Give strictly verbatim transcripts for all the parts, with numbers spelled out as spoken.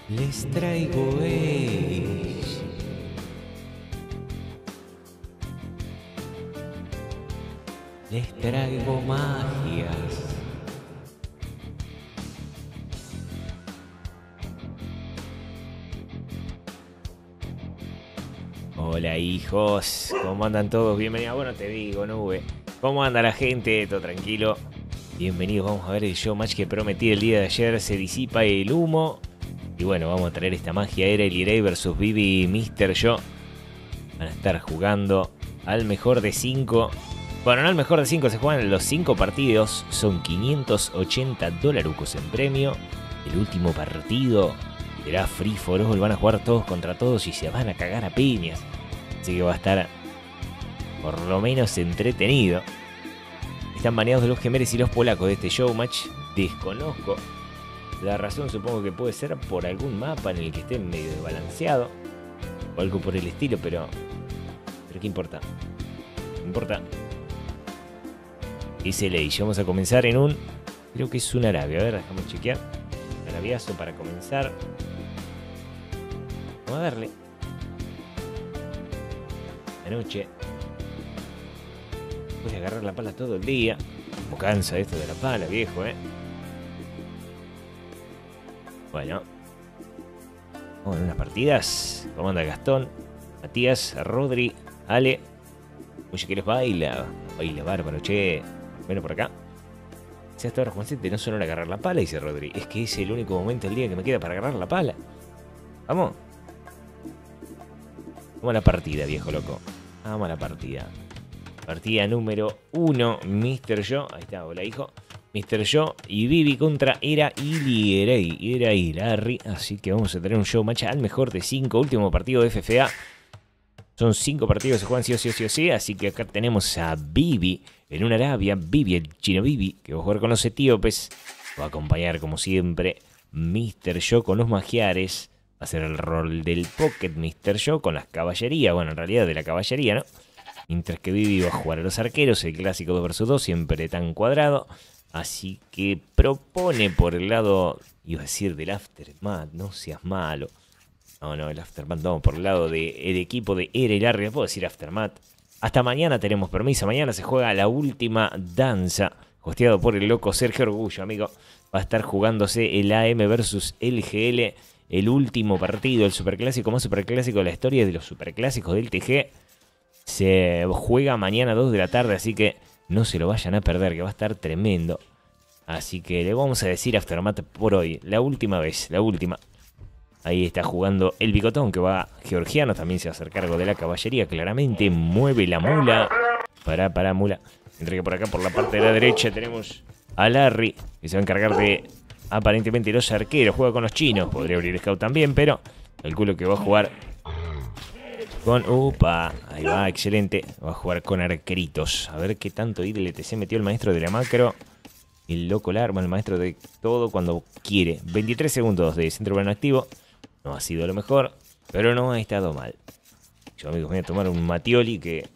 Les traigo Ace. Les traigo magias. Hola hijos, ¿cómo andan todos? Bienvenidos. Bueno, te digo, nube. ¿Cómo anda la gente? ¿Todo tranquilo? Bienvenidos, vamos a ver el showmatch que prometí el día de ayer. Se disipa el humo. Y bueno, vamos a traer esta magia. Era el Irei versus Vivi y mister Yo. Van a estar jugando al mejor de cinco. Bueno, no al mejor de cinco, se juegan los cinco partidos. Son quinientos ochenta dolarucos en premio. El último partido será free for all. Van a jugar todos contra todos y se van a cagar a piñas. Así que va a estar por lo menos entretenido. Están baneados los gemeres y los polacos de este showmatch. Desconozco la razón, supongo que puede ser por algún mapa en el que esté medio desbalanceado o algo por el estilo, pero pero qué importa. No importa. Dice ley, vamos a comenzar en un, creo que es un Arabia. A ver, déjame chequear. Arabiazo para comenzar. Vamos a darle. La noche. Voy a agarrar la pala todo el día. Como cansa esto de la pala, viejo, eh. Bueno. Vamos a unas partidas. ¿Cómo anda Gastón? Matías, Rodri, Ale. Oye, que les baila. Baila bárbaro, che. Bueno, por acá. Si hasta ahora Juancete no solo agarrar la pala, dice Rodri. Es que es el único momento del día que me queda para agarrar la pala. Vamos. Vamos a la partida, viejo loco. Vamos a la partida. Partida número uno. mister Yo. Ahí está, hola hijo. mister Yo y Vivi contra Era y Irei. Era y Larry. Así que vamos a tener un show match al mejor de cinco. Último partido de F F A. Son cinco partidos, se juegan sí o sí o sí o sí. Así que acá tenemos a Vivi en una Arabia. Vivi, el chino Vivi, que va a jugar con los etíopes. Va a acompañar, como siempre, mister Yo con los magiares. Va a hacer el rol del Pocket mister Yo con las caballerías. Bueno, en realidad de la caballería, ¿no? Mientras que Vivi va a jugar a los arqueros. El clásico dos versus dos, siempre tan cuadrado. Así que propone por el lado, iba a decir, del Aftermath. No seas malo. No, no, el Aftermath, no, por el lado del equipo de Era y Larry, no puedo decir Aftermath. Hasta mañana tenemos permiso, mañana se juega la última danza, hosteado por el loco Sergio Orgullo, amigo. Va a estar jugándose el A M versus el G L, el último partido, el superclásico más superclásico de la historia de los superclásicos del T G. Se juega mañana a dos de la tarde, así que no se lo vayan a perder, que va a estar tremendo. Así que le vamos a decir Aftermath por hoy, la última vez, la última. Ahí está jugando el Bigotón, que va georgiano. También se va a hacer cargo de la caballería. Claramente mueve la mula. Pará, pará, mula. Mientras que por acá, por la parte de la derecha, tenemos a Larry, que se va a encargar de, aparentemente, los arqueros. Juega con los chinos. Podría abrir Scout también, pero calculo que va a jugar con... Upa, ahí va, excelente. Va a jugar con arqueritos. A ver qué tanto I D L T C metió el maestro de la macro. El loco Larma, el maestro de todo cuando quiere. veintitrés segundos de centro urbano activo. No ha sido lo mejor, pero no ha estado mal. Yo, amigos, voy a tomar un matioli que...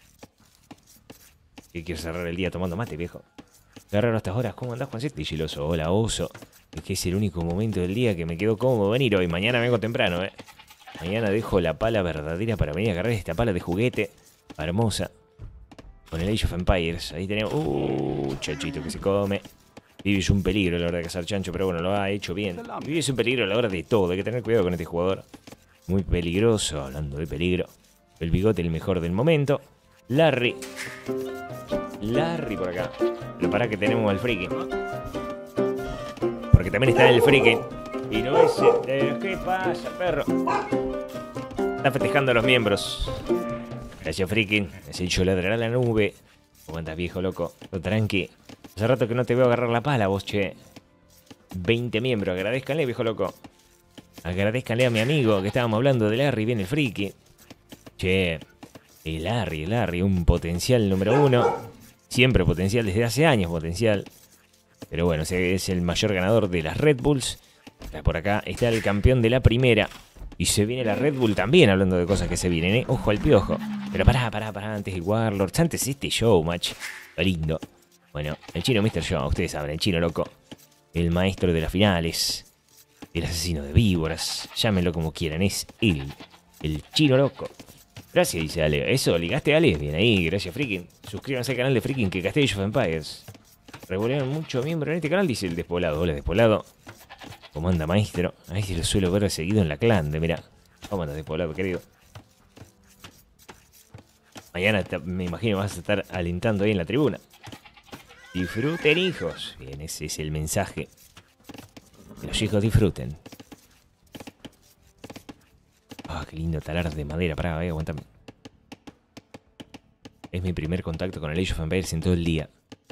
que quiero cerrar el día tomando mate, viejo. Qué raro estas horas. ¿Cómo andás, Juancito? Y Giloso, hola, oso. Es que es el único momento del día que me quedó cómodo venir hoy. Mañana vengo temprano, eh. Mañana dejo la pala verdadera para venir a agarrar esta pala de juguete hermosa. Con el Age of Empires. Ahí tenemos... Uh, chachito que se come. Vivi es un peligro a la hora de cazar chancho, pero bueno, lo ha hecho bien. Vivi es un peligro a la hora de todo. Hay que tener cuidado con este jugador. Muy peligroso, hablando de peligro. El bigote, el mejor del momento. Larry. Larry por acá. Pero para que tenemos al friki. Porque también está el friki. Y no es... Eh, ¿qué pasa, perro? Está festejando a los miembros. Gracias, friki. Es el yo ladrar a la nube. ¿Cómo andas, viejo loco? Lo tranqui. Hace rato que no te veo agarrar la pala, vos, che. veinte miembros. Agradezcanle, viejo loco. Agradezcanle a mi amigo que estábamos hablando de Larry. Viene el friki. Che. El Larry, el Larry. Un potencial número uno. Siempre potencial, desde hace años potencial. Pero bueno, es el mayor ganador de las Red Bulls. Por acá está el campeón de la primera. Y se viene la Red Bull también, hablando de cosas que se vienen, ¿eh? Ojo al piojo. Pero pará, pará, pará. Antes el Warlords. Antes este showmatch. Lindo. Bueno, el chino mister Yo, ustedes saben, el chino loco. El maestro de las finales. El asesino de víboras. Llámenlo como quieran. Es él. El chino loco. Gracias, dice Ale. Eso, ligaste, Ale. Bien ahí. Gracias, Freaking. Suscríbanse al canal de Freaking que gasté Age of Empires. Revolearon mucho miembro en este canal, dice el Despoblado. Hola, Despoblado. ¿Cómo anda, maestro? A este lo suelo ver seguido en la clan de, mira. ¿Cómo anda, Despoblado, querido? Mañana te, me imagino vas a estar alentando ahí en la tribuna. Disfruten, hijos. Bien, ese es el mensaje. Que los hijos disfruten. Ah, oh, qué lindo talar de madera. Pará, eh, aguantame. Es mi primer contacto con el Age of Empires en todo el día.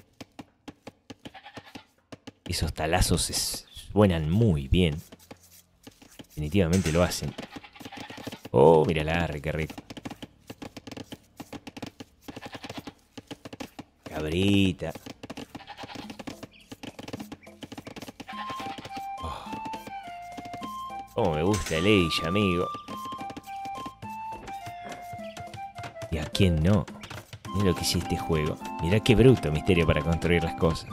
Esos talazos es, suenan muy bien. Definitivamente lo hacen. Oh, mira la arre, qué rico. Cabrita. Oh. Cómo me gusta el Age, amigo. ¿Y a quién no? Mira lo que es este juego. Mirá qué bruto misterio para construir las cosas.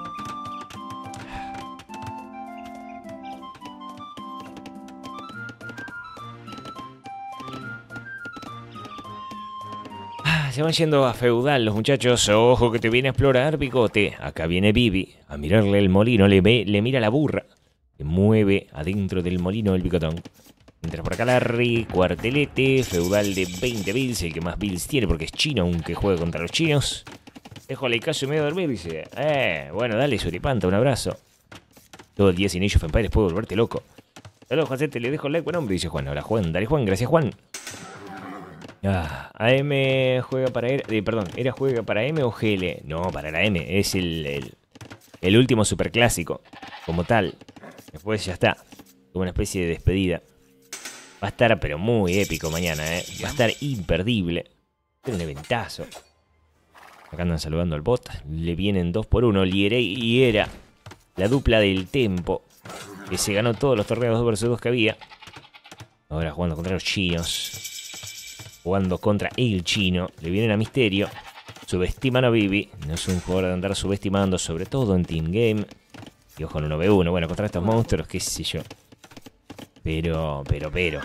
Se van yendo a feudal los muchachos. Ojo que te viene a explorar, bigote. Acá viene Vivi a mirarle el molino. Le, ve, le mira la burra. Se mueve adentro del molino el bigotón. Entra por acá Larry. Cuartelete. Feudal de veinte bills. El que más bills tiene porque es chino, aunque juegue contra los chinos. Déjole caso y me voy a dormir, dice. Eh, bueno, dale, Suripanta, un abrazo. Todo el día sin Age of Empires puede volverte loco. Saludos, José, te le dejo el like, buen hombre, dice Juan. Hola, Juan. Dale, Juan. Gracias, Juan. Ah, A M juega para era, eh, perdón, ¿era juega para M o G L? No, para la M, es el, el, el último superclásico, como tal. Después ya está, como una especie de despedida. Va a estar pero muy épico mañana, eh. Va a estar imperdible. Tiene un eventazo. Acá andan saludando al bot. Le vienen dos por uno, Lierey y Era. La dupla del Tempo, que se ganó todos los torneos dos versus dos que había. Ahora jugando contra los chinos. Jugando contra el chino. Le vienen a Misterio. Subestiman a Vivi. No es un jugador de andar subestimando, sobre todo en Team Game. Y ojo en uno ve uno. Bueno, contra estos monstruos, qué sé yo. Pero, pero, pero.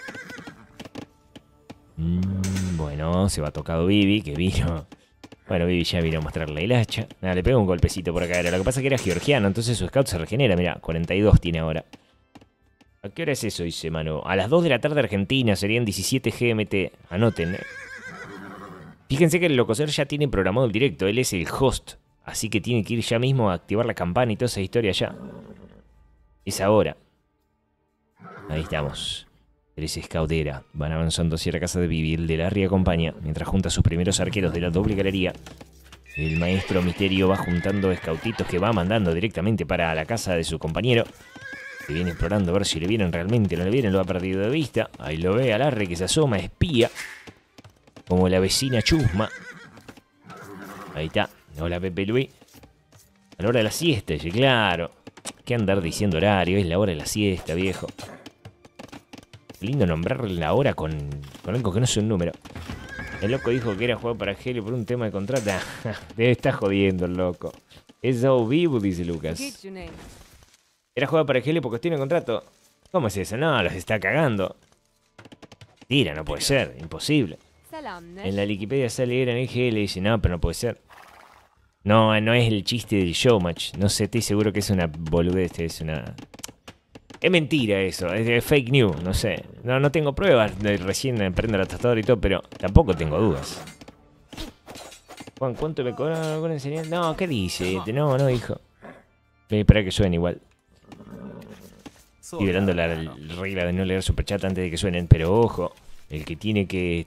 Mm, bueno, se va tocado Vivi, que vino. Bueno, Vivi ya vino a mostrarle el hacha. Nada, le pega un golpecito por acá. Lo que pasa es que era georgiano, entonces su scout se regenera. Mira, cuarenta y dos tiene ahora. ¿A qué hora es eso? Dice Manu. A las dos de la tarde Argentina, serían diecisiete G M T. Anoten. ¿eh? Fíjense que el Locoser ya tiene programado el directo. Él es el host. Así que tiene que ir ya mismo a activar la campana y toda esa historia ya. Es ahora. Ahí estamos. Tres Scoutera. Van avanzando hacia la casa de Vivi. El de Larry acompaña. Mientras junta a sus primeros arqueros de la doble galería. El maestro Misterio va juntando scoutitos que va mandando directamente para la casa de su compañero. Que viene explorando a ver si le vienen realmente, no le vienen, lo ha perdido de vista. Ahí lo ve a Larry que se asoma, espía. Como la vecina chusma. Ahí está. Hola, Pepe Luis. A la hora de la siesta, dice, claro. ¿Qué andar diciendo horario? Es la hora de la siesta, viejo. Lindo nombrarle la hora con, con algo que no es un número. El loco dijo que era jugar para Helio por un tema de contrato. Debe estar jodiendo el loco. Es O vivo, dice Lucas. Era jugar para Helio porque tiene contrato. ¿Cómo es eso? No, los está cagando. Tira, no puede ser, imposible. En la Wikipedia sale era en el G L y dice, no, pero no puede ser. No, no es el chiste del showmatch. No sé, estoy seguro que es una boludez, es una... Es mentira eso, es fake news, no sé. No, no tengo pruebas, recién prendo la tostadora y todo, pero tampoco tengo dudas. Juan, ¿cuánto me cobran con enseñar? No, ¿qué dice? No, no, hijo. Voy a esperar que suene igual. Estoy violando la regla de no leer superchat antes de que suenen, pero ojo, el que tiene que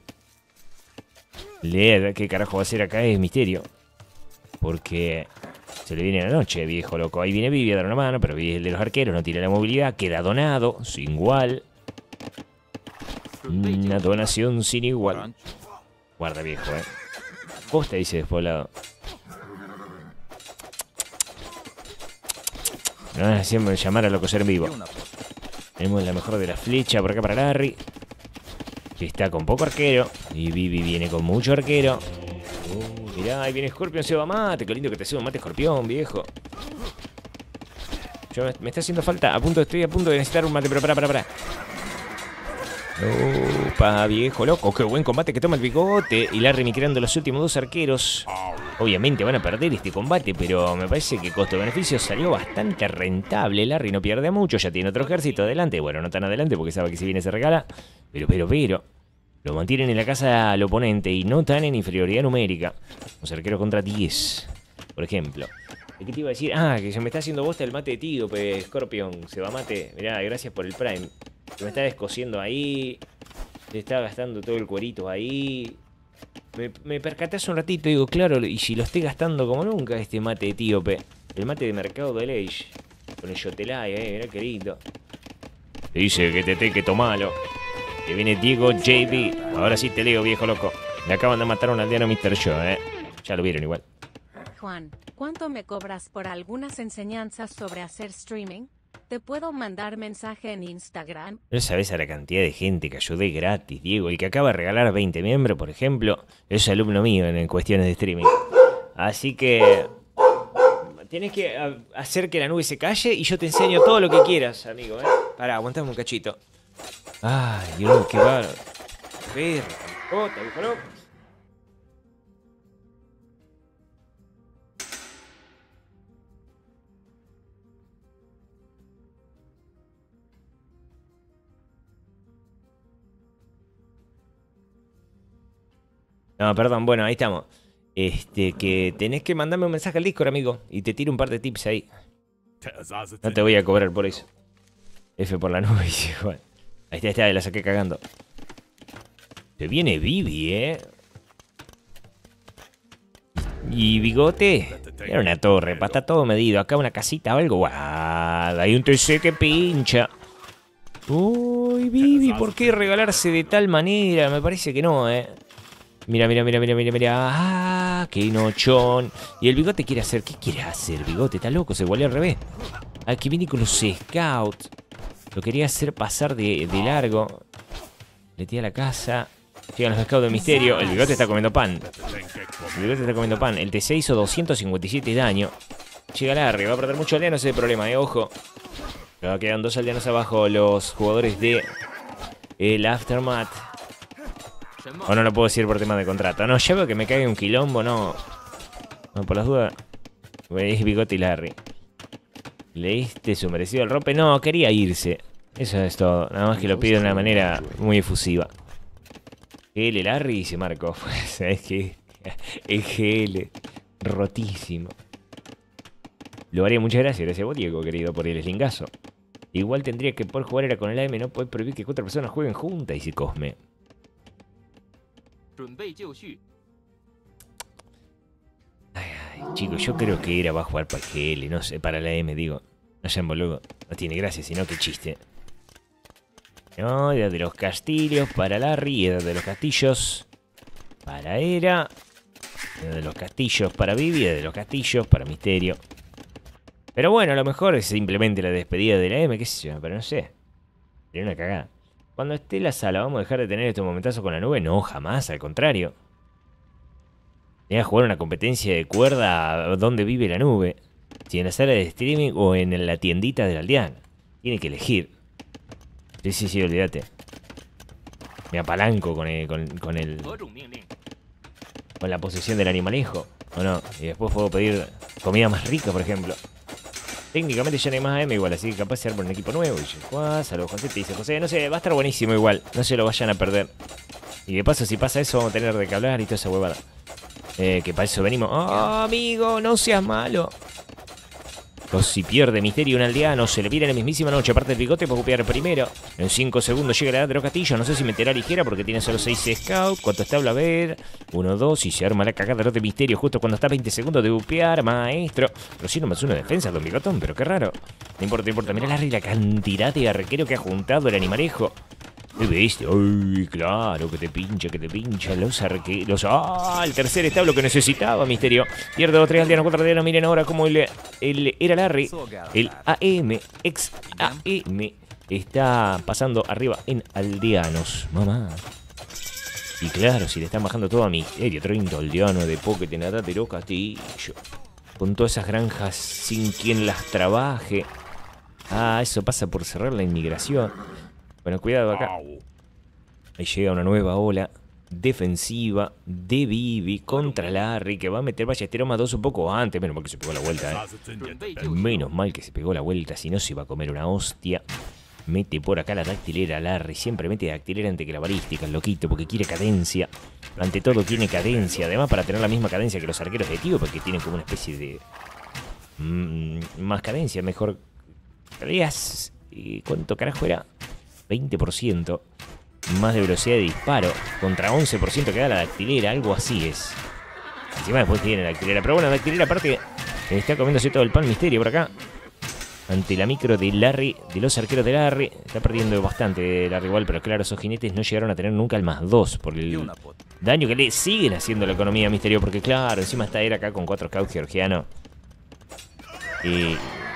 leer qué carajo va a hacer acá es Misterio. Porque se le viene la noche, viejo loco. Ahí viene Vivi a dar una mano, pero Vivi es el de los arqueros, no tira la movilidad, queda donado, sin igual. Una donación sin igual. Guarda, viejo, eh. Posta, dice Despoblado. No, siempre llamar a Locoser en vivo. Tenemos la mejor de la flecha por acá para Larry. Que está con poco arquero. Y Vivi viene con mucho arquero. Uh, mirá, ahí viene Scorpion, se va mate. Qué lindo que te suba mate, Scorpion, viejo. Yo me, me está haciendo falta. A punto, estoy a punto de necesitar un mate, pero para, para, para. Opa, viejo loco. Qué buen combate que toma el bigote. Y Larry migrando los últimos dos arqueros. Obviamente van a perder este combate, pero me parece que costo-beneficio salió bastante rentable. Larry no pierde mucho, ya tiene otro ejército adelante. Bueno, no tan adelante porque sabe que si viene se regala. Pero, pero, pero. Lo mantienen en la casa al oponente y no tan en inferioridad numérica. Los arqueros contra diez, por ejemplo. ¿Qué te iba a decir? Ah, que se me está haciendo bosta el mate de Tíope, Scorpion. Se va mate. Mirá, gracias por el Prime. Se me está descosiendo ahí. Se está gastando todo el cuerito ahí. Me, me percaté hace un ratito y digo, claro, y si lo estoy gastando como nunca este mate de Tíope. El mate de Mercado de Lage. Con el Yotelay, eh, mirá querido. Dice que te te que tomalo. Que viene Diego J B. Ahora sí te leo, viejo loco. Me acaban de matar a un aldeano mister Yo, eh. Ya lo vieron igual. Juan, ¿cuánto me cobras por algunas enseñanzas sobre hacer streaming? ¿Te puedo mandar mensaje en Instagram? No sabes a la cantidad de gente que ayudé gratis, Diego. El que acaba de regalar veinte miembros, por ejemplo, es alumno mío en cuestiones de streaming. Así que tienes que hacer que la nube se calle y yo te enseño todo lo que quieras, amigo, ¿eh? Pará, aguantame un cachito. Ay, Dios, qué bárbaro. Perra, jota, viejo loco. No, perdón, bueno, ahí estamos. Este, que tenés que mandarme un mensaje al Discord, amigo. Y te tiro un par de tips ahí. No te voy a cobrar por eso. F por la nube, igual. Ahí está, ahí está, la saqué cagando. Se viene Vivi, eh. Y bigote. Era una torre, para estar todo medido. Acá una casita o algo. ¡Guau! Hay un T C que pincha. Uy, Vivi, ¿por qué regalarse de tal manera? Me parece que no, eh. Mira, mira, mira, mira, mira, mira. ¡Ah! ¡Qué nochón! Y el bigote quiere hacer. ¿Qué quiere hacer, bigote? Está loco, se volvió al revés. Aquí viene con los scouts. Lo quería hacer pasar de, de largo. Le tira a la casa. Llegan los scouts del misterio. El bigote está comiendo pan. El bigote está comiendo pan. El T C hizo doscientos cincuenta y siete de daño. Llega Larry. Va a perder mucho aldeano, ese es el problema, eh. Ojo. Pero quedan dos aldeanos abajo. Los jugadores de el Aftermath. O no lo puedo decir por tema de contrato. No, ya veo que me cae un quilombo, no. No, por las dudas. Es bigote y Larry. ¿Leíste su merecido al rompe? No, quería irse. Eso es todo. Nada más que lo pido de una manera muy efusiva. G L Larry y se marcó. ¿Sabes qué? Es G L. Rotísimo. Lo haría, muchas gracias. Gracias a vos, Diego, querido, por el slingazo. Igual tendría que poder jugar era con el A M. No puedes prohibir que cuatro personas jueguen juntas, dice Cosme. Ay, ay, chicos, yo creo que Era va a jugar para G L, no sé, para la M, digo. No sean boludo. No tiene gracia, sino que chiste. No, Era de los castillos para Larry, Era de los castillos para Era, Era de los castillos para Vivi, Era de los castillos para Misterio. Pero bueno, a lo mejor es simplemente la despedida de la M, qué sé yo, pero no sé. Sería una cagada. Cuando esté la sala, ¿vamos a dejar de tener estos momentazos con la nube? No, jamás, al contrario. Tiene que jugar una competencia de cuerda donde vive la nube. Si en la sala de streaming o en la tiendita del aldeano. Tiene que elegir. Sí, sí, sí, olvídate. Me apalanco con el, con, con el... con la posesión del animalejo. ¿O no? Y después puedo pedir comida más rica, por ejemplo. Técnicamente ya no hay más A M igual, así que capaz de ser por un equipo nuevo. Y yo, saludos, José, te dice José, no sé, va a estar buenísimo igual. No se lo vayan a perder. Y de paso, si pasa eso, vamos a tener de que hablar y toda esa huevada. Eh, que para eso venimos. ¡Oh, amigo! ¡No seas malo! O si pierde Misterio un aldeano, se le viene en la mismísima noche. Aparte del bigote, puedo copiar primero. En cinco segundos llega la edad de los castillos. No sé si meterá ligera porque tiene solo seis scouts. ¿Cuánto está? A ver. uno, dos. Y se arma la cagada de los de Misterio justo cuando está a veinte segundos de bupear. Maestro. Pero si no más una defensa, don Bigotón. Pero qué raro. No importa, no importa. Mira la cantidad de arquero que ha juntado el animalejo. ¿Qué viste? Ay, claro, que te pincha, que te pincha. Los arqueros. ¡Ah! El tercer establo que necesitaba, Misterio. Pierde dos, tres aldeanos, cuatro aldeanos. Miren ahora cómo el, el era Larry. El A M, ex A M, está pasando arriba en aldeanos. Mamá. Y claro, si le están bajando todo a Misterio. treinta aldeanos de Pocket en la de los castillos. Con todas esas granjas sin quien las trabaje. Ah, eso pasa por cerrar la inmigración. Bueno, cuidado acá. Ahí llega una nueva ola defensiva de Vivi contra Larry, que va a meter ballesteros más dos un poco antes. Menos mal que se pegó la vuelta, eh. Menos mal que se pegó la vuelta, si no se iba a comer una hostia. Mete por acá la dactilera Larry. Siempre mete dactilera antes que la balística, el loquito, porque quiere cadencia. Ante todo tiene cadencia. Además, para tener la misma cadencia que los arqueros de tío, porque tienen como una especie de... Mmm, más cadencia, mejor... ¿Y cuánto carajo era? veinte por ciento. Más de velocidad de disparo. Contra once por ciento que da la dactilera. Algo así es. Encima después tiene la dactilera. Pero bueno, la dactilera aparte está comiéndose todo el pan misterio por acá. Ante la micro de Larry, de los arqueros de Larry. Está perdiendo bastante Larry igual, pero claro, esos jinetes no llegaron a tener nunca el más dos por el daño que le siguen haciendo a la economía misterio. Porque claro, encima está él acá con cuatro scouts georgianos. Y...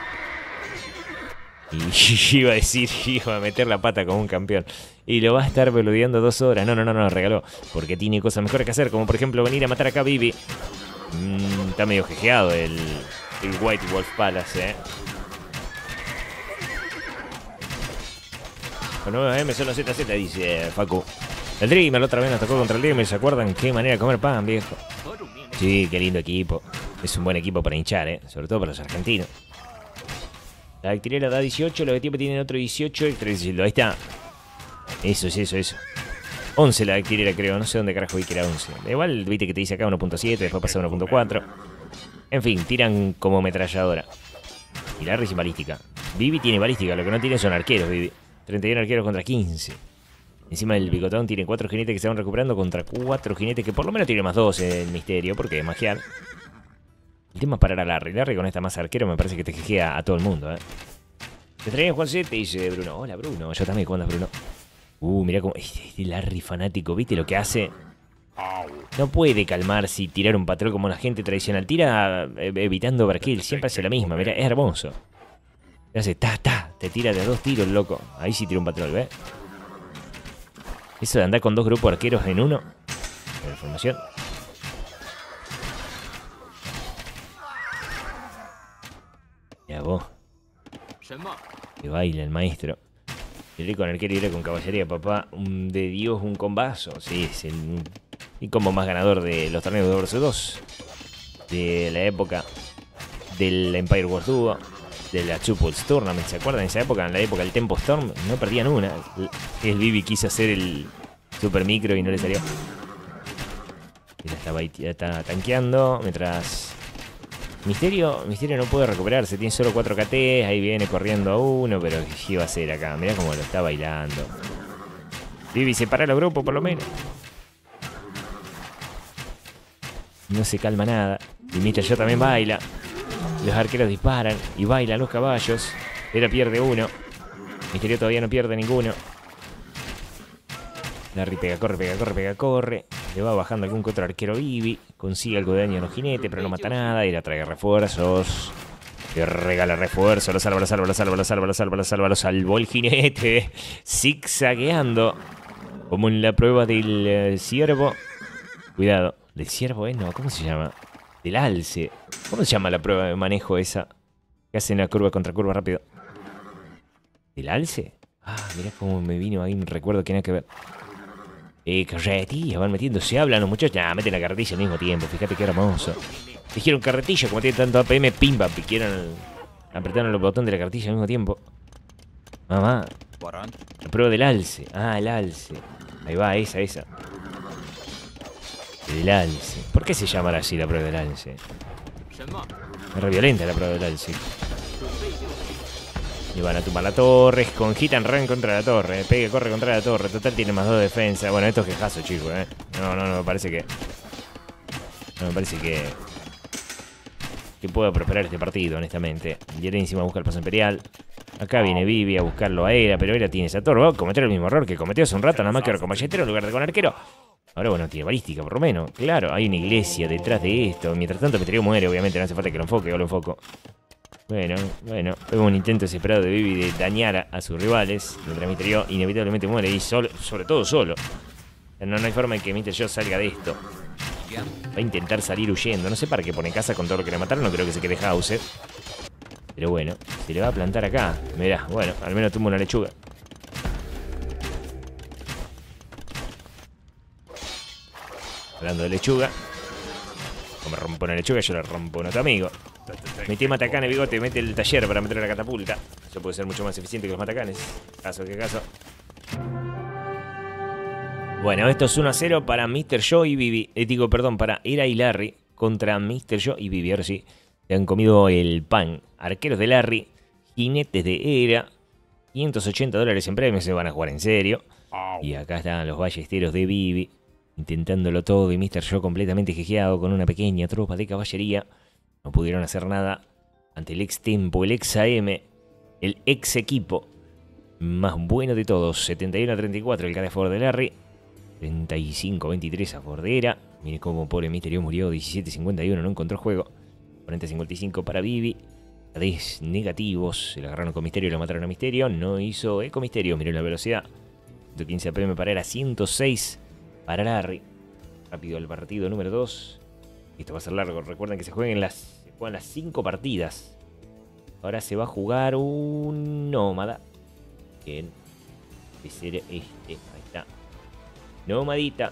Y iba a decir, iba a meter la pata como un campeón. Y lo va a estar peludeando dos horas. No, no, no, no, regaló. Porque tiene cosas mejores que hacer, como por ejemplo venir a matar acá a Vivi. Mm, está medio jejeado el, el White Wolf Palace, eh. Bueno, M solo Z Z, dice Facu. El Dreamer la otra vez nos tocó contra el Dreamer. ¿Se acuerdan qué manera de comer pan, viejo? Sí, qué lindo equipo. Es un buen equipo para hinchar, eh. Sobre todo para los argentinos. La dactilera da dieciocho, los de tiempo tienen otro dieciocho, el trece. Ahí está. Eso, sí, eso, eso. once la dactilera, creo. No sé dónde carajo vi que era once. Igual, viste que te dice acá uno punto siete, después pasa a uno punto cuatro. En fin, tiran como ametralladora. Y Larry sin balística. Vivi tiene balística, lo que no tiene son arqueros, Vivi. treinta y uno arqueros contra quince. Encima del bigotón tiene cuatro jinetes que se van recuperando contra cuatro jinetes que por lo menos tiene más dos en el misterio, porque es magiar. El tema es parar a Larry. Larry con esta más arquero me parece que te jejea a todo el mundo, ¿eh? Te traen Juan siete, dice Bruno. Hola, Bruno. Yo también. ¿Cómo andas, Bruno? Uh, mirá cómo... Este Larry fanático, ¿viste lo que hace? No puede calmarse y tirar un patrón como la gente tradicional. Tira eh, evitando overkill. Siempre hace la misma. Mirá, es hermoso. Te hace ta, ta. Te tira de dos tiros, loco. Ahí sí tira un patrón, ¿ves? Eso de andar con dos grupos arqueros en uno. En la formación. Ya vos. Que baila el maestro. Iré con arquero y iré con caballería, papá. Un de Dios, un combazo. Sí, es el, el combo más ganador de los torneos de World War dos. De la época del Empire Wars Duo. De la Two Pulse Tournament. ¿Se acuerdan? En esa época, en la época del Tempo Storm, no perdían una. El Vivi quiso hacer el super micro y no le salió. Y la estaba ahí, ya está tanqueando. Mientras... Misterio, Misterio no puede recuperarse, tiene solo cuatro K T, ahí viene corriendo a uno, pero ¿qué iba a hacer acá? Mirá cómo lo está bailando. Vivi, separa los grupos por lo menos. No se calma nada. Y mister Yo también baila. Los arqueros disparan y bailan los caballos. Era pierde uno. Misterio todavía no pierde ninguno. Larry pega, corre, pega, corre, pega, corre. Le va bajando algún que otro arquero Vivi. Consigue algo de daño en los jinetes, pero no mata nada. Y la trae refuerzos. Le regala refuerzos. Lo salva, lo salva, lo salva, lo salva, lo salva, lo salva. Lo salvó el jinete. Zigzagueando. Como en la prueba del eh, ciervo. Cuidado. ¿Del ciervo, eh? No, ¿cómo se llama? Del alce. ¿Cómo se llama la prueba de manejo esa? Que hacen la curva contra curva rápido. ¿Del alce? Ah, mirá cómo me vino ahí un recuerdo que nada que ver. Eh, carretilla, van metiendo, se hablan los muchachos. Nah, meten la carretilla al mismo tiempo, fíjate qué hermoso. Dijeron carretilla, como tiene tanto A P M, pimba, piquieron, apretaron los botones de la carretilla al mismo tiempo. Mamá, la prueba del alce. Ah, el alce. Ahí va, esa, esa. El alce. ¿Por qué se llamará así la prueba del alce? Es re violenta la prueba del alce. Y van a tumbar la torre, con hit and run contra la torre. Pegue, corre contra la torre. Total tiene más dos defensas. Bueno, esto es quejazo, chicos, eh. No, no, no, me parece que... No me parece que... Que pueda prosperar este partido, honestamente. Viene encima a buscar el paso imperial. Acá viene Vivi a buscarlo a Era, pero Era tiene esa torre. Va a cometer el mismo error que cometió hace un rato, nada más que ahora con balletero en lugar de con arquero. Ahora, bueno, tiene balística, por lo menos. Claro, hay una iglesia detrás de esto. Mientras tanto, Misterio muere, obviamente. No hace falta que lo enfoque, yo lo enfoco. Bueno, bueno, fue un intento desesperado de Vivi de dañar a, a sus rivales. Mientras Misterio inevitablemente muere y solo, sobre todo solo. No, no hay forma de que Misterio salga de esto. Va a intentar salir huyendo. No sé para qué pone casa con todo lo que le mataron. No creo que se quede Hauser. Pero bueno, se le va a plantar acá. Mirá, bueno, al menos tuvo una lechuga. Hablando de lechuga. Como me rompo una lechuga, yo le rompo a un otro amigo. Metí matacanes, bigote, mete el taller para meter la catapulta. Eso puede ser mucho más eficiente que los matacanes. Caso que caso. Bueno, esto es uno a cero para míster Joe y Vivi. Eh, digo, perdón, para Era y Larry contra míster Joe y Vivi. Ahora sí, se han comido el pan. Arqueros de Larry, jinetes de Era. quinientos ochenta dólares en premios, se van a jugar en serio. Y acá están los ballesteros de Vivi, intentándolo todo. Y míster Joe completamente jejeado con una pequeña tropa de caballería. No pudieron hacer nada ante el ex Tempo, el ex A M, el ex equipo más bueno de todos. setenta y uno a treinta y cuatro el cara a favor de Larry. treinta y cinco a veintitrés a favor de Era. Mire cómo pobre Misterio murió. diecisiete a cincuenta y uno, no encontró juego. cuarenta a cincuenta y cinco para Vivi. tres negativos. Se lo agarraron con Misterio y lo mataron a Misterio. No hizo eco Misterio. Miró la velocidad. ciento quince A P M para Era. ciento seis para Larry. Rápido el partido número dos. Esto va a ser largo. Recuerden que se juegan las, se juegan las cinco partidas. Ahora se va a jugar un nómada. Bien. De ser este. Ahí está. Nómadita.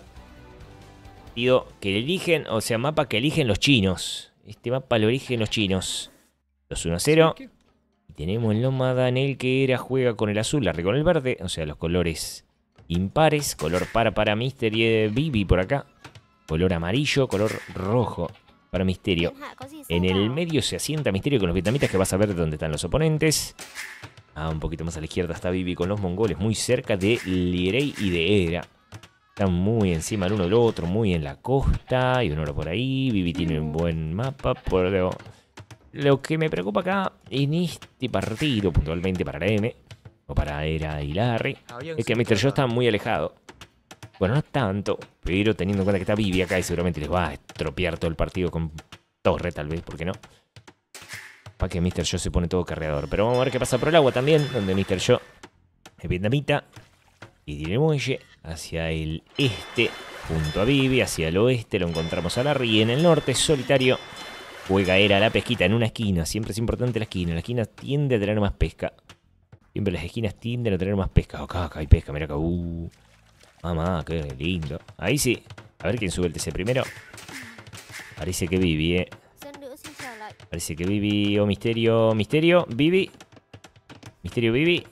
Pido que eligen, o sea, mapa que eligen los chinos. Este mapa lo eligen los chinos. dos uno a cero. Y tenemos el nómada en el que Era juega con el azul, Larry con el verde. O sea, los colores impares. Color para para Mister y Vivi por acá. Color amarillo, color rojo para Misterio. En el medio se asienta Misterio con los vietnamitas, que vas a ver dónde están los oponentes. Ah, un poquito más a la izquierda está Vivi con los mongoles, muy cerca de Lierey y de Era. Están muy encima el uno del otro, muy en la costa. Y uno por ahí. Vivi tiene un buen mapa. Por lo, lo que me preocupa acá en este partido, puntualmente para la M, o para Era y Larry, es que míster Joe está muy alejado. Bueno, no tanto, pero teniendo en cuenta que está Vivi acá y seguramente les va a estropear todo el partido con torre, tal vez, ¿por qué no? Para que míster Joe se pone todo carreador. Pero vamos a ver qué pasa por el agua también, donde míster Joe es vietnamita y tiene muelle hacia el este, junto a Vivi, hacia el oeste lo encontramos a Larry y en el norte, solitario, juega Era la pesquita en una esquina. Siempre es importante la esquina, la esquina tiende a tener más pesca. Siempre las esquinas tienden a tener más pesca. Acá, acá hay pesca, mira acá, uh. Mamá, qué lindo. Ahí sí. A ver quién sube el T C primero. Parece que Vivi, eh. Parece que Vivi o Misterio. Misterio, Vivi. Misterio, Vivi.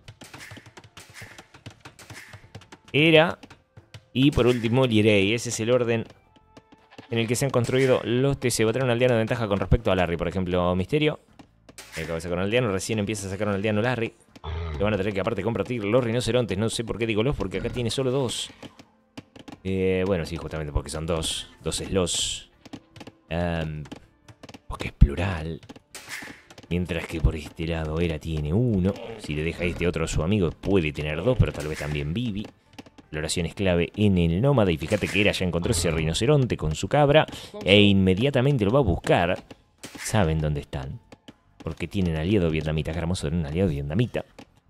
Era. Y por último, Lierey. Ese es el orden en el que se han construido los T C. Va a tener un aldeano de ventaja con respecto a Larry. Por ejemplo, Misterio. Acaba de sacar un aldeano. Recién empieza a sacar un aldeano Larry. Que van a tener que aparte compartir los rinocerontes. No sé por qué digo los, porque acá tiene solo dos. Eh, bueno, sí, justamente porque son dos. Dos slots. Um, porque es plural. Mientras que por este lado Era tiene uno. Si le deja este otro a su amigo puede tener dos, pero tal vez también Vivi. Exploración es clave en el nómada. Y fíjate que Era ya encontró ese rinoceronte con su cabra. E inmediatamente lo va a buscar. Saben dónde están. Porque tienen aliado vietnamita. Qué hermoso tener un aliado vietnamita.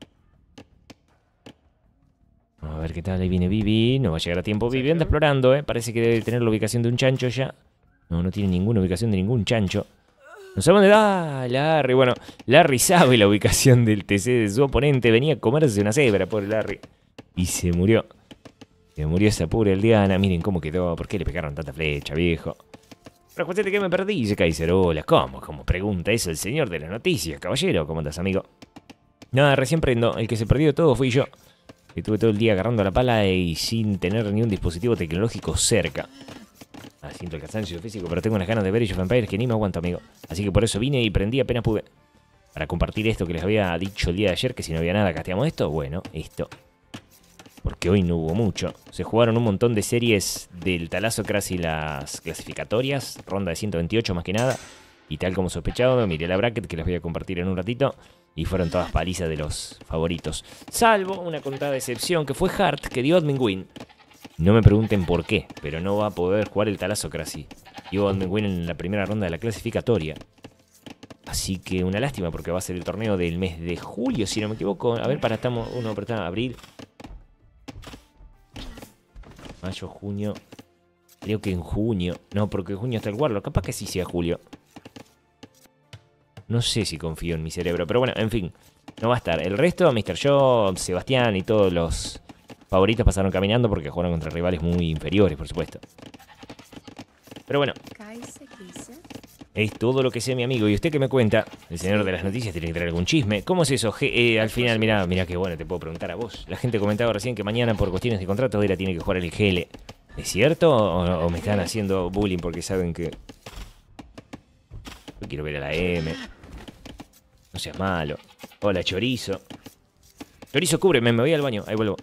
Vamos a ver qué tal, ahí viene Vivi. No va a llegar a tiempo Vivi, anda explorando, ¿eh? Parece que debe tener la ubicación de un chancho ya. No, no tiene ninguna ubicación de ningún chancho. No sabe dónde da Larry. Bueno, Larry sabe la ubicación del T C de su oponente. Venía a comerse una cebra, pobre Larry. Y se murió. Se murió esa pobre aldeana. Miren cómo quedó. ¿Por qué le pegaron tanta flecha, viejo? Pero cuéntate que me perdí, dice Kaiser. Hola, ¿cómo? ¿Cómo pregunta eso el señor de las noticias, caballero? ¿Cómo andas, amigo? Nada, recién prendo. El que se perdió todo fui yo. Estuve todo el día agarrando la pala y sin tener ni un dispositivo tecnológico cerca. Ah, siento el cansancio físico, pero tengo unas ganas de ver Age of Empires que ni me aguanto, amigo. Así que por eso vine y prendí apenas pude. Para compartir esto que les había dicho el día de ayer, que si no había nada, casteamos esto. Bueno, esto. Porque hoy no hubo mucho. Se jugaron un montón de series del Thalassocracy y las clasificatorias. Ronda de ciento veintiocho más que nada. Y tal como sospechado, miré la bracket que les voy a compartir en un ratito. Y fueron todas palizas de los favoritos. Salvo una contada excepción que fue Hart, que dio admin win. No me pregunten por qué, pero no va a poder jugar el Thalassocracy. Dio admin win en la primera ronda de la clasificatoria. Así que una lástima porque va a ser el torneo del mes de julio, si no me equivoco. A ver, para, estamos, uno, para abril. Mayo, junio. Creo que en junio. No, porque en junio está el Warlord. Capaz que sí sea julio. No sé si confío en mi cerebro, pero bueno, en fin. No va a estar. El resto, mister Yo, Sebastián y todos los favoritos pasaron caminando porque jugaron contra rivales muy inferiores, por supuesto. Pero bueno. Es todo lo que sé, mi amigo. ¿Y usted qué me cuenta? El señor de las noticias tiene que traer algún chisme. ¿Cómo es eso? Eh, al final, mira, mira qué bueno, te puedo preguntar a vos. La gente comentaba recién que mañana por cuestiones de contrato Era tiene que jugar el G L. ¿Es cierto? ¿O, o me están haciendo bullying porque saben que... Yo quiero ver a la M. No seas malo. Hola, Chorizo. Chorizo, cúbreme, me voy al baño. Ahí vuelvo.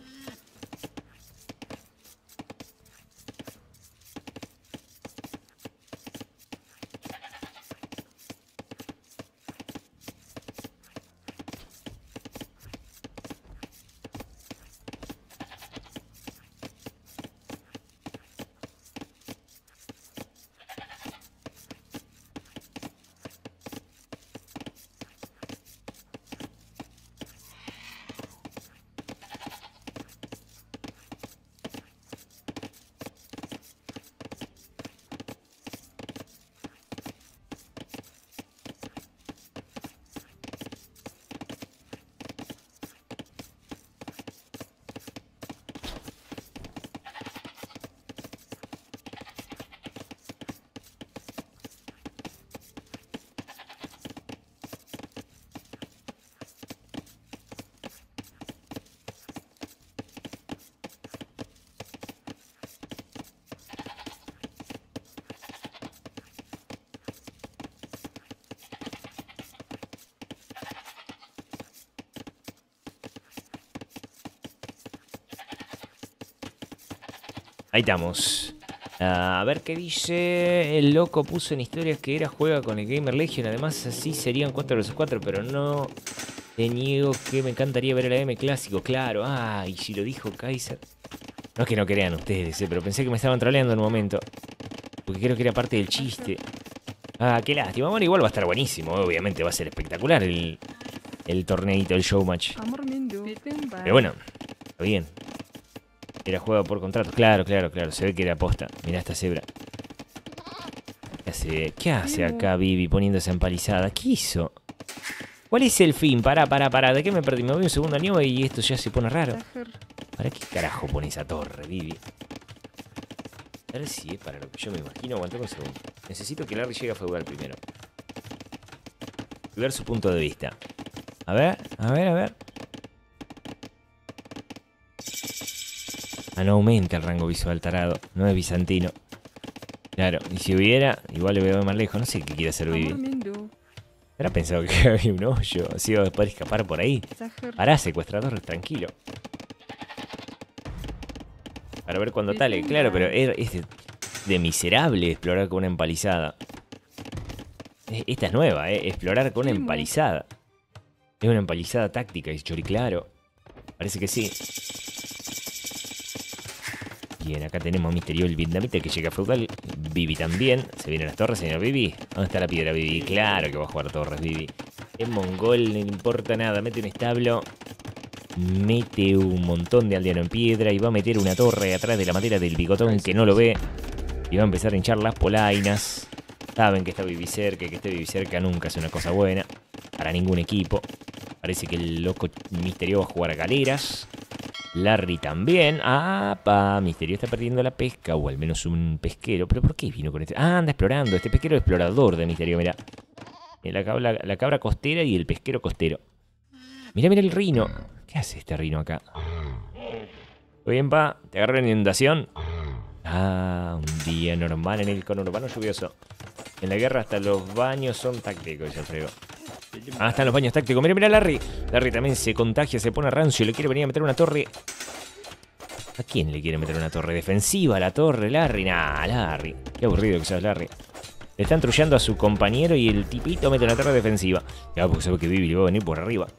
Ahí estamos. A ver qué dice. El loco puso en historias que era juega con el Gamer Legion. Además, así serían cuatro versus cuatro. Pero no te niego que me encantaría ver el A M clásico. Claro. Ah, y si lo dijo Kaiser. No es que no crean ustedes, eh, pero pensé que me estaban troleando en un momento. Porque creo que era parte del chiste. Ah, qué lástima. Bueno, igual va a estar buenísimo. Obviamente va a ser espectacular el, el torneito, el showmatch. Pero bueno, está bien. Era juego por contrato. Claro, claro, claro. Se ve que era posta. Mirá esta cebra. ¿Qué hace? ¿Qué hace acá Vivi poniéndose empalizada? ¿Qué hizo? ¿Cuál es el fin? Pará, pará, pará. ¿De qué me perdí? Me voy un segundo a Niobe y esto ya se pone raro. ¿Para qué carajo pone esa torre, Vivi? A ver si es para lo que yo me imagino. Aguantame un segundo. Necesito que Larry llegue a feudal primero. Y ver su punto de vista. A ver, a ver, a ver. Ah, no aumenta el rango visual, tarado. No es bizantino. Claro, y si hubiera, igual le veo más lejos. No sé qué quiere hacer Vivi. ¿Habrá pensado que había un hoyo? ¿Así va a poder escapar por ahí? Pará, secuestrador, tranquilo. Para ver cuándo tale. Claro, pero es de, de miserable explorar con una empalizada. Esta es nueva, ¿eh? Explorar con una empalizada. Es una empalizada táctica, dice Chori, claro. Parece que sí. Bien, acá tenemos a Misterio, el vietnamita que llega a feudal. Vivi también. Se vienen las torres, señor Vivi. ¿Dónde está la piedra, Vivi? Claro que va a jugar torres, Vivi. Es mongol, no le importa nada. Mete un establo. Mete un montón de aldeano en piedra. Y va a meter una torre atrás de la madera del bigotón que no lo ve. Y va a empezar a hinchar las polainas. Saben que está Vivi cerca. Que esté Vivi cerca nunca es una cosa buena para ningún equipo. Parece que el loco Misterio va a jugar a galeras. Larry también. Ah, pa, Misterio está perdiendo la pesca. O al menos un pesquero. ¿Pero por qué vino con este? Ah, anda explorando. Este pesquero es explorador de Misterio, mirá. La cabra, la cabra costera y el pesquero costero. Mirá, mirá el rino. ¿Qué hace este rino acá? ¿Todo bien, pa? ¿Te agarró en inundación? Ah, un día normal en el conurbano lluvioso. En la guerra hasta los baños son tácticos, dice Alfredo. Ah, están los baños tácticos. Mira, mira Larry. Larry también se contagia, se pone rancio. Le quiere venir a meter una torre. ¿A quién le quiere meter una torre defensiva? ¿A la torre, Larry? Nah, Larry. Qué aburrido que seas, Larry. Le están trullando a su compañero y el tipito mete una torre defensiva. Ya, porque sabe que Vivi le va a venir por arriba.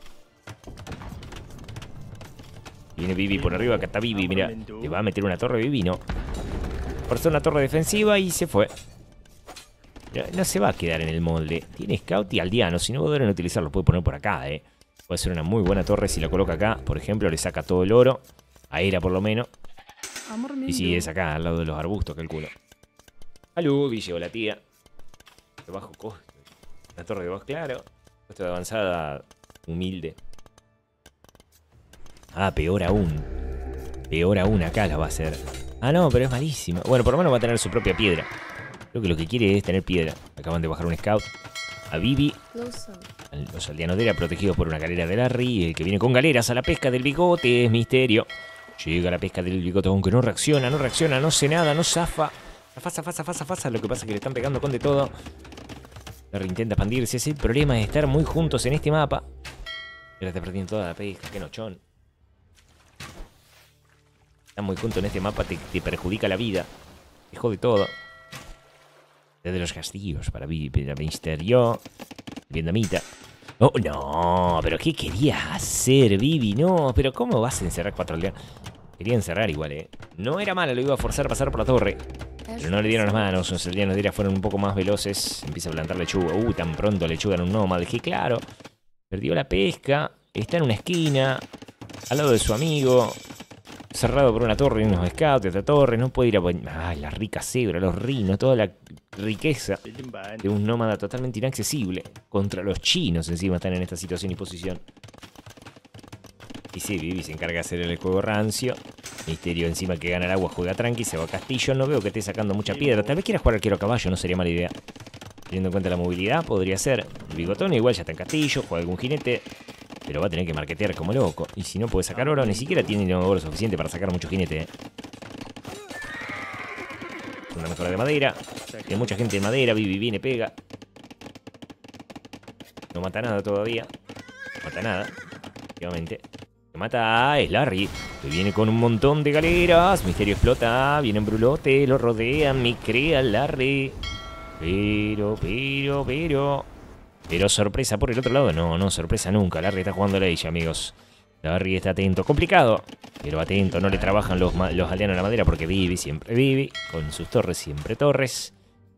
Viene Vivi por arriba, acá está Vivi, mira. Le va a meter una torre, Vivi, no. Forzó una torre defensiva y se fue. No se va a quedar en el molde. Tiene scout y aldeano. Si no pueden utilizarlo, puede poner por acá, eh. Puede ser una muy buena torre si la coloca acá. Por ejemplo, le saca todo el oro. A Era, por lo menos. Y si es acá, al lado de los arbustos, calculo. Aló, llegó la tía. De bajo costo. La torre de bajo, claro. Puesto de avanzada humilde. Ah, peor aún. Peor aún acá la va a hacer. Ah, no, pero es malísima. Bueno, por lo menos va a tener su propia piedra. Creo que lo que quiere es tener piedra. Acaban de bajar un scout. A Vivi. Los aldeanos de Era protegidos por una galera de Larry. El que viene con galeras a la pesca del bigote es Misterio. Llega la pesca del bigote, aunque no reacciona, no reacciona, no sé nada, no zafa. Zafa, zafa, zafa, zafa, zafa. Lo que pasa es que le están pegando con de todo. Larry intenta expandirse. Ese es el problema de estar muy juntos en este mapa. Ahora está perdiendo toda la pesca, qué nochón. Estar muy juntos en este mapa te, te perjudica la vida. Te jode todo. Desde los castillos para, para Misterio. Vietnamita. Oh, no, pero ¿qué querías hacer, Vivi? No, pero ¿cómo vas a encerrar cuatro aldeanos? Quería encerrar igual, ¿eh? No era malo, lo iba a forzar a pasar por la torre. Pero no le dieron las manos, los aldeanos de Era fueron un poco más veloces. Empieza a plantar lechuga. Uh, tan pronto lechuga en un nómada. Dije, claro, perdió la pesca. Está en una esquina, al lado de su amigo. Cerrado por una torre y unos scouts de otra torre. No puede ir a... Ay, la rica cebra, los rinos, toda la riqueza de un nómada totalmente inaccesible. Contra los chinos encima están en esta situación y posición. Y sí, Vivi se encarga de hacer el juego rancio. Misterio encima que gana el agua juega tranqui, se va a castillo. No veo que esté sacando mucha piedra. Tal vez quiera jugar arquero a caballo, no sería mala idea. Teniendo en cuenta la movilidad, podría ser. El bigotón igual ya está en castillo, juega algún jinete. Pero va a tener que marquetear como loco. Y si no puede sacar oro, ni siquiera tiene oro suficiente para sacar mucho jinete. ¿eh? Una mejora de madera. Hay mucha gente de madera. Vivi viene, pega. No mata nada todavía. No mata nada. Efectivamente. Lo que mata es Larry. Que viene con un montón de galeras. Misterio explota. Viene en brulote. Lo rodean. Me crea Larry. Pero, pero, pero... Pero sorpresa por el otro lado. No, no, sorpresa nunca. Larry está jugando a ella, amigos. Larry está atento. Complicado, pero atento. No le trabajan los, los aldeanos a la madera porque Vivi siempre Vivi. Con sus torres siempre torres.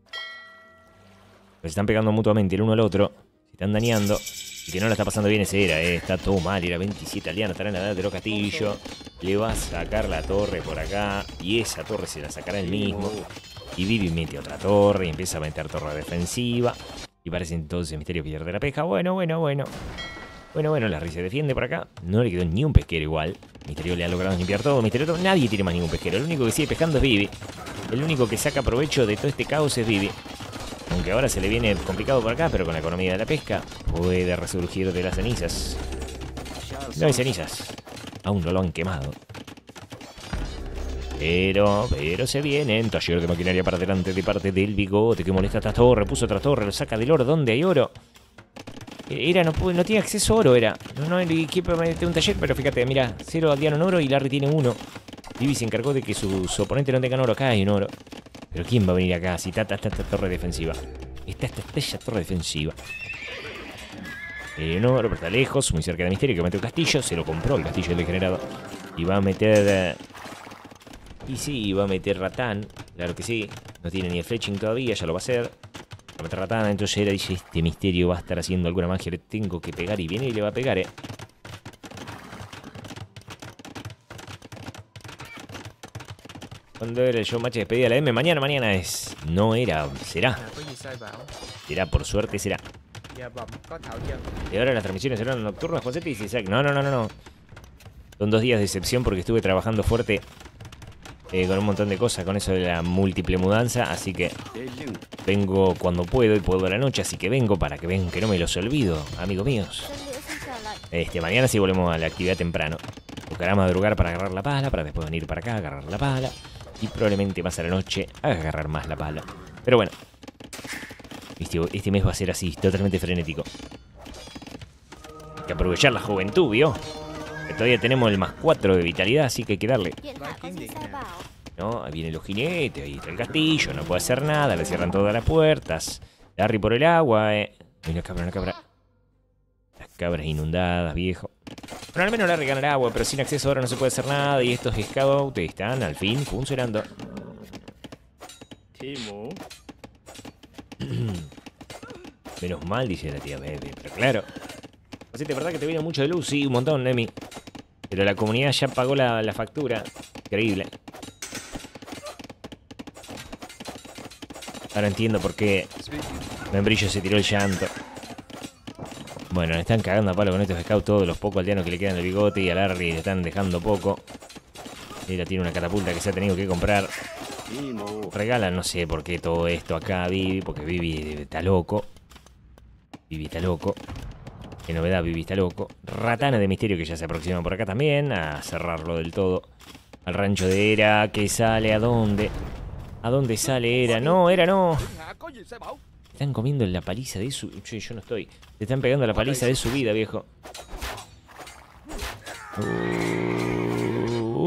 Se están pegando mutuamente el uno al otro. Se están dañando. Y que no la está pasando bien ese Era, eh. Está todo mal. Era veintisiete aldeanos. Estará en la edad de los castillos. Le va a sacar la torre por acá. Y esa torre se la sacará él mismo. Y Vivi mete otra torre. Y empieza a meter torre defensiva. Y parece entonces Misterio pierde la pesca. Bueno, bueno, bueno. Bueno, bueno, Larry se defiende por acá. No le quedó ni un pesquero igual. Misterio le ha logrado limpiar todo. Misterio todo. Nadie tiene más ningún pesquero. El único que sigue pescando es Vivi. El único que saca provecho de todo este caos es Vivi. Aunque ahora se le viene complicado por acá, pero con la economía de la pesca puede resurgir de las cenizas. No hay cenizas. Aún no lo han quemado. Pero, pero se vienen. Taller de maquinaria para adelante de parte del bigote que molesta a esta torre. Puso otra torre, lo saca del oro. ¿Dónde hay oro? Era, no, puede, no tiene acceso a oro, era. No, no, el equipo de un taller, pero fíjate, mira, cero aldeano en oro y Larry tiene uno. Vivi se encargó de que sus su oponentes no tengan oro. Acá hay un oro. Pero ¿quién va a venir acá si está esta torre defensiva? Está esta estrella torre defensiva. Eh, no, pero está lejos, muy cerca de Misterio, que mete un castillo. Se lo compró el castillo del degenerado. Y va a meter... Y sí, va a meter Ratán. Claro que sí. No tiene ni el fletching todavía, ya lo va a hacer. Va a meter Ratán, entonces Era dice, este Misterio va a estar haciendo alguna magia. Le tengo que pegar y viene y le va a pegar, eh. ¿Cuándo era el show match de despedida de la M? Mañana, mañana es... No era, será. Será, por suerte será. Y ahora las transmisiones serán nocturnas, José, y dice, no, no, no, no, no. Son dos días de excepción porque estuve trabajando fuerte eh, con un montón de cosas, con eso de la múltiple mudanza, así que vengo cuando puedo y puedo a la noche, así que vengo para que ven que no me los olvido, amigos míos. Este, mañana sí volvemos a la actividad temprano. Tocará madrugar para agarrar la pala, para después venir para acá a agarrar la pala. Y probablemente más a la noche a agarrar más la pala. Pero bueno, este, este mes va a ser así, totalmente frenético. Hay que aprovechar la juventud, ¿vio? Que todavía tenemos el más cuatro de vitalidad, así que hay que darle. No, ahí vienen los jinetes, ahí está el castillo, no puede hacer nada, le cierran todas las puertas. Larry por el agua, eh. Hay una cabra, una cabra. Las cabras inundadas, viejo. Bueno, al menos Larry gana el agua, pero sin acceso ahora no se puede hacer nada. Y estos scouts están al fin funcionando. Menos mal, dice la tía Bebe, pero claro. Así de verdad que te viene mucho de luz, sí, un montón, Nemi. Pero la comunidad ya pagó la, la factura. Increíble. Ahora entiendo por qué Membrillo se tiró el llanto. Bueno, le están cagando a palo con estos scouts todos los pocos aldeanos que le quedan de bigote y a Larry le están dejando poco. Mira, tiene una catapulta que se ha tenido que comprar. Regala, no sé por qué todo esto acá a Vivi, porque Vivi está loco. Vivi está loco. Qué novedad, Vivi está loco. Ratana de misterio que ya se aproxima por acá también, a cerrarlo del todo. Al rancho de Era, que sale, ¿a dónde? ¿A dónde sale Era? No, Era no. Están comiendo la paliza de su... Yo, yo no estoy. Te están pegando la paliza de su vida, viejo. Uh,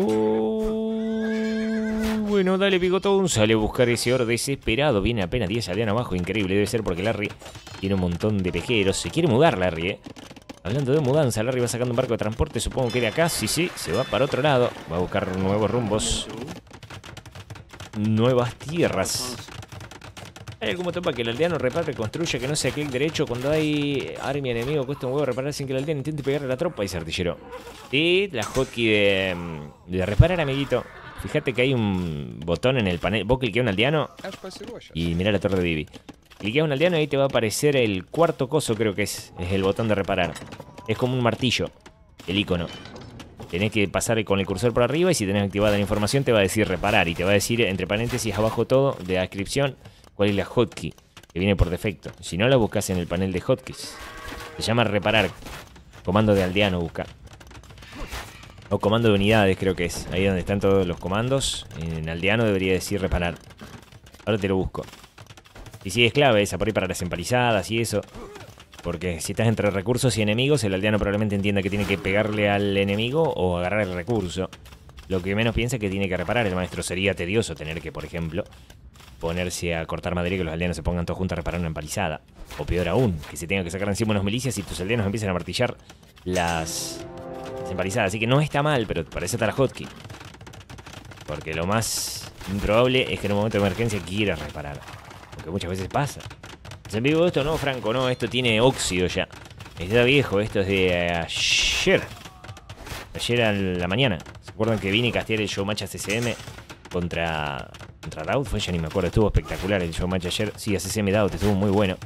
uh, bueno, dale, Bigotón. Sale a buscar ese oro desesperado. Viene apenas diez aldeanos abajo. Increíble, debe ser porque Larry tiene un montón de pejeros. Se quiere mudar, Larry, eh. Hablando de mudanza, Larry va sacando un barco de transporte. Supongo que de acá, sí, sí. Se va para otro lado. Va a buscar nuevos rumbos. Nuevas tierras. Hay algún botón para que el aldeano repare, construya, que no sea clic derecho. Cuando hay army enemigo, cuesta un huevo reparar sin que el aldeano intente pegarle a la tropa, dice Artillero. Y la hotkey de, de reparar, amiguito. Fíjate que hay un botón en el panel. Vos cliqueás un aldeano y mirá la torre de Vivi. Cliqueás un aldeano y ahí te va a aparecer el cuarto coso, creo que es. Es el botón de reparar. Es como un martillo, el icono. Tenés que pasar con el cursor por arriba y si tenés activada la información te va a decir reparar. Y te va a decir, entre paréntesis, abajo todo, de la descripción, cuál es la hotkey que viene por defecto. Si no, la buscas en el panel de hotkeys. Se llama reparar. Comando de aldeano busca. O comando de unidades creo que es. Ahí donde están todos los comandos. En aldeano debería decir reparar. Ahora te lo busco. Y sí, es clave esa por ahí para las empalizadas y eso. Porque si estás entre recursos y enemigos, el aldeano probablemente entienda que tiene que pegarle al enemigo o agarrar el recurso. Lo que menos piensa es que tiene que reparar. El maestro sería tedioso tener que, por ejemplo, ponerse a cortar madera y que los aldeanos se pongan todos juntos a reparar una empalizada. O peor aún, que se tenga que sacar encima unos milicias y tus aldeanos empiezan a martillar las, las empalizadas. Así que no está mal, pero para eso está la hotkey. Porque lo más improbable es que en un momento de emergencia quieras reparar. Porque muchas veces pasa. ¿Se en vivo esto? No, Franco, no, esto tiene óxido ya. Está viejo, esto es de ayer. Ayer a la mañana. ¿Se acuerdan que vine a castear el showmatch a C C M contra... Contra Daud? Fue, ya ni me acuerdo, estuvo espectacular el showmatch ayer. Sí, a C C M Daud, estuvo muy bueno.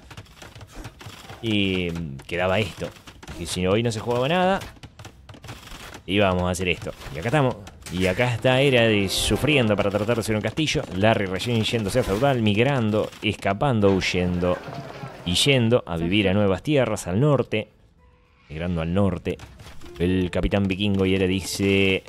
Y quedaba esto. Y si hoy no se jugaba nada, íbamos a hacer esto. Y acá estamos. Y acá está Era de, sufriendo para tratar de hacer un castillo. Larry recién yéndose a feudal, migrando, escapando, huyendo y yendo a vivir a nuevas tierras al norte. Migrando al norte. El capitán vikingo y Era dice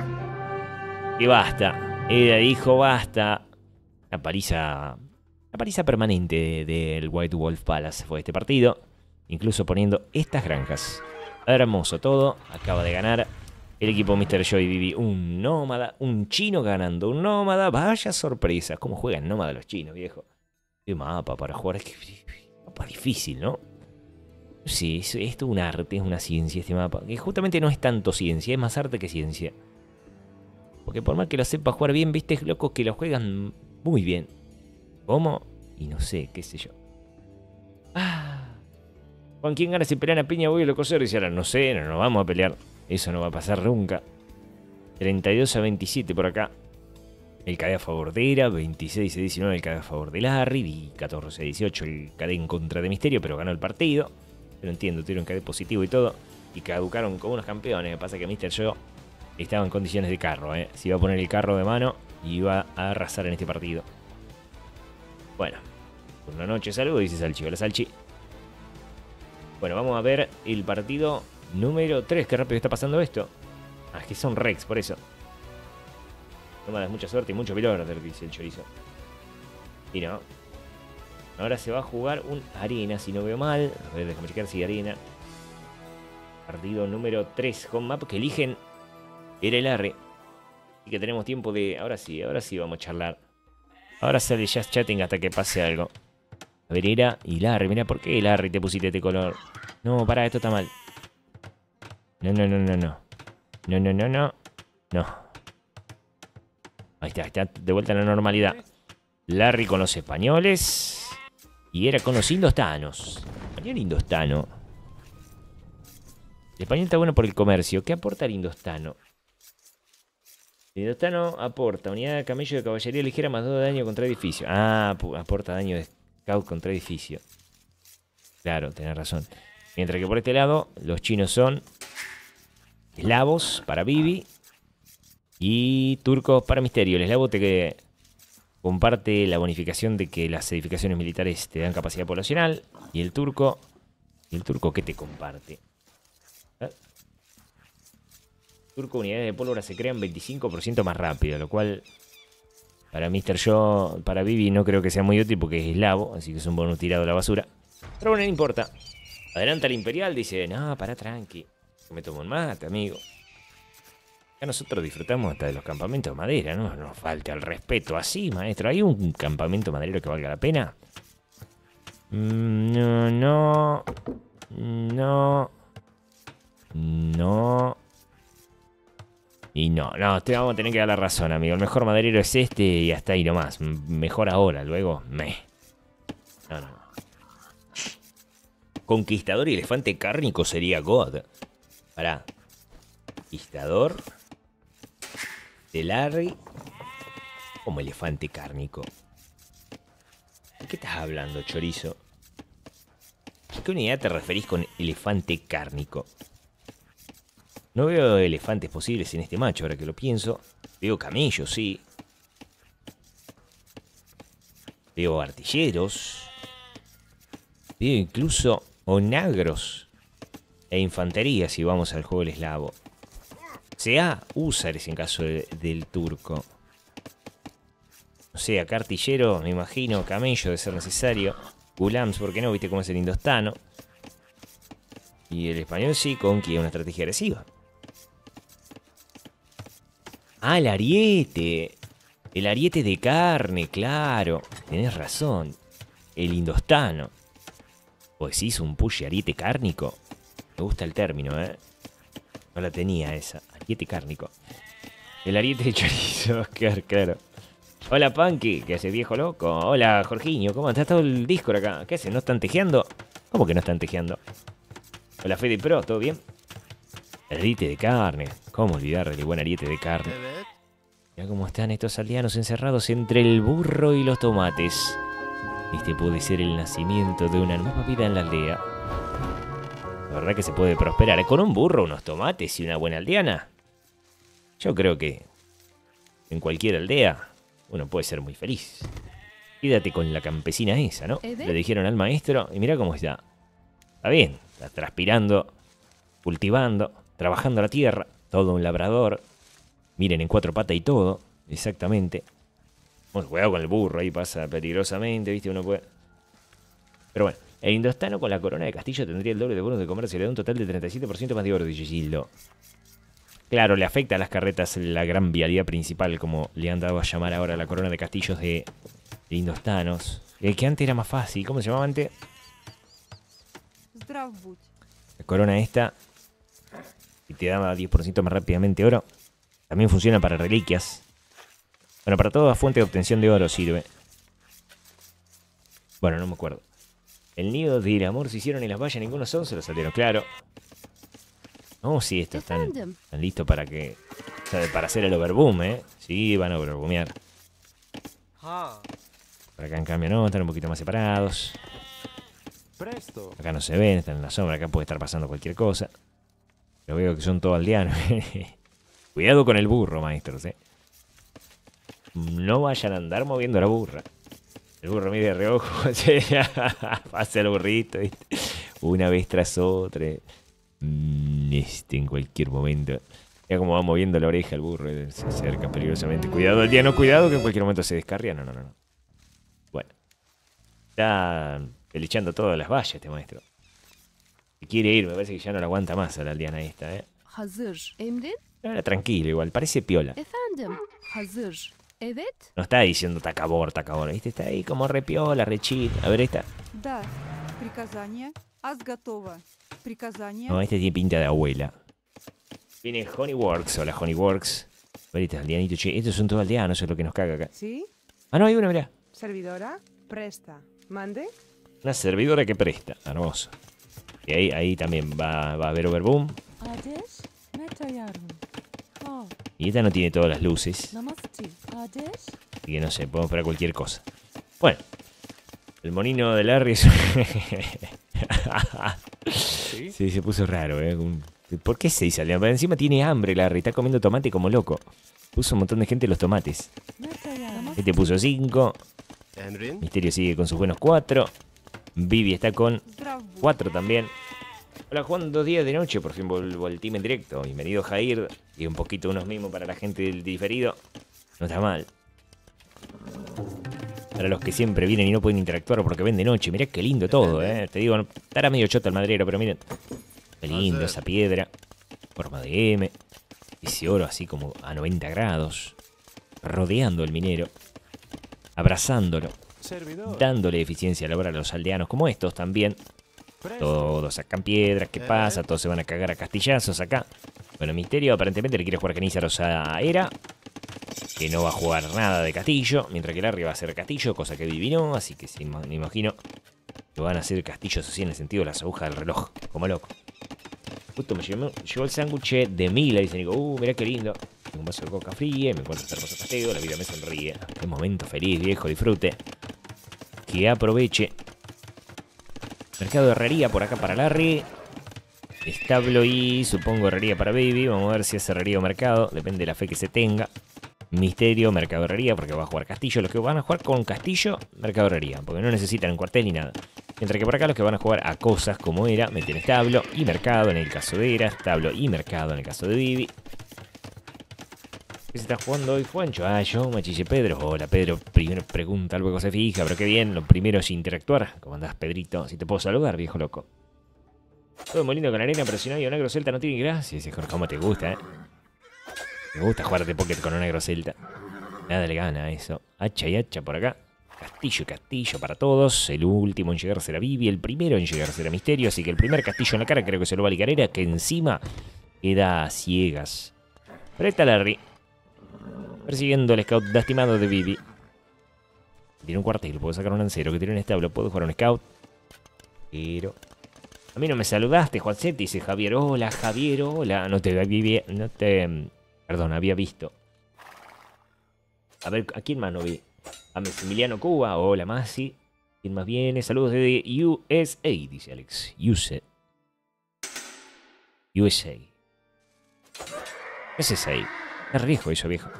que basta. Era dijo basta. La paliza, la paliza permanente del White Wolf Palace fue este partido. Incluso poniendo estas granjas. Hermoso todo. Acaba de ganar el equipo míster Joy Vivi. Un nómada, un chino ganando un nómada. Vaya sorpresa. ¿Cómo juegan nómada los chinos, viejo? Qué mapa para jugar. Es que mapa difícil, ¿no? Sí, esto es un arte, es una ciencia este mapa. Que justamente no es tanto ciencia, es más arte que ciencia. Porque por más que lo sepa jugar bien, viste, locos que lo juegan muy bien. ¿Cómo? Y no sé, qué sé yo. Ah. ¿Con quién gana si pelean a piña voy a lo coser? Dice ahora, no sé, no nos vamos a pelear. Eso no va a pasar nunca. treinta y dos a veintisiete por acá. El K D a favor de Era. veintiséis a diecinueve el K D a favor de Larry. Y catorce a dieciocho el K D en contra de Misterio. Pero ganó el partido. Pero entiendo, tuvieron K D positivo y todo. Y caducaron como unos campeones. Me pasa que míster Joe estaba en condiciones de carro. ¿eh? Se iba a poner el carro de mano y iba a arrasar en este partido. Bueno. Buenas noches, saludos, dice Salchi. Hola, Salchi. Bueno, vamos a ver el partido número tres. Qué rápido está pasando esto. Ah, es que son Rex, por eso. Nómadas, mucha suerte y mucho pilorder, dice el chorizo. Y no. Ahora se va a jugar un arena, si no veo mal. A ver, déjame checar si arena. Partido número tres. Home map que eligen era el Larry. Y que tenemos tiempo de... Ahora sí, ahora sí vamos a charlar. Ahora sale just chatting hasta que pase algo. A ver, Era y Larry. Mirá, ¿por qué Larry te pusiste este color? No, pará, esto está mal. No, no, no, no, no. No, no, no, no. No. Ahí está, está de vuelta a la normalidad. Larry con los españoles. Y Era con los indostanos. Español indostano. El español está bueno por el comercio. ¿Qué aporta el indostano? El indostano aporta unidad de camello de caballería ligera más dos de daño contra edificio. Ah, aporta daño de scout contra edificio. Claro, tenés razón. Mientras que por este lado, los chinos son eslavos para Vivi y turcos para Misterio. El eslavo te comparte la bonificación de que las edificaciones militares te dan capacidad poblacional. Y el turco... ¿Y el turco qué te comparte? ¿Eh? Turco, unidades de pólvora se crean veinticinco por ciento más rápido, lo cual para mister Yo, para Vivi no creo que sea muy útil porque es eslavo, así que es un bonus tirado a la basura. Pero bueno, no importa. Adelanta el Imperial, dice, no, para tranqui, que me tomo un mate, amigo. Ya nosotros disfrutamos hasta de los campamentos de madera, ¿no? No falta el respeto así, maestro. ¿Hay un campamento maderero que valga la pena? Mm, no, no, no, no... Y no, no, te vamos a tener que dar la razón, amigo. El mejor maderero es este y hasta ahí nomás. Mejor ahora, luego, meh. No, no, no. Conquistador y elefante cárnico sería God. Pará. Conquistador de Larry como elefante cárnico. ¿De qué estás hablando, chorizo? ¿A qué unidad te referís con elefante cárnico? No veo elefantes posibles en este macho, ahora que lo pienso. Veo camellos, sí. Veo artilleros. Veo incluso onagros e infantería si vamos al juego del eslavo. Sea húsares en caso de, del turco. O sea, acá artillero, me imagino, camello de ser necesario. Gulams, ¿por qué no? ¿Viste cómo es el indostano? Y el español sí, con que una estrategia agresiva. Ah, el ariete. El ariete de carne, claro. Tenés razón. El indostano. Pues hizo un push ariete cárnico. Me gusta el término, ¿eh? No la tenía esa. Ariete cárnico. El ariete de chorizo, claro, claro. Hola, Punky, ¿qué hace, viejo loco? Hola, Jorginho, ¿cómo está todo el Discord acá? ¿Qué hacen? ¿No están tejeando? ¿Cómo que no están tejeando? Hola, Fede Pro, ¿todo bien? El ariete de carne. ¿Cómo olvidar el buen ariete de carne? Mira cómo están estos aldeanos encerrados entre el burro y los tomates. Este puede ser el nacimiento de una nueva vida en la aldea. La verdad que se puede prosperar. Con un burro, unos tomates y una buena aldeana. Yo creo que en cualquier aldea uno puede ser muy feliz. Quédate con la campesina esa, ¿no? Le dijeron al maestro y mira cómo está. Está bien, está transpirando, cultivando, trabajando la tierra. Todo un labrador. Miren, en cuatro patas y todo. Exactamente. Bueno, cuidado con el burro, ahí pasa peligrosamente, ¿viste? Uno puede... Pero bueno, el indostano con la corona de castillo tendría el doble de bonos de comercio. Le da un total de treinta y siete por ciento más de oro, dice Gildo. Claro, le afecta a las carretas la gran vialidad principal, como le han dado a llamar ahora la corona de castillos de, de indostanos. El que antes era más fácil. ¿Cómo se llamaba antes? La corona esta, y te daba diez por ciento más rápidamente oro. También funciona para reliquias. Bueno, para toda fuente de obtención de oro sirve. Bueno, no me acuerdo. El nido del amor se hicieron en las vallas, ninguno son, se lo salieron, claro. No, sí, estos están, están listos para que... O sea, para hacer el overboom, ¿eh? Sí, van a overboomear. Por acá en cambio no, están un poquito más separados. Acá no se ven, están en la sombra, acá puede estar pasando cualquier cosa. Pero veo que son todos aldeanos. Cuidado con el burro, maestros, ¿eh? No vayan a andar moviendo la burra. El burro mide de reojo. Pasa el burrito, ¿viste? Una vez tras otra. Este, en cualquier momento. Mira cómo va moviendo la oreja el burro. Se acerca peligrosamente. Cuidado, el día no, cuidado, que en cualquier momento se descarría. No, no, no, no. Bueno. Está pelechando todas las vallas este maestro. Se quiere ir, me parece que ya no la aguanta más a la aldeana esta, ¿eh? Ahora tranquilo, igual, parece piola. No está diciendo tacabor, tacabor, ¿viste? Está ahí como re piola, re chill. A ver esta. No, este tiene pinta de abuela. Viene Honeyworks. Hola, Honeyworks. A ver, este aldeanito, che. Estos son todos aldeanos, eso es lo que nos caga acá. ¿Sí? Ah, no, hay una, mirá. Servidora, presta. ¿Mande? Una servidora que presta. Hermoso. Y ahí, ahí también va, va a haber overboom. Y esta no tiene todas las luces. Así que no sé, podemos esperar cualquier cosa. Bueno. El monino de Larry es... ¿Sí? Sí, se puso raro, ¿eh? Un- ¿Por qué seis aldeanos? Pero encima tiene hambre, Larry. Está comiendo tomate como loco. Puso un montón de gente los tomates. Este puso cinco. Emrin. Misterio sigue con sus buenos cuatro. Vivi está con cuatro también. Hola, Juan, dos días de noche. Por fin vuelvo al team en directo. Bienvenido, Jair. Y un poquito unos mismos para la gente del diferido. No está mal. Para los que siempre vienen y no pueden interactuar porque ven de noche. Mirá qué lindo todo, ¿eh? Te digo, estará medio choto el madrero, pero miren. Qué lindo esa piedra. Forma de M. Ese oro así como a noventa grados. Rodeando al minero. Abrazándolo. Servidor. Dándole eficiencia laboral a los aldeanos como estos también. Todos sacan piedras. ¿Qué pasa? Todos se van a cagar a castillazos acá. Bueno, Misterio aparentemente le quiere jugar canízaros a Era. Que no va a jugar nada de castillo. Mientras que Larry va a hacer castillo. Cosa que Vivi no. Así que sí, me imagino que van a hacer castillos así en el sentido de las agujas del reloj. Como loco. Justo me llegó, llegó el sándwich de Mila y dice Nico, uh, mirá qué lindo. Tengo un vaso de coca fría, me encuentro este hermoso casteo, la vida me sonríe. Qué momento feliz, viejo, disfrute. Que aproveche. Mercado de herrería por acá para Larry. Establo y supongo herrería para Baby. Vamos a ver si es herrería o mercado, depende de la fe que se tenga. Misterio, mercado de herrería, porque va a jugar castillo. Los que van a jugar con castillo, mercado de herrería, porque no necesitan un cuartel ni nada. Mientras que por acá los que van a jugar a cosas como Era, meten establo y mercado en el caso de Era, establo y mercado en el caso de Vivi. ¿Qué se está jugando hoy, Juancho? Ah, yo, Machille Pedro. Hola, Pedro. Primero pregunta, luego se fija, pero qué bien. Lo primero es interactuar. ¿Cómo andás, Pedrito? Si te puedo saludar, viejo loco. Todo muy lindo con arena, pero si no hay un agro celta no tiene gracia. Dice, ¿cómo te gusta, eh? Me gusta jugar de pocket con un agro celta. Nada le gana a eso. Hacha y hacha por acá. Castillo y castillo para todos. El último en llegar será Vivi. El primero en llegar será Misterio. Así que el primer castillo en la cara creo que se lo va a Licarera. Que encima queda a ciegas. Pero ahí está Larry. Persiguiendo el scout lastimado de Vivi. Tiene un cuartel. Puedo sacar un lancero. Que tiene un establo. Puedo jugar un scout. Pero... a mí no me saludaste, Juancetti. Dice Javier. Hola, Javier. Hola. No te había... No te... Perdón, había visto. A ver, ¿a quién más no vi? A Maximiliano Cuba. Hola, Masi. ¿Quién más viene? Saludos desde U S A, dice Alex. U S A. U S A. ¿Qué es ese ahí? Es riesgo eso, viejo.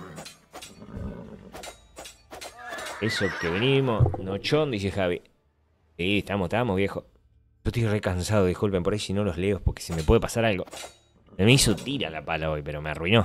Eso que venimos. Nochón, dice Javi. Sí, estamos, estamos, viejo. Yo estoy re cansado, disculpen por ahí si no los leo, porque se me puede pasar algo. Me hizo tira la pala hoy, pero me arruinó.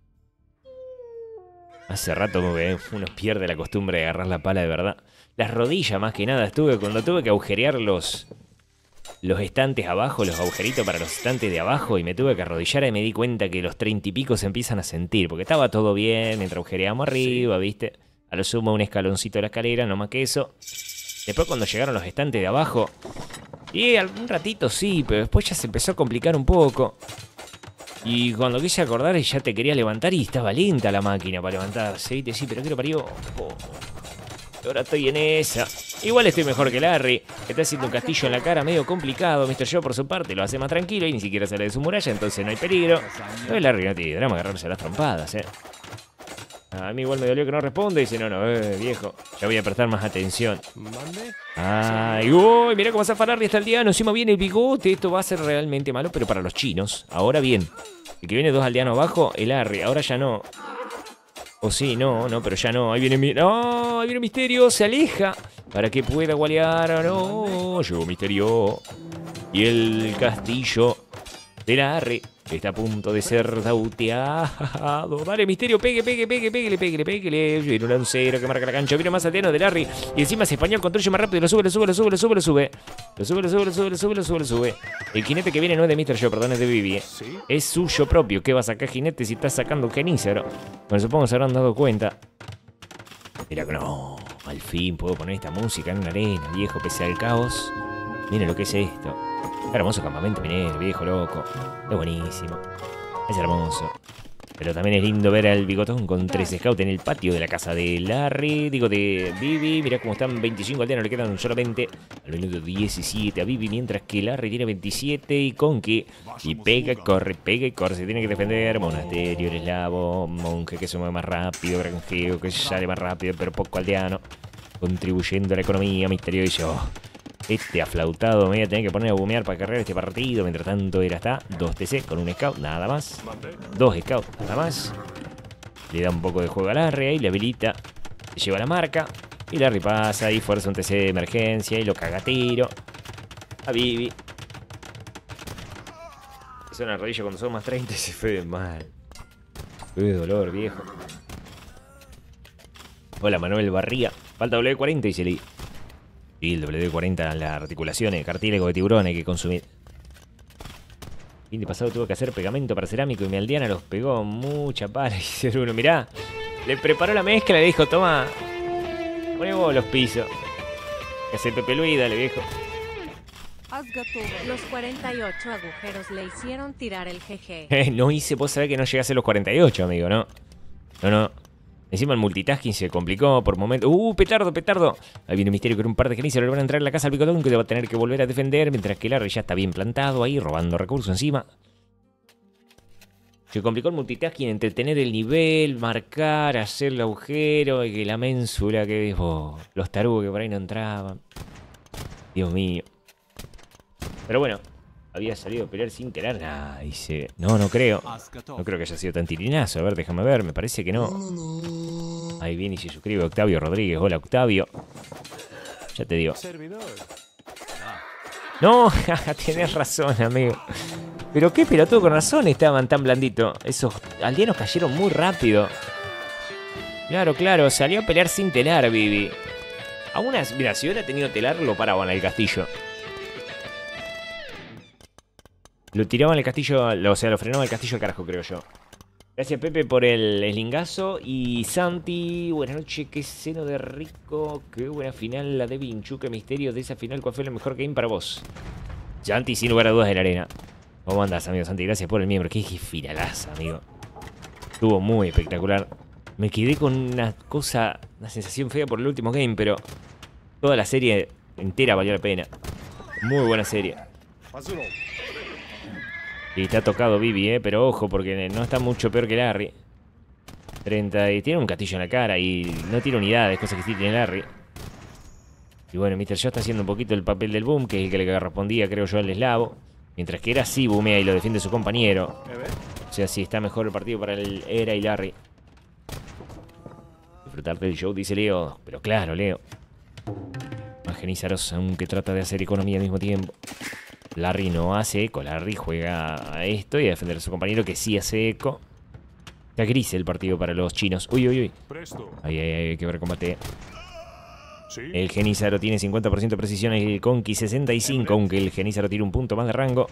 Hace rato que uno pierde la costumbre de agarrar la pala de verdad. Las rodillas más que nada. Estuve cuando tuve que agujerear los, los estantes abajo, los agujeritos para los estantes de abajo, y me tuve que arrodillar y me di cuenta que los treinta y pico se empiezan a sentir. Porque estaba todo bien mientras agujereábamos arriba, ¿viste? A lo sumo un escaloncito de la escalera, no más que eso. Después cuando llegaron los estantes de abajo, y algún ratito sí, pero después ya se empezó a complicar un poco. Y cuando quise acordar ya te quería levantar y estaba lenta la máquina para levantarse. Y te sí, pero quiero parió. Oh, ahora estoy en esa. Igual estoy mejor que Larry, que está haciendo un castillo en la cara medio complicado. mister Joe por su parte lo hace más tranquilo y ni siquiera sale de su muralla, entonces no hay peligro. Pero Larry no tiene drama agarrarse a las trompadas, eh. A mí igual me dolió que no responde. Dice, no, no, eh, viejo, ya voy a prestar más atención. ¿Mande? Ay, uy, mirá cómo zafa Larry hasta el aldeano. Encima viene el bigote. Esto va a ser realmente malo, pero para los chinos. Ahora bien, el que viene dos aldeanos abajo, el Larry. Ahora ya no. O sí, no, no, pero ya no. Ahí viene mi... ¡No! Ahí viene Misterio. Se aleja para que pueda gualear. No, llegó Misterio. Y el castillo de Larry está a punto de ser dauteado. Dale, Misterio, pegue, pegue, pegue, pegue, pegue, pegue. Viene un lancero que marca la cancha. Viene más aldeano de Larry. Y encima es español, construye más rápido. Lo sube, lo sube, lo sube, lo sube, lo sube. Lo sube, lo sube, lo sube, lo sube, lo sube, lo sube. El jinete que viene no es de mister Joe, perdón, es de Vivi. ¿eh? ¿Sí? Es suyo propio. ¿Qué va a sacar jinete si está sacando un canícero? Bueno, supongo que se habrán dado cuenta. Mira que no. Al fin puedo poner esta música en una arena, viejo, pese al caos. Miren lo que es esto. Qué hermoso campamento minero, viejo loco. Es buenísimo. Es hermoso. Pero también es lindo ver al bigotón con tres scouts en el patio de la casa de Larry. Digo, de Vivi. Mirá cómo están veinticinco aldeanos. Le quedan solamente al minuto diecisiete a Vivi. Mientras que Larry tiene veintisiete. Y Conky. Y pega, corre, pega y corre. Se tiene que defender. Monasterio, el eslavo. Monje que se mueve más rápido. Granjeo que sale más rápido. Pero poco aldeano. Contribuyendo a la economía. Misterio y yo. Este aflautado me voy a tener que poner a bumear para cargar este partido. Mientras tanto, era está dos T C con un scout, nada más. Dos scouts, nada más. Le da un poco de juego a Larry ahí, le habilita. Se lleva la marca. Y Larry pasa y fuerza un T C de emergencia. Y lo caga tiro. A Vivi. Eso en la rodilla cuando son más treinta se fue de mal. Qué dolor, viejo. Hola, Manuel Barría. Falta W cuarenta y se le... Sí, el W cuarenta en las articulaciones. Cartílago de tiburón hay que consumir. El fin de pasado tuve que hacer pegamento para cerámico y mi aldeana los pegó mucha pala. Y dice Bruno, mirá. Le preparó la mezcla y le dijo, toma. Poné vos los pisos. Que hace Pepe Luis, dale, viejo. Los cuarenta y ocho agujeros le hicieron tirar el G G. No hice, vos sabés que no llegase a los cuarenta y ocho, amigo, ¿no? No, no. Encima el multitasking se complicó por momentos. ¡Uh, petardo, petardo! Ahí viene Misterio con un par de genisas. Le van a entrar en la casa al picotón que le va a tener que volver a defender. Mientras que Larry ya está bien plantado ahí, robando recursos encima. Se complicó el multitasking entre tener el nivel, marcar, hacer el agujero y que la ménsula que... Oh, los tarugos que por ahí no entraban. Dios mío. Pero bueno, había salido a pelear sin tener nada. Dice, no, no creo. No creo que haya sido tan tirinazo. A ver, déjame ver, me parece que no. Ahí viene y se suscribe Octavio Rodríguez. Hola, Octavio. Ya te digo. No, tenés razón, amigo. Pero qué pelotudo, con razón estaban tan blanditos. Esos aldeanos cayeron muy rápido. Claro, claro, salió a pelear sin telar, Vivi. Aún así, mira, si hubiera tenido telar, lo paraban al castillo. Lo tiraban al castillo, o sea, lo frenaban al castillo al carajo, creo yo. Gracias, Pepe, por el eslingazo. Y Santi, buenas noches, qué seno de rico. Qué buena final la de Vinchu. Qué misterio de esa final. ¿Cuál fue el mejor game para vos? Santi, sin lugar a dudas, de la arena. ¿Cómo andás, amigo Santi? Gracias por el miembro. Qué finalaza, amigo. Estuvo muy espectacular. Me quedé con una cosa, una sensación fea por el último game, pero toda la serie entera valió la pena. Muy buena serie. Y está tocado Vivi, eh, pero ojo, porque no está mucho peor que Larry. treinta y tiene un castillo en la cara y no tiene unidades, cosas que sí tiene Larry. Y bueno, mister Joe está haciendo un poquito el papel del boom, que es el que le correspondía, creo yo, al eslavo. Mientras que era así, boomea y lo defiende su compañero. O sea, sí está mejor el partido para el Era y Larry. Disfrutar del show, dice Leo. Pero claro, Leo. Más genízaros, aunque trata de hacer economía al mismo tiempo. Larry no hace eco, Larry juega a esto y a defender a su compañero que sí hace eco. Está gris el partido para los chinos. Uy, uy, uy. Ahí hay que ver combate. El Genízaro tiene cincuenta por ciento de precisión y el Conky sesenta y cinco, aunque el Genízaro tiene un punto más de rango.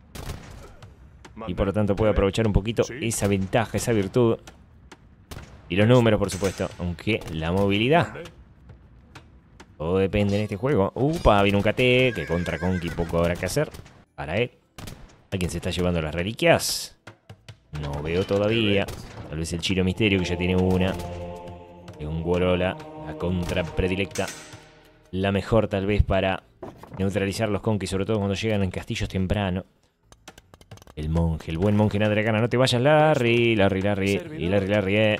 Y por lo tanto puede aprovechar un poquito esa ventaja, esa virtud. Y los números, por supuesto, aunque la movilidad. Todo depende en este juego. Upa, viene un K T, que contra Conky poco habrá que hacer. Para él. ¿Alguien se está llevando las reliquias? No veo todavía. Tal vez el Chino Misterio, que ya tiene una. Y un Guorola, la contra predilecta. La mejor tal vez para neutralizar los Conky, sobre todo cuando llegan en castillos temprano. El monje, el buen monje Nadragana. No te vayas, Larry. Larry, Larry. Y Larry, Larry, eh.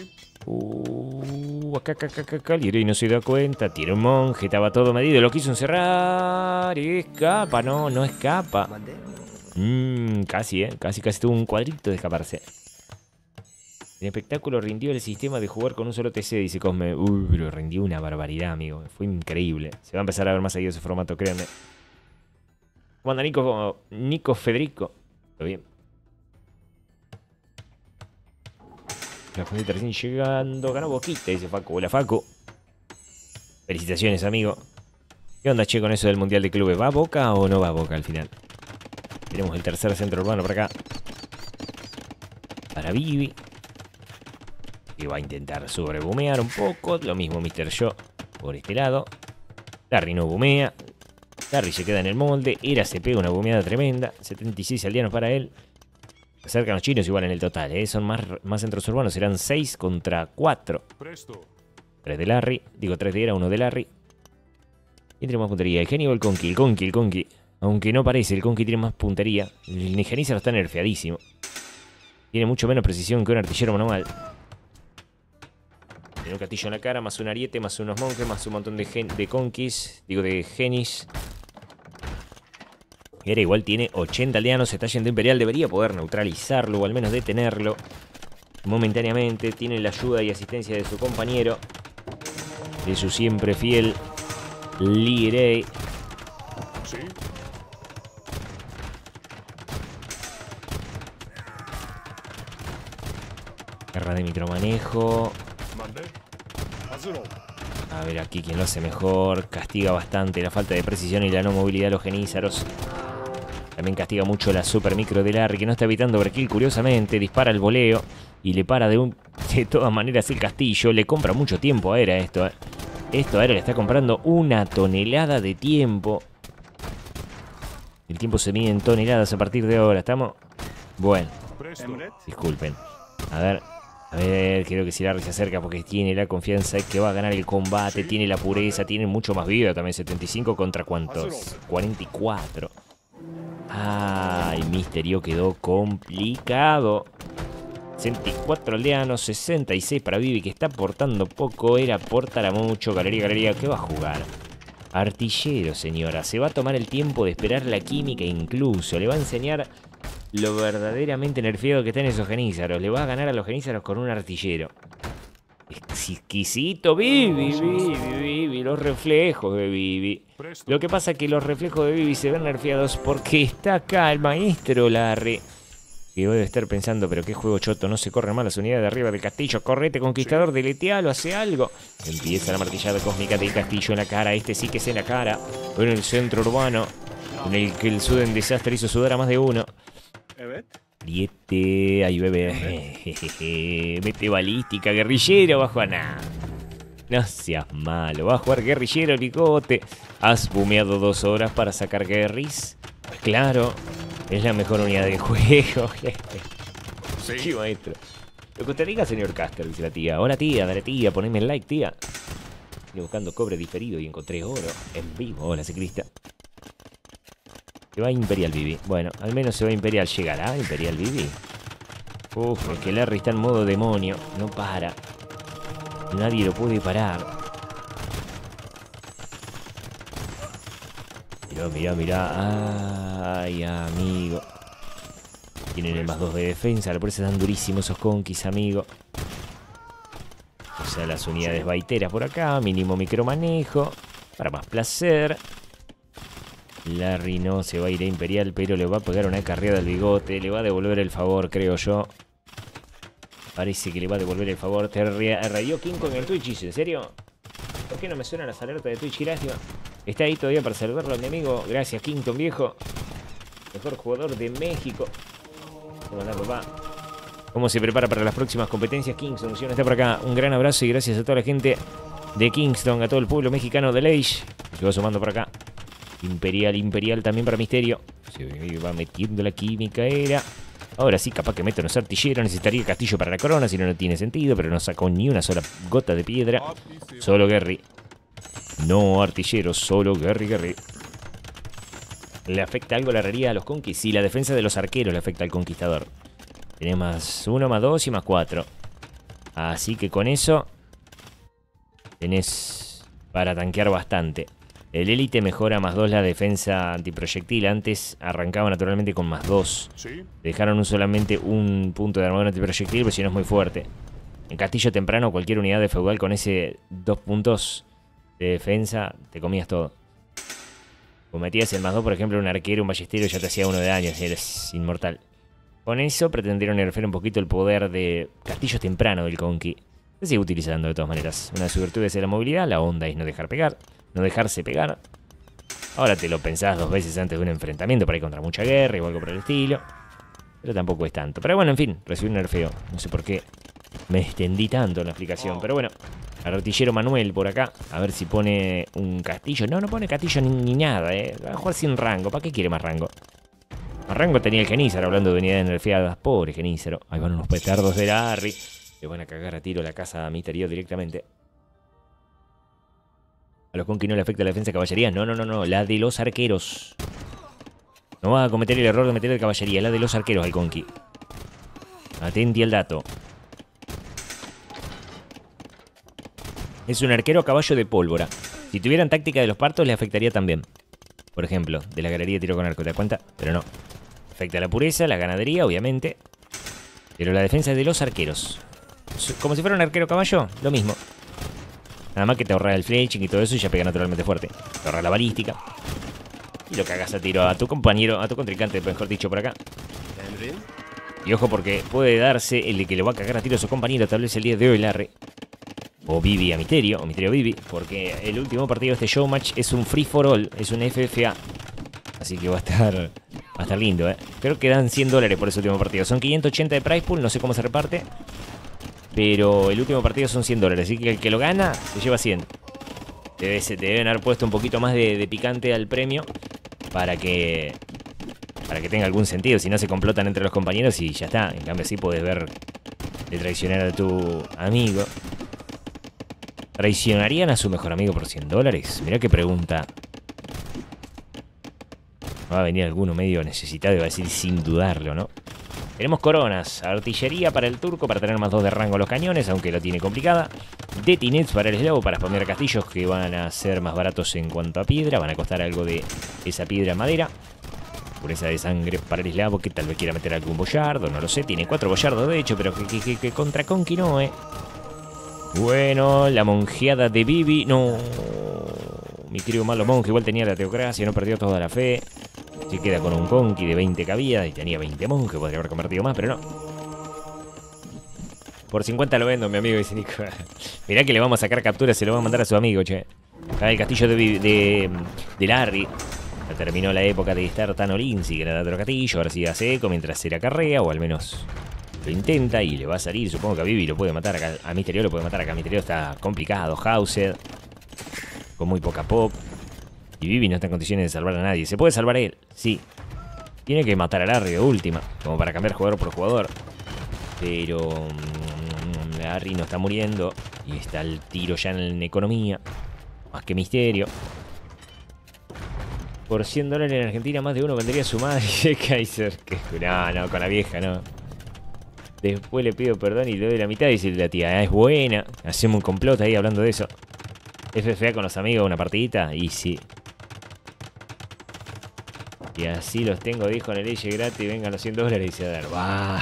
Uh, acá, acá, acá, acá. Y no se da cuenta. Tiene un monje, estaba todo medido. Lo quiso encerrar. Y escapa. No, no escapa. Mmm, casi, eh. Casi, casi tuvo un cuadrito de escaparse. El espectáculo rindió el sistema de jugar con un solo T C, dice Cosme. Uy, pero rindió una barbaridad, amigo. Fue increíble. Se va a empezar a ver más seguido ese formato, créanme. ¿Cómo anda Nico, Nico Federico? ¿Todo bien? La gente recién llegando. Ganó Boquita, dice Facu. Hola, Facu. Felicitaciones, amigo. ¿Qué onda, che, con eso del Mundial de Clubes? ¿Va a Boca o no va a Boca al final? Tenemos el tercer centro urbano por acá. Para Vivi. Que va a intentar sobrebumear un poco. Lo mismo mister Joe por este lado. Larry no bumea. Larry se queda en el molde. Era se pega una bumeada tremenda. setenta y seis aldeanos para él. Se acercan los chinos igual en el total, ¿eh? Son más, más centros urbanos. Serán seis contra cuatro. tres de Larry. Digo, tres de Era, uno de Larry. Y tiene más puntería. El genio o el Conky. El Conky, el Conky. Aunque no parece, el Conky tiene más puntería. El Nigerízaro está nerfeadísimo. Tiene mucho menos precisión que un artillero manual. Tiene un castillo en la cara, más un ariete, más unos monjes, más un montón de, gen de Conkys. Digo, de genis. Era igual tiene ochenta aldeanos, se está yendo Imperial, debería poder neutralizarlo o al menos detenerlo momentáneamente. Tiene la ayuda y asistencia de su compañero, de su siempre fiel Lirey. Sí. Guerra de micromanejo. Mande. Hazlo. A ver aquí quién lo hace mejor. Castiga bastante la falta de precisión y la no movilidad de los genízaros. También castiga mucho la super micro de Larry, que no está evitando overkill curiosamente. Dispara el voleo y le para de, un, de todas maneras el castillo. Le compra mucho tiempo a Era esto. Eh. Esto a Era le está comprando una tonelada de tiempo. El tiempo se mide en toneladas a partir de ahora. ¿Estamos? Bueno. Disculpen. A ver. A ver, creo que si Larry se acerca porque tiene la confianza que va a ganar el combate, tiene la pureza, tiene mucho más vida también. setenta y cinco contra ¿cuántos? cuarenta y cuatro. Ay, Misterio quedó complicado. sesenta y cuatro aldeanos, sesenta y seis para Vivi, que está aportando poco. Era aportará mucho. Galería, galería, ¿qué va a jugar? Artillero, señora. Se va a tomar el tiempo de esperar la química incluso. Le va a enseñar lo verdaderamente nerfeado que está en esos genízaros. Le va a ganar a los genízaros con un artillero. Exquisito, Vivi, Vivi, Vivi. Los reflejos de Vivi. Lo que pasa es que los reflejos de Vivi se ven nerfeados porque está acá el maestro Larry. Que debe estar pensando, pero qué juego choto, no se corren mal las unidades de arriba del castillo. Correte, conquistador, deletealo, hace algo. Empieza la martillada cósmica del castillo en la cara. Este sí que es en la cara. En el centro urbano, en el que el Suden desastre hizo sudar a más de uno. Priete, ahí bebé. Mete balística, guerrillero, va a jugar nada. No seas malo, va a jugar guerrillero, Licote. Has bumeado dos horas para sacar guerris. Claro, es la mejor unidad de juego. Sí, sí, maestro. Lo que usted diga, señor Caster, dice la tía. Hola, tía, dale, tía, poneme el like, tía. Estoy buscando cobre diferido y encontré oro en vivo. Hola, ciclista. Se va Imperial Vivi. Bueno, al menos se va Imperial. ¿Llegará Imperial Vivi? Uf, es que Larry está en modo demonio. No para. Nadie lo puede parar. Mirá, mirá, mirá. Ay, amigo. Tienen el más dos de defensa. Por eso están durísimos esos conquis, amigo. O sea, las unidades baiteras por acá. Mínimo micromanejo. Para más placer. Larry no se va a ir a Imperial, pero le va a pegar una carreada al bigote. Le va a devolver el favor, creo yo. Parece que le va a devolver el favor. Te rayó King con el Twitch, ¿en serio? ¿Por qué no me suenan las alertas de Twitch? Gracias. Está ahí todavía para saludarlo a mi amigo. Gracias, Kington, viejo. Mejor jugador de México. ¿Cómo anda, papá? ¿Cómo se prepara para las próximas competencias? Kingston está por acá. Un gran abrazo y gracias a toda la gente de Kingston, a todo el pueblo mexicano de Leish, que va sumando por acá. Imperial, Imperial también para Misterio. Se va metiendo la química, era. Ahora sí, capaz que mete unos artilleros. Necesitaría el castillo para la corona, si no, no tiene sentido. Pero no sacó ni una sola gota de piedra. Solo Gary. No artilleros, solo Gary, Gary. ¿Le afecta algo la herrería a los conquis? Sí, la defensa de los arqueros le afecta al conquistador. Tiene más uno, más dos y más cuatro. Así que con eso tenés para tanquear bastante. El élite mejora más dos la defensa antiproyectil. Antes arrancaba naturalmente con más dos. Dejaron un solamente un punto de armadura antiproyectil, pero si no es muy fuerte. En castillo temprano, cualquier unidad de feudal con ese dos puntos de defensa, te comías todo. Como metías el más dos, por ejemplo, un arquero, un ballestero, ya te hacía uno de daño, eres inmortal. Con eso pretendieron nerfear un poquito el poder de castillo temprano del Conqui. Se sigue utilizando de todas maneras. Una de sus virtudes es la movilidad, la onda es no dejar pegar. No dejarse pegar. Ahora te lo pensás dos veces antes de un enfrentamiento para ir contra mucha guerra o algo por el estilo. Pero tampoco es tanto. Pero bueno, en fin, recibí un nerfeo. No sé por qué me extendí tanto en la explicación. Pero bueno, artillero Manuel por acá. A ver si pone un castillo. No, no pone castillo ni, ni nada, eh. Va a jugar sin rango. ¿Para qué quiere más rango? Más rango tenía el Genízaro, hablando de unidades nerfeadas. Pobre Genízaro. Ahí van unos petardos de Larry. Le van a cagar a tiro la casa a Misterio directamente. A los Conqui no le afecta la defensa de caballería. No, no, no, no. La de los arqueros. No va a cometer el error de meter de caballería. La de los arqueros al Conqui. Atenti al dato. Es un arquero a caballo de pólvora. Si tuvieran táctica de los partos, le afectaría también. por ejemplo, de la galería de tiro con arco, ¿te das cuenta? Pero no. Afecta la pureza, la ganadería, obviamente. Pero la defensa es de los arqueros. Como si fuera un arquero caballo, lo mismo. Nada más que te ahorra el fletching y todo eso y ya pega naturalmente fuerte. Te ahorra la balística. Y lo cagas a tiro a tu compañero, a tu contrincante, mejor dicho, por acá. Y ojo porque puede darse el de que le va a cagar a tiro a su compañero, tal vez el día de hoy, Larry. O Vivi a Misterio, o Misterio a Vivi. Porque el último partido de este showmatch es un free for all, es un F F A. Así que va a estar, va a estar lindo, ¿eh? Creo que dan cien dólares por ese último partido. Son quinientos ochenta de prize pool, no sé cómo se reparte. Pero el último partido son cien dólares, así que el que lo gana se lleva cien. Debe, se te deben haber puesto un poquito más de, de picante al premio para que para que tenga algún sentido. Si no, se complotan entre los compañeros y ya está. En cambio, sí podés ver de traicionar a tu amigo. ¿Traicionarían a su mejor amigo por cien dólares? Mirá qué pregunta. Va a venir alguno medio necesitado y va a decir sin dudarlo, ¿no? Tenemos coronas, artillería para el turco para tener más dos de rango a los cañones, aunque lo tiene complicada. Detinets para el eslavo para spawnear castillos que van a ser más baratos en cuanto a piedra. Van a costar algo de esa piedra en madera. Pureza de sangre para el eslavo que tal vez quiera meter algún boyardo, no lo sé. Tiene cuatro boyardos de hecho, pero que, que, que, que contra Conky no, eh. Bueno, la monjeada de Vivi. No, mi querido malo monje igual tenía la teocracia, no perdió toda la fe. Se queda con un Conky de veinte cabidas y tenía veinte monjes, podría haber convertido más, pero no. Por cincuenta lo vendo, mi amigo, dice Nico. Mirá que le vamos a sacar captura, se lo va a mandar a su amigo, che. Acá el castillo de, de, de Larry. Ya terminó la época de estar tan Olinsi, que era de otro castillo, ahora sí hace eco mientras se la carrea, o al menos lo intenta y le va a salir. Supongo que a Vivi lo puede matar acá, a Misterio lo puede matar acá. Misterio está complicado, Housed, con muy poca pop. Y Vivi no está en condiciones de salvar a nadie. ¿Se puede salvar él? Sí. Tiene que matar a Larry de última, como para cambiar jugador por jugador. Pero mmm, Larry no está muriendo y está el tiro ya en economía. Más que Misterio. Por cien dólares en Argentina más de uno vendería a su madre, dice Kaiser. Que no, no, con la vieja, no. Después le pido perdón y le doy la mitad, dice la tía. Ah, es buena. Hacemos un complot ahí hablando de eso. F F A con los amigos, una partidita. Y sí. Y así los tengo, dijo en el Eye gratis. Vengan los cien dólares y se dar. ¡Bah!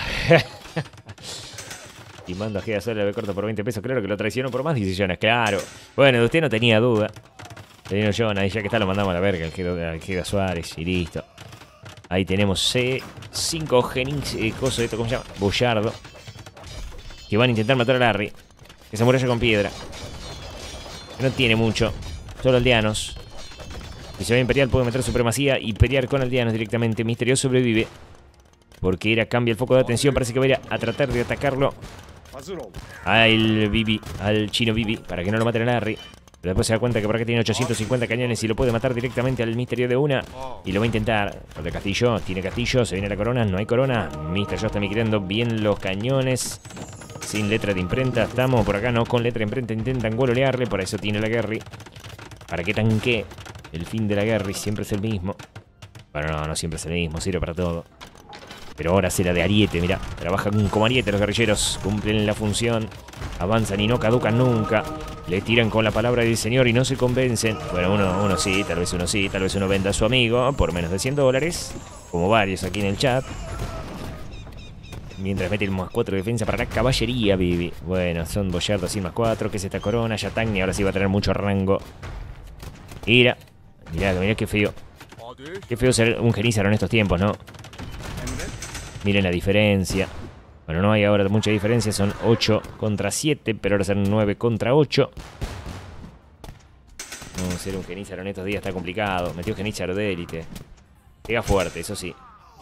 Y mando a Geda Sola, le corto por veinte pesos. Claro que lo traicionó por más, dice Jonas. Claro. Bueno, de usted no tenía duda. Tenía Jonas, y ya que está lo mandamos a la verga. El Geda, el Geda Suárez y listo. Ahí tenemos C cinco Genix, eh, coso de esto, ¿cómo se llama? Boyardo. Que van a intentar matar a Larry. Que se muralla con piedra. Que no tiene mucho. Solo aldeanos. Si se va a Imperial puede meter supremacía y pelear con aldeanos directamente. Misterio sobrevive. Porque era cambia el foco de atención. Parece que va a ir a, a tratar de atacarlo. Al Vivi, al chino Vivi. Para que no lo maten a Larry. Pero después se da cuenta que por acá tiene ochocientos cincuenta cañones y lo puede matar directamente al Misterio de una. Y lo va a intentar. Por el castillo, tiene castillo, se viene la corona, no hay corona. Mister Yo está migrando bien los cañones. Sin letra de imprenta, estamos por acá, no con letra de imprenta. Intentan gololearle, por eso tiene la Guerri. Para que tanque. El fin de la Guerri siempre es el mismo. Bueno, no, no siempre es el mismo, sirve para todo. Pero ahora será de ariete, mirá. Trabajan como ariete los guerrilleros. Cumplen la función. Avanzan y no caducan nunca. Le tiran con la palabra del señor y no se convencen. Bueno, uno, uno sí, tal vez uno sí. Tal vez uno venda a su amigo por menos de cien dólares. Como varios aquí en el chat. Mientras mete el más cuatro de defensa para la caballería, Vivi. Bueno, son boyardos sin más cuatro. ¿Qué es esta corona? Yatagni ahora sí va a tener mucho rango. Mira. Mirá, mirá qué feo. Qué feo ser un genízaro en estos tiempos, ¿no? Miren la diferencia. Bueno, no hay ahora mucha diferencia. Son ocho contra siete, pero ahora son nueve contra ocho. No, ser un genízaro en estos días está complicado. Metió genízaro de élite. Pega fuerte, eso sí.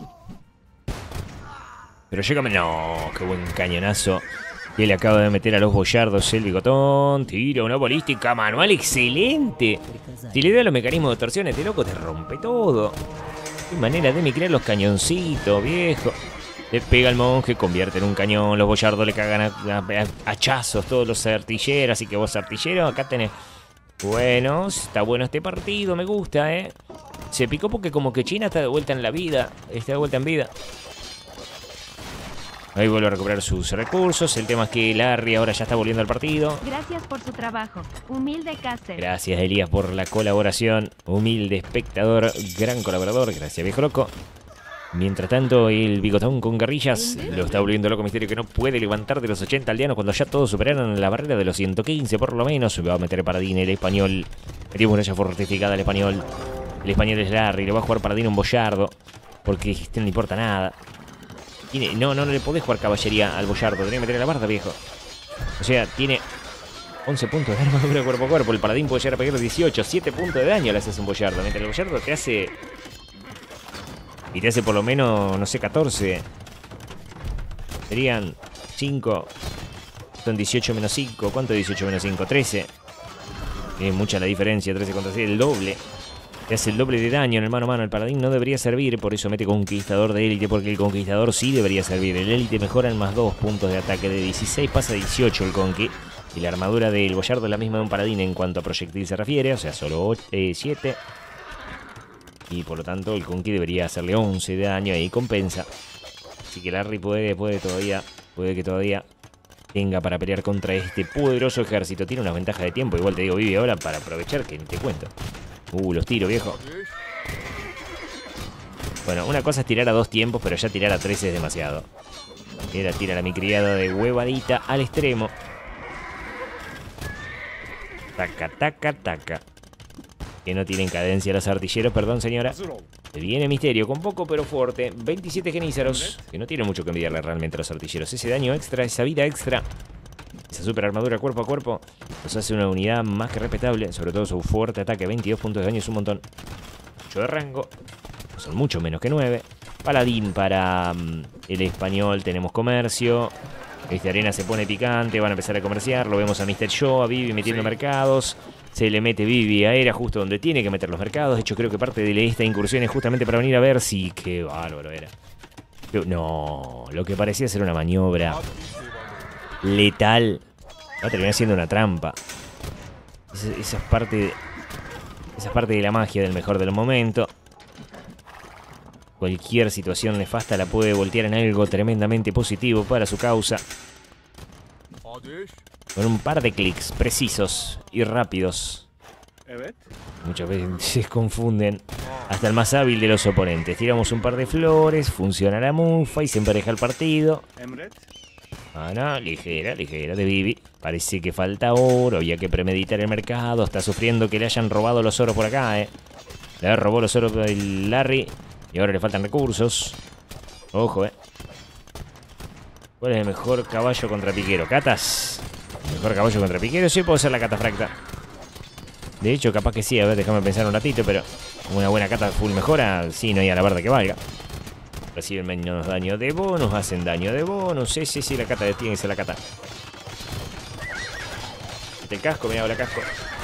Pero llega... No, qué buen cañonazo. Que le acaba de meter a los boyardos el bigotón. Tira una balística manual excelente. Si le da los mecanismos de torsión a este loco, te rompe todo. Qué manera de micrar los cañoncitos, viejo. Le pega al monje, convierte en un cañón. Los boyardos le cagan a, a, a hachazos todos los artilleros. Así que vos, artillero, acá tenés. Bueno, está bueno este partido, me gusta, ¿eh? Se picó porque como que China está de vuelta en la vida. Está de vuelta en vida. Ahí vuelve a recuperar sus recursos. El tema es que Larry ahora ya está volviendo al partido. Gracias por su trabajo. Humilde caster. Gracias, Elías, por la colaboración. Humilde espectador, gran colaborador. Gracias, viejo loco. Mientras tanto, el bigotón con guerrillas lo está volviendo loco Misterio, que no puede levantar de los ochenta aldeanos cuando ya todos superaron la barrera de los ciento quince por lo menos. Se va a meter Paradín, el español. Metió muralla fortificada el español. El español es Larry, le va a jugar Paradín un boyardo, porque este no le importa nada. Tiene, no, no, no le podés jugar caballería al boyardo, tenés que meter a la barda, viejo. O sea, tiene once puntos de armadura cuerpo a cuerpo. El paladín puede llegar a pegar dieciocho, siete puntos de daño le haces un boyardo. Mientras el boyardo te hace... Y te hace por lo menos, no sé, catorce. Serían cinco. Son dieciocho menos cinco. ¿Cuánto es dieciocho menos cinco? trece. Es mucha la diferencia, trece contra seis, el doble. Te hace el doble de daño en el mano a mano. El paladín no debería servir, por eso mete conquistador de élite, porque el conquistador sí debería servir. El élite mejora en más dos puntos de ataque. De dieciséis pasa a dieciocho el conqui. Y la armadura del boyardo es la misma de un paladín en cuanto a proyectil se refiere, o sea, solo siete. Y por lo tanto el conqui debería hacerle once de daño y compensa. Así que Larry puede, puede todavía, puede que todavía tenga para pelear contra este poderoso ejército. Tiene una ventaja de tiempo, igual te digo, vive ahora para aprovechar, que ni te cuento. Uh, los tiro, viejo. Bueno, una cosa es tirar a dos tiempos, pero ya tirar a tres es demasiado. Era tirar a mi criada de huevadita al extremo. Taca, taca, taca. Que no tienen cadencia los artilleros, perdón señora. Se viene Misterio con poco pero fuerte. veintisiete genízaros, que no tiene mucho que envidiarle realmente a los artilleros. Ese daño extra, esa vida extra, esa super armadura cuerpo a cuerpo, nos hace una unidad más que respetable. Sobre todo su fuerte ataque, veintidós puntos de daño es un montón. ocho de rango, son mucho menos que nueve. Paladín para um, el español, tenemos comercio. Esta arena se pone picante, van a empezar a comerciar. Lo vemos a mister Joe, a Vivi metiendo sí. mercados. Se le mete Vivi a Era justo donde tiene que meter los mercados. De hecho, creo que parte de esta incursión es justamente para venir a ver si... ¡Qué bárbaro era! No, lo que parecía ser una maniobra letal va a terminar siendo una trampa. Esa, esa es parte de, esa es parte de la magia del mejor de los momentos. Cualquier situación nefasta la puede voltear en algo tremendamente positivo para su causa. Con un par de clics precisos y rápidos. Muchas veces se confunden hasta el más hábil de los oponentes. Tiramos un par de flores, funciona la mufa y se empareja el partido. Ah, no, ligera, ligera de Vivi. Parece que falta oro, había que premeditar el mercado. Está sufriendo que le hayan robado los oros por acá, eh. Le robó los oros el Larry y ahora le faltan recursos. Ojo, eh. ¿Cuál es el mejor caballo contra piquero? ¿Catas? Mejor caballo contra piquero, sí puedo ser la catafracta. De hecho, capaz que sí, a ver, déjame pensar un ratito, pero una buena cata full mejora, sí, no hay a la verdad que valga. Reciben menos daño de bonus, hacen daño de bonus, sí, sí, sí, la cata, tiene que ser la cata. Este el casco, mirá, la casco.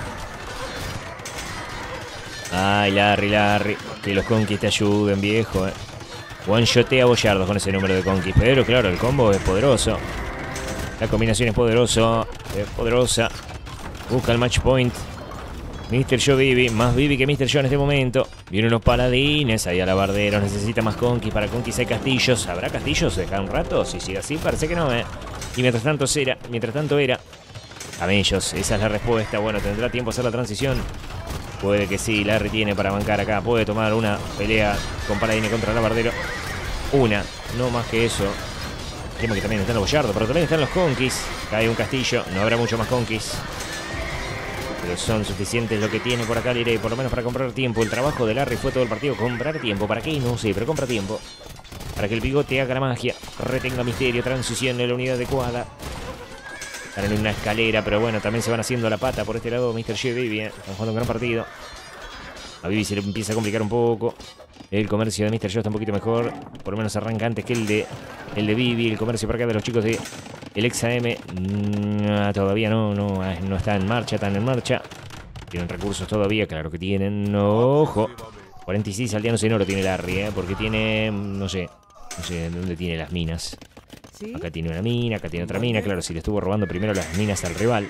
Ay, Larry, Larry, que los conquis te ayuden, viejo, eh. One-shotea boyardos con ese número de conquis, pero claro, el combo es poderoso. La combinación es poderoso, es poderosa. Busca el match point. mister Joe Vivi, más Vivi que mister Joe en este momento. Vienen los paladines, ahí a la bardera. Necesita más conquis, para conquis hay castillos. ¿Habrá castillos? ¿Dejar un rato? Si sigue así, parece que no, eh. Y mientras tanto era, mientras tanto era camellos, esa es la respuesta. Bueno, ¿tendrá tiempo a hacer la transición? Puede que sí, Larry tiene para bancar acá. Puede tomar una pelea con paladines contra el bardero. Una, no más que eso. Tema que también están los boyardos, pero también están los conquis. Cae un castillo, no habrá mucho más conquis. Pero son suficientes lo que tiene por acá Lirey, por lo menos para comprar tiempo. El trabajo de Larry fue todo el partido comprar tiempo. ¿Para qué? No sé, pero compra tiempo. Para que el bigote haga la magia, retenga misterio, transición en la unidad adecuada. Están en una escalera, pero bueno, también se van haciendo la pata por este lado mister Joe y Vivi, ¿eh? Están jugando un gran partido. A Vivi se le empieza a complicar un poco. El comercio de mister Joe está un poquito mejor. Por lo menos arranca antes que el de el de Vivi. El comercio por acá de los chicos de el X A M. Mmm, todavía no, no, no está en marcha, están en marcha. Tienen recursos todavía, claro que tienen. Ojo. cuarenta y seis aldeanos en oro tiene Larry, ¿eh? Porque tiene, no sé, no sé dónde tiene las minas. Acá tiene una mina, acá tiene otra mina. Claro, si le estuvo robando primero las minas al rival.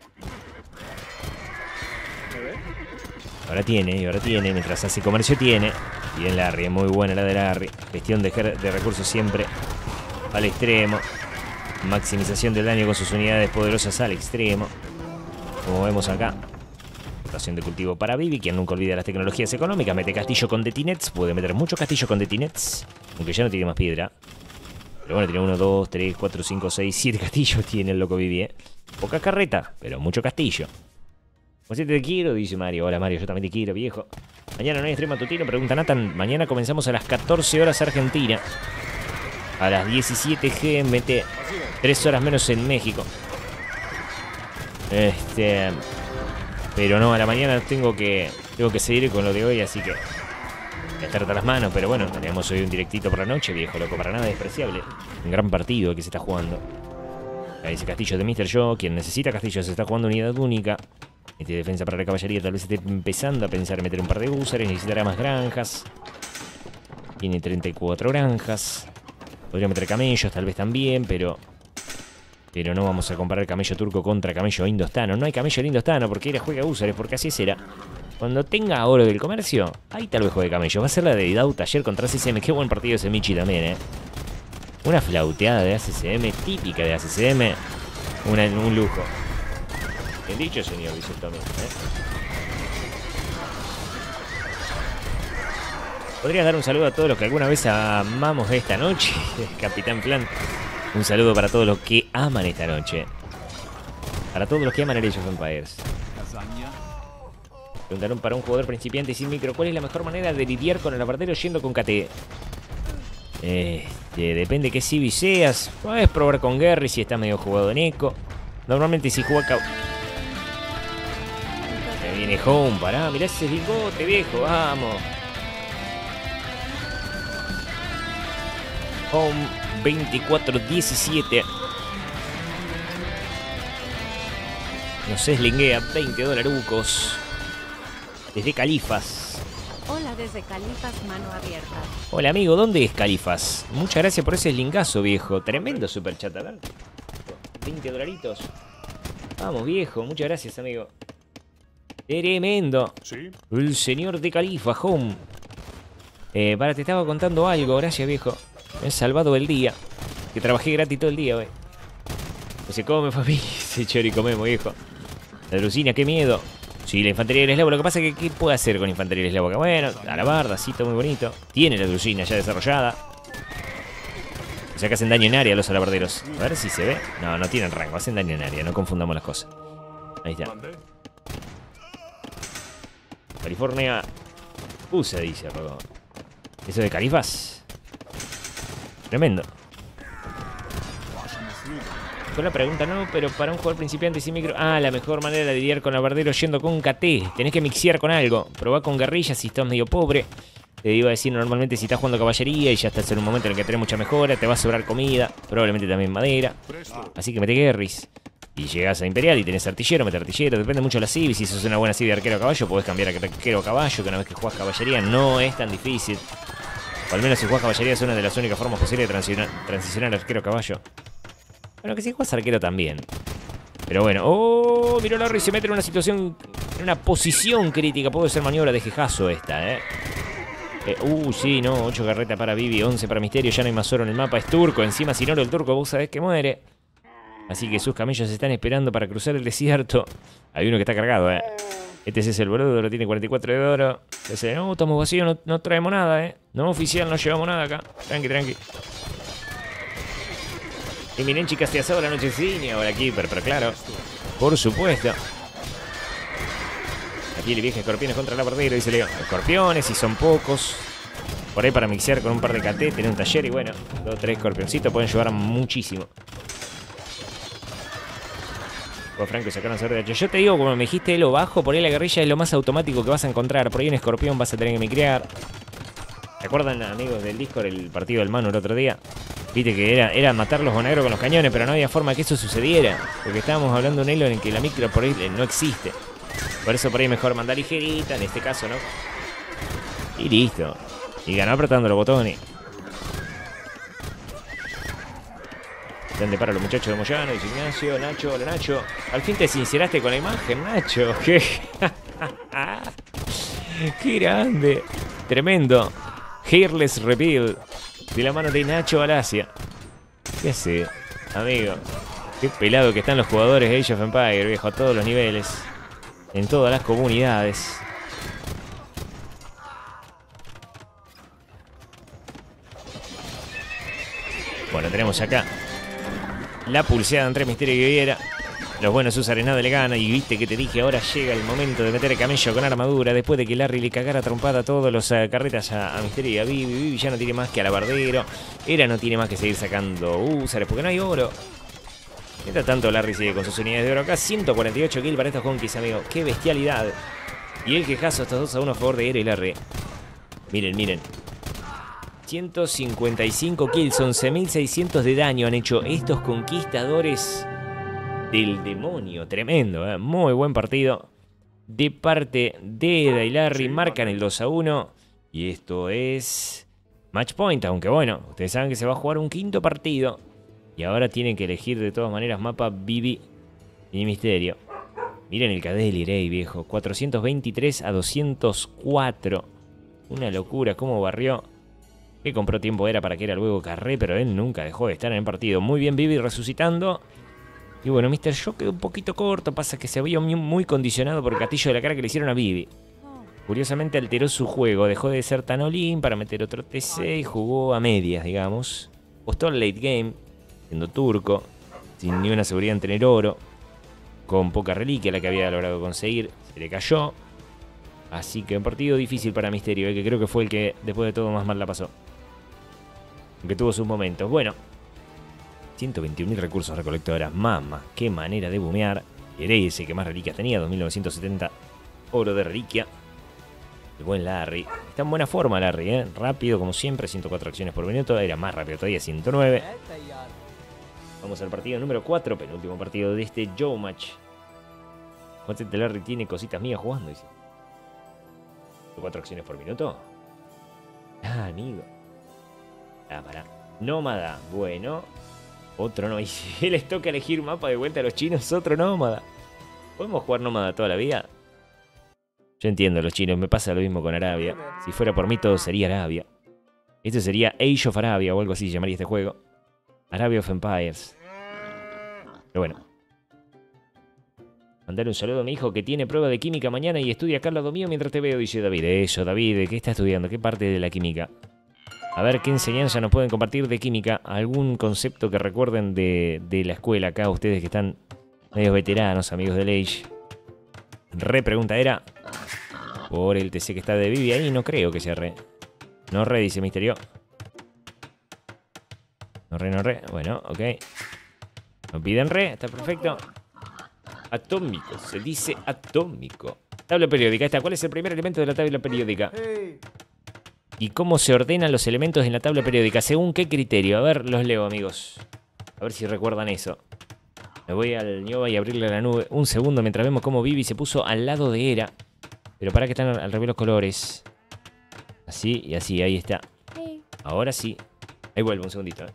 Ahora tiene, y ahora tiene, mientras hace comercio tiene. Bien Larry, muy buena la de Larry. Gestión de, de recursos siempre al extremo. Maximización del daño con sus unidades poderosas al extremo. Como vemos acá. Rotación de cultivo para Vivi, quien nunca olvida las tecnologías económicas. Mete castillo con detinets. Puede meter mucho castillo con detinets. Aunque ya no tiene más piedra. Pero bueno, tiene uno, dos, tres, cuatro, cinco, seis, siete castillos. Tiene el loco Vivi, ¿eh? Poca carreta, pero mucho castillo. Pues te quiero, dice Mario. Hola Mario, yo también te quiero, viejo. Mañana no hay stream matutino, pregunta Nathan. Mañana comenzamos a las catorce horas Argentina. A las diecisiete G M T. tres horas menos en México. Este... Pero no, a la mañana tengo que tengo que seguir con lo de hoy, así que... estar hasta las manos, pero bueno, tenemos hoy un directito por la noche, viejo loco, para nada despreciable. Un gran partido que se está jugando. Ahí dice castillo de míster Joe. Quien necesita castillo se está jugando unidad única. Este defensa para la caballería tal vez esté empezando a pensar en meter un par de usuarios. Necesitará más granjas. Tiene treinta y cuatro granjas. Podría meter camellos tal vez también, pero... Pero no vamos a comparar camello turco contra camello indostano. No hay camello indostano porque era juega usuarios, porque así será. Cuando tenga oro del comercio, ahí tal vez juegue camello. Va a ser la de Dau ayer contra A C C M. Qué buen partido ese Michi también, eh. Una flauteada de A C C M, típica de A C C M. Una, un lujo. Bien dicho, señor, dice el Tommy, ¿eh? ¿Podrías dar un saludo a todos los que alguna vez amamos esta noche? Capitán Plan. Un saludo para todos los que aman esta noche. Para todos los que aman el Age of Empires. Preguntaron para un jugador principiante sin micro, ¿cuál es la mejor manera de lidiar con el apardero yendo con K T? Este, depende qué civi seas. Puedes probar con Gary si estás medio jugado en eco. Normalmente si juega... Me viene Home, pará, mirá ese lingote, viejo, vamos. Home veinticuatro diecisiete. Nos slinguea veinte dolarucos. Desde Califas. Hola desde Califas, mano abierta. Hola amigo, ¿dónde es Califas? Muchas gracias por ese lingazo, viejo. Tremendo superchat, a ver. veinte dolaritos. Vamos, viejo, muchas gracias, amigo. Tremendo. Sí. El señor de Califa, Home. Eh, para, te estaba contando algo, gracias, viejo. Me he salvado el día. Que trabajé gratis todo el día, wey. No sé cómo me fue a mí. Se chori comemos, viejo. La Drusina, qué miedo. Sí, la infantería del eslavo. Lo que pasa es que, ¿qué puede hacer con infantería del eslavo? Bueno, a la barda, sí, todo muy bonito. Tiene la Drusina ya desarrollada. O sea que hacen daño en área los alabarderos. A ver si se ve. No, no tienen rango, hacen daño en área. No confundamos las cosas. Ahí está. California. Usa, dice, Rodo. Eso de Califas. Tremendo. Con la pregunta no, pero para un jugador principiante sin micro... Ah, la mejor manera de lidiar con albardero yendo con K T. Tenés que mixear con algo. Probá con guerrillas si estás medio pobre. Te iba a decir normalmente si estás jugando caballería y ya estás en un momento en el que tenés mucha mejora, te va a sobrar comida, probablemente también madera. Así que mete guerris. Y llegás a Imperial y tenés artillero, mete artillero. Depende mucho de la civi. Si sos una buena civi de arquero a caballo, podés cambiar a arquero a caballo, que una vez que jugás caballería no es tan difícil. O al menos si jugás caballería es una de las únicas formas posibles de transicionar, transicionar al arquero a caballo. Bueno, que si jugás arquero también. Pero bueno. ¡Oh! Miró Larry, se mete en una situación, en una posición crítica. Puede ser maniobra de jejazo esta, ¿eh? eh uh, sí, no. ocho carretas para Vivi, once para Misterio. Ya no hay más oro en el mapa. Es turco. Encima, sin oro el turco, vos sabés que muere. Así que sus camellos están esperando para cruzar el desierto. Hay uno que está cargado, ¿eh? Este es el boludo, lo tiene cuarenta y cuatro de oro. Dice, no, estamos vacíos, no, no traemos nada, ¿eh? No, oficial, no llevamos nada acá. Tranqui, tranqui. Y miren, chicas, te asado la noche cine ahora aquí, pero, pero claro. Por supuesto. Aquí el viejo escorpiones contra la bardera, dice Leo. Escorpiones, y son pocos. Por ahí para mixear con un par de K T, tener un taller y bueno, dos o tres escorpioncitos pueden llevar muchísimo. Pues Franco sacaron suerte de... Yo te digo, como me dijiste, lo bajo, por ahí la guerrilla es lo más automático que vas a encontrar. Por ahí un escorpión vas a tener que micrear. ¿Se acuerdan, amigos del Discord, el partido del Manu el otro día? Viste que era, era matarlos con agro con los cañones, pero no había forma que eso sucediera. Porque estábamos hablando de un elo en el que la micro por ahí no existe. Por eso por ahí mejor mandar ligerita, en este caso, ¿no? Y listo. Y ganó apretando los botones. ¿Dónde para los muchachos de Moyano? Dice Ignacio, Nacho, hola Nacho. Al fin te sinceraste con la imagen, Nacho. ¡Qué, qué grande! Tremendo. Hairless Reveal. De la mano de Nacho Alasia. ¿Qué hace, amigo? Qué pelado que están los jugadores de Age of Empires, viejo, a todos los niveles. En todas las comunidades. Bueno, tenemos acá la pulseada entre Misterio y Viera. Los buenos usan nada le gana. Y viste que te dije, ahora llega el momento de meter a Camello con armadura. Después de que Larry le cagara trompada a todos los uh, carretas a, a Misterio y a Vivi. Vivi ya no tiene más que alabardero. Era no tiene más que seguir sacando usares porque no hay oro. Mientras tanto, Larry sigue con sus unidades de oro acá. ciento cuarenta y ocho kills para estos conquis, amigo. ¡Qué bestialidad! Y el quejazo, estos dos a uno a favor de Era y Larry. Miren, miren. ciento cincuenta y cinco kills, once mil seiscientos de daño han hecho estos conquistadores del demonio. Tremendo, ¿eh? Muy buen partido de parte de Era y Larry. Marcan el dos a uno. Y esto es match point, aunque bueno, ustedes saben que se va a jugar un quinto partido. Y ahora tienen que elegir de todas maneras mapa Vivi y Misterio. Miren el K D del Irei, viejo. cuatrocientos veintitrés a doscientos cuatro. Una locura, cómo barrió. Que compró tiempo era para que era luego Carré, pero él nunca dejó de estar en el partido. Muy bien Vivi resucitando. Y bueno, mister Yo quedó un poquito corto. Pasa que se veía muy condicionado por el castillo de la cara que le hicieron a Vivi. Curiosamente alteró su juego. Dejó de ser tan all-in para meter otro T C y jugó a medias, digamos. Postó el late game. Siendo turco, sin ni una seguridad en tener oro, con poca reliquia la que había logrado conseguir, se le cayó. Así que un partido difícil para Misterio, eh, que creo que fue el que después de todo más mal la pasó. Aunque tuvo sus momentos. Bueno, ciento veintiún mil recursos recolectoras, mamá, qué manera de bumear. Irei es el que más reliquias tenía, dos mil novecientos setenta oro de reliquia. El buen Larry, está en buena forma Larry, eh, rápido como siempre, ciento cuatro acciones por minuto, era más rápido todavía, ciento nueve. Vamos al partido número cuatro, penúltimo partido de este Joe Match. ¿Cuánto de Larry tiene cositas mías jugando? Dice. ¿Cuatro acciones por minuto? Ah, amigo. Ah, pará. Nómada. Bueno. Otro no. Y si les toca elegir mapa de vuelta a los chinos, otro nómada. ¿Podemos jugar nómada toda la vida? Yo entiendo los chinos, me pasa lo mismo con Arabia. Si fuera por mí todo sería Arabia. Esto sería Age of Arabia o algo así llamaría este juego. Arabia of Empires. Pero bueno. Mandar un saludo a mi hijo que tiene prueba de química mañana y estudia acá al lado mío mientras te veo, dice David. Eso, David, ¿qué está estudiando? ¿Qué parte de la química? A ver qué enseñanza nos pueden compartir de química. ¿Algún concepto que recuerden de, de la escuela acá? Ustedes que están medios veteranos, amigos del Age. Re pregunta era. Por el T C que está de Vivi ahí, no creo que sea re. No re, dice Misterio. No re, no re. Bueno, ok. No piden re, está perfecto. Atómico, se dice atómico. Tabla periódica, esta. ¿Cuál es el primer elemento de la tabla periódica? ¿Y cómo se ordenan los elementos en la tabla periódica? ¿Según qué criterio? A ver, los leo, amigos. A ver si recuerdan eso. Me voy al Nioba y abrirle la nube un segundo mientras vemos cómo Vivi se puso al lado de Era. Pero para que están al revés los colores. Así y así, ahí está. Ahora sí. Ahí vuelvo un segundito. ¿eh?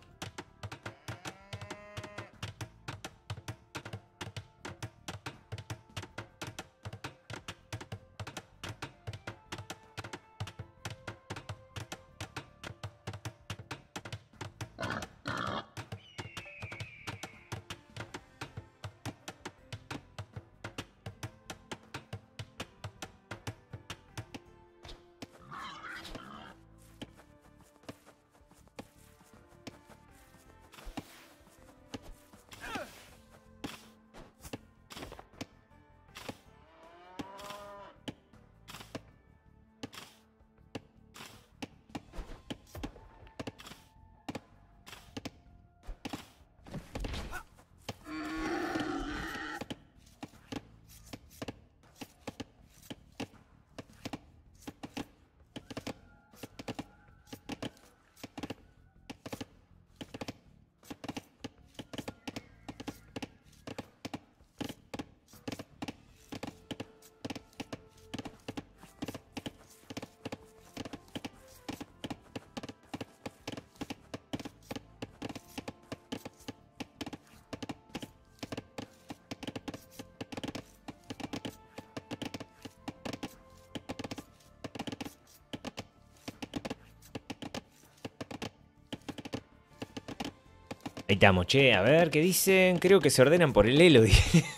Ahí estamos, che. A ver, ¿qué dicen? Creo que se ordenan por el elo.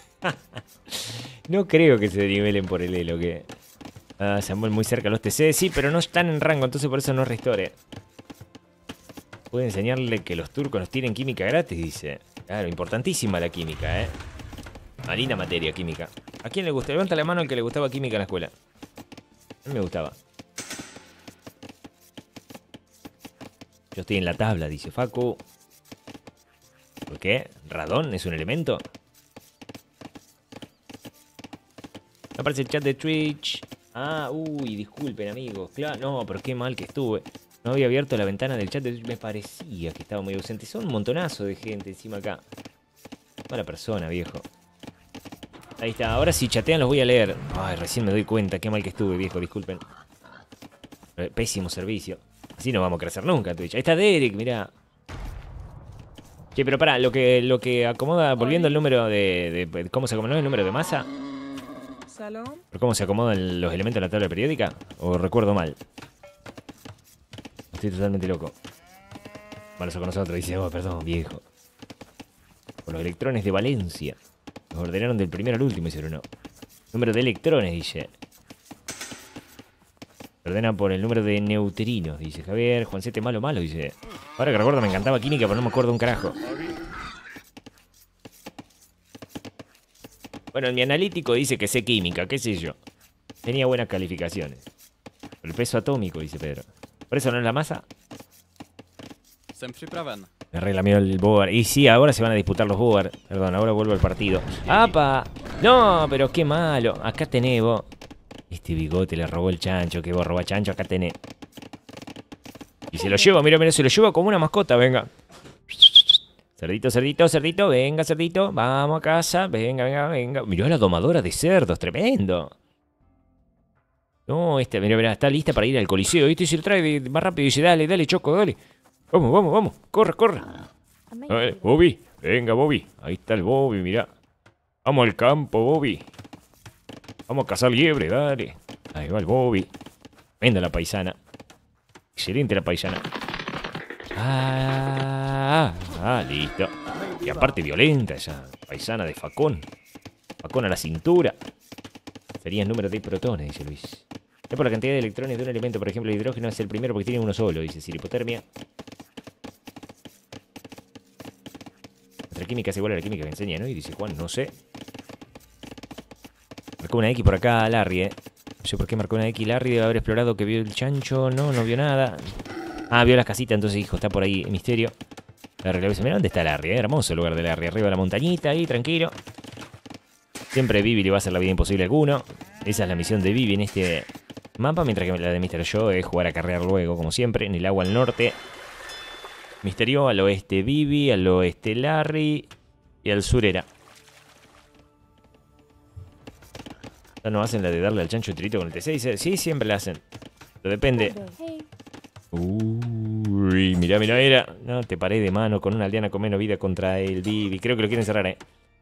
No creo que se nivelen por el elo. Que... Ah, Samuel muy cerca de los T C. Sí, pero no están en rango, entonces por eso no restore. Puede enseñarle que los turcos nos tienen química gratis, dice. Claro, importantísima la química, ¿eh? Marina materia, química. ¿A quién le gusta? Levanta la mano al que le gustaba química en la escuela. A mí me gustaba. Yo estoy en la tabla, dice Facu. ¿Por qué? ¿Radón es un elemento? Aparece el chat de Twitch. Ah, uy, disculpen, amigos. Claro, no, pero qué mal que estuve. No había abierto la ventana del chat de Twitch. Me parecía que estaba muy ausente. Son un montonazo de gente encima acá. Mala persona, viejo. Ahí está. Ahora si chatean los voy a leer. Ay, recién me doy cuenta. Qué mal que estuve, viejo. Disculpen. Pésimo servicio. Así no vamos a crecer nunca, Twitch. Ahí está Derek, mirá. Che, pero pará, lo que, lo que acomoda, volviendo al número de, de... ¿Cómo se acomoda el número de masa? Salón. ¿Pero cómo se acomodan los elementos en la tabla periódica? ¿O recuerdo mal? Estoy totalmente loco. Bueno, eso con nosotros. Dice, oh, perdón, viejo. Por los electrones de Valencia. Los ordenaron del primero al último, hicieron no. Número de electrones, dice. Se ordena por el número de neutrinos, dice Javier. Juancete malo, malo, dice. Ahora que recuerdo me encantaba química, pero no me acuerdo un carajo. Bueno, en mi analítico dice que sé química, qué sé yo. Tenía buenas calificaciones. El peso atómico, dice Pedro. ¿Por eso no es la masa? Me reclamó el Bogar. Y sí, ahora se van a disputar los Bogar. Perdón, ahora vuelvo al partido. ¡Apa! No, pero qué malo. Acá tenés vos. Este bigote le robó el chancho. Que vos robás chancho, acá tenés. Y se lo lleva, mira, mira, se lo lleva como una mascota, venga. Cerdito, cerdito, cerdito, venga, cerdito. Vamos a casa, venga, venga, venga. Mirá la domadora de cerdos, tremendo. No, este, mira, mira, está lista para ir al coliseo. Este se lo trae más rápido y dice, dale, dale, Choco, dale. Vamos, vamos, vamos, corre, corre. A ver, Bobby, venga, Bobby. Ahí está el Bobby, mirá. Vamos al campo, Bobby. Vamos a cazar liebre, dale. Ahí va el Bobby. Venda la paisana. Excelente la paisana. Ah, ah, listo. Y aparte violenta esa paisana de Facón. Facón a la cintura. Sería el número de protones, dice Luis. Es por la cantidad de electrones de un elemento. Por ejemplo, el hidrógeno es el primero porque tiene uno solo, dice Sir. Hipotermia. Nuestra química es igual a la química que enseña, ¿no? Y dice Juan, no sé. Marcó una X por acá Larry, ¿eh? No sé por qué marcó una X Larry. Debe haber explorado que vio el chancho. No, no vio nada. Ah, vio las casitas, entonces dijo, está por ahí misterio. Larry le dice, mira, ¿dónde está Larry? Eh? Hermoso el lugar de Larry. Arriba de la montañita, ahí, tranquilo. Siempre Vivi le va a hacer la vida imposible a alguno. Esa es la misión de Vivi en este mapa. Mientras que la de mister Joe es jugar a carrear luego, como siempre. En el agua al norte Misterio, al oeste Vivi, al oeste Larry. Y al sur era. ¿Ya no hacen la de darle al chancho tirito con el T C? Dice, sí, siempre la hacen. Pero depende. Uy, mirá, mirá, era. No, te paré de mano con una aldeana con menos vida contra el Vivi. Creo que lo quieren cerrar, eh.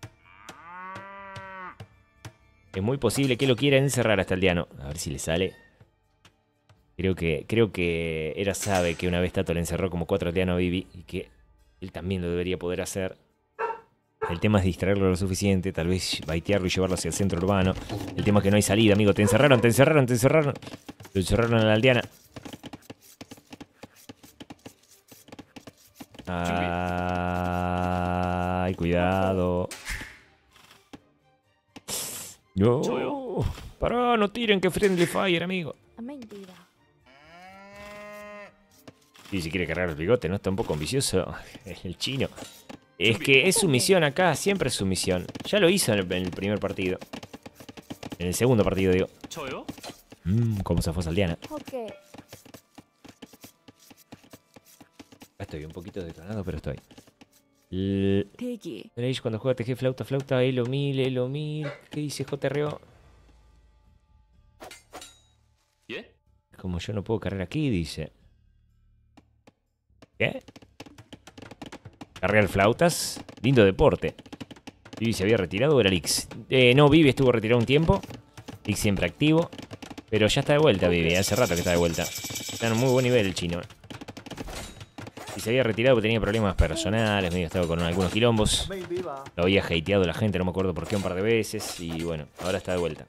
Es muy posible que lo quiera encerrar hasta el aldeano. A ver si le sale. Creo que creo que Era sabe que una vez Tato le encerró como cuatro aldeanos a Vivi. Y que él también lo debería poder hacer. El tema es distraerlo lo suficiente. Tal vez baitearlo y llevarlo hacia el centro urbano. El tema es que no hay salida, amigo. Te encerraron, te encerraron, te encerraron. Te encerraron a la aldeana. Ay, cuidado. No, pará, no tiren, que friendly fire, amigo. Mentira. Y si quiere cargar el bigote, ¿no? Está un poco ambicioso el chino. Es que es su misión acá, siempre es su misión. Ya lo hizo en el, en el primer partido. En el segundo partido, digo. Mmm, cómo se fue Saldiana. Ok. Estoy un poquito detonado, pero estoy. L ¿Veréis cuando juega T G flauta, flauta, Elo mil, Elo mil? ¿Qué dice J R O? ¿Qué? Como yo no puedo cargar aquí, dice. ¿Qué? Cargar flautas. Lindo deporte. ¿Vivi se había retirado o era Lix? Eh, no, Vivi estuvo retirado un tiempo. Lix siempre activo. Pero ya está de vuelta, Vivi. Hace rato que está de vuelta. Está en un muy buen nivel el chino. y se había retirado porque tenía problemas personales, medio estaba con algunos quilombos. Lo había hateado la gente, no me acuerdo por qué, un par de veces. Y bueno, ahora está de vuelta.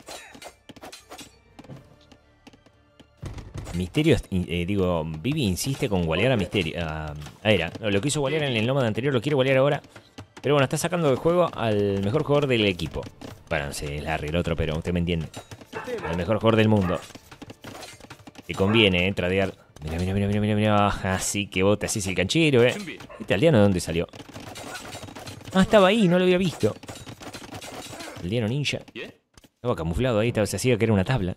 Misterio, eh, digo, Vivi insiste con gualear a Misterio. A, a Era. No, lo que hizo gualear en el Nómada anterior lo quiere gualear ahora. Pero bueno, está sacando del juego al mejor jugador del equipo. Bueno, no sé, Larry, el otro, pero usted me entiende. Al mejor jugador del mundo. Te conviene, eh, tradear. Mira, mira, mira, mira, mira, mira. Así que bote, así es el canchero, eh. ¿Este aldeano de dónde salió? Ah, estaba ahí, no lo había visto. Aldeano ninja. Estaba camuflado ahí, estaba, se hacía que era una tabla.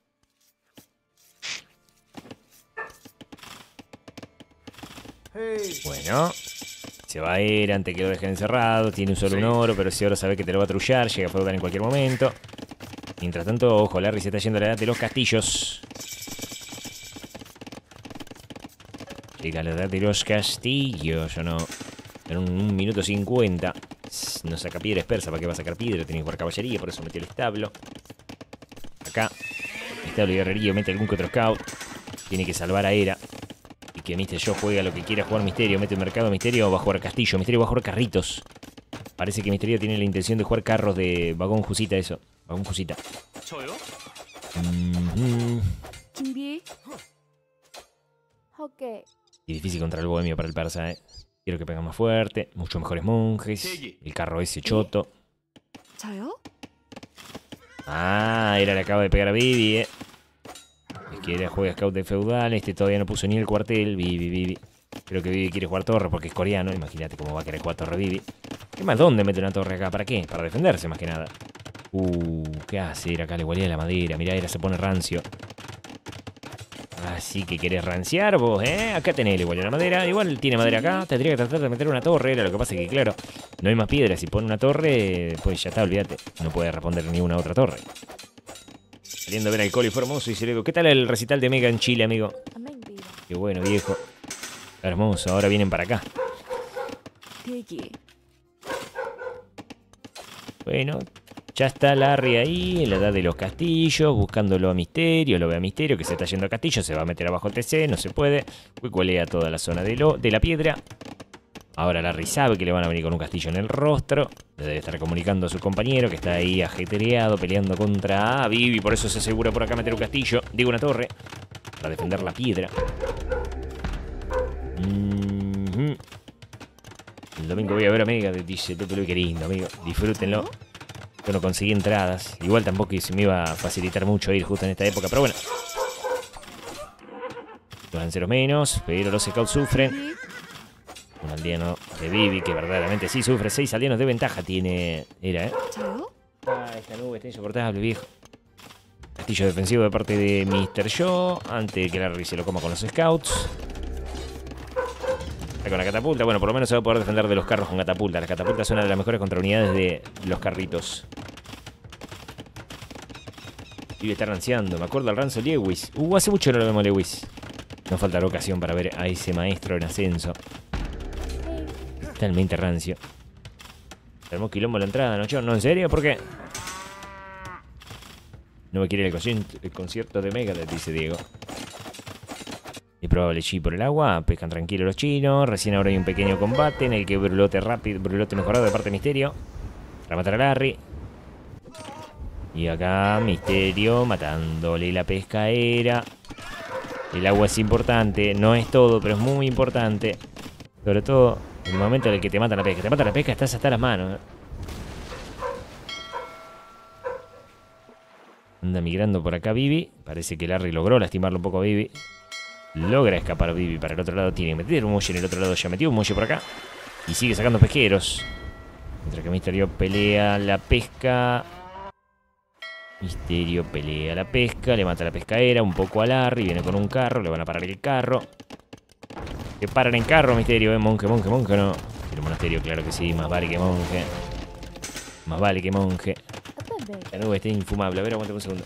Bueno, se va a ir antes que lo dejen encerrado. Tiene un solo un oro, pero ese oro sabe que te lo va a trullar. Llega a feudar en cualquier momento. Mientras tanto, ojo, Larry se está yendo a la edad de los castillos. Llega a la edad de los castillos, ¿o no? En un, un minuto cincuenta. No saca piedra dispersa, ¿para qué va a sacar piedra? Tiene que jugar caballería, por eso metió el establo. Acá, establo y guerrería, mete algún que otro scout. Tiene que salvar a Era. Y que mister Yo juega lo que quiera jugar Misterio. Mete el mercado Misterio, va a jugar castillo. Misterio va a jugar carritos. Parece que Misterio tiene la intención de jugar carros de vagón Jusita, eso. Vagón Jusita. Mm-hmm. Y difícil contra el bohemio para el persa, eh. Quiero que pega más fuerte. Muchos mejores monjes. El carro ese choto. Ah, Era le acaba de pegar a Vivi, eh. Es que Era juega scout de feudal. Este todavía no puso ni el cuartel. Vivi, Vivi. Creo que Vivi quiere jugar torre porque es coreano. Imagínate cómo va a querer jugar torre Vivi. ¿Qué más? ¿Dónde mete una torre acá? ¿Para qué? Para defenderse más que nada. Uh, ¿qué hace? Era acá le gualea la madera. Mirá, Era se pone rancio. Así que querés ranciar vos, ¿eh? Acá tenés le gualea la madera. Igual tiene madera acá. Tendría que tratar de meter una torre. Era lo que pasa es que, claro, no hay más piedras. Si pone una torre, pues ya está, olvídate. No puede responder ni una otra torre. Saliendo a ver alcohol y formoso y se le digo, ¿qué tal el recital de Mega en Chile, amigo? Qué bueno, viejo. Hermoso, ahora vienen para acá. Bueno, ya está Larry ahí, en la edad de los castillos, buscándolo a Misterio, lo ve a Misterio, que se está yendo a castillo, se va a meter abajo el T C, no se puede. Cuelea toda la zona de, lo, de la piedra. Ahora Larry sabe que le van a venir con un castillo en el rostro. Le debe estar comunicando a su compañero que está ahí ajetreado, peleando contra Vivi. Por eso se asegura por acá meter un castillo, digo una torre, para defender la piedra. Mm-hmm. El domingo voy a ver a Mega, dice Pepe, qué lindo, amigo. Disfrútenlo. Yo no conseguí entradas. Igual tampoco se me iba a facilitar mucho ir justo en esta época, pero bueno. Los lanceros menos, pero los scouts sufren. Un aldeano de Vivi que verdaderamente sí sufre. Seis aldeanos de ventaja tiene Era, ¿eh? Ah, esta nube está insoportable, viejo. Castillo defensivo de parte de mister Yo. Antes de que Larry se lo coma con los scouts. Está con la catapulta. Bueno, por lo menos se va a poder defender de los carros con catapulta. Las catapultas son una de las mejores contraunidades de los carritos. Vive está ranciando. Me acuerdo al rancio Lewis. Uh, hace mucho no lo vemos Lewis. No faltará ocasión para ver a ese maestro en ascenso. Totalmente rancio. Tenemos quilombo a la entrada, ¿no, John? ¿No, en serio? ¿Por qué? No me quiere el concierto, el concierto de Megadeth, dice Diego. Es probable G por el agua. Pescan tranquilo los chinos. Recién ahora hay un pequeño combate en el que Brulote rápido, Brulote mejorado de parte de Misterio. Para matar a Larry. Y acá Misterio matándole la pesca a Era. El agua es importante. No es todo, pero es muy importante. Sobre todo en el momento en el que te matan la pesca. Te matan la pesca, estás hasta las manos, ¿eh? Anda migrando por acá Vivi. Parece que Larry logró lastimarlo un poco a Vivi. Logra escapar Vivi para el otro lado. Tiene que meter un muelle en el otro lado. Ya metió un muelle por acá. Y sigue sacando pesqueros. Mientras que Misterio pelea la pesca. Misterio pelea la pesca. Le mata la pescaera un poco a Larry. Viene con un carro. Le van a parar el carro. Que paran en carro, Misterio, ¿eh? Monje, monje, monje, no. El monasterio, claro que sí. Más vale que monje. Más vale que monje. La nube está infumable. A ver, aguanta un segundo.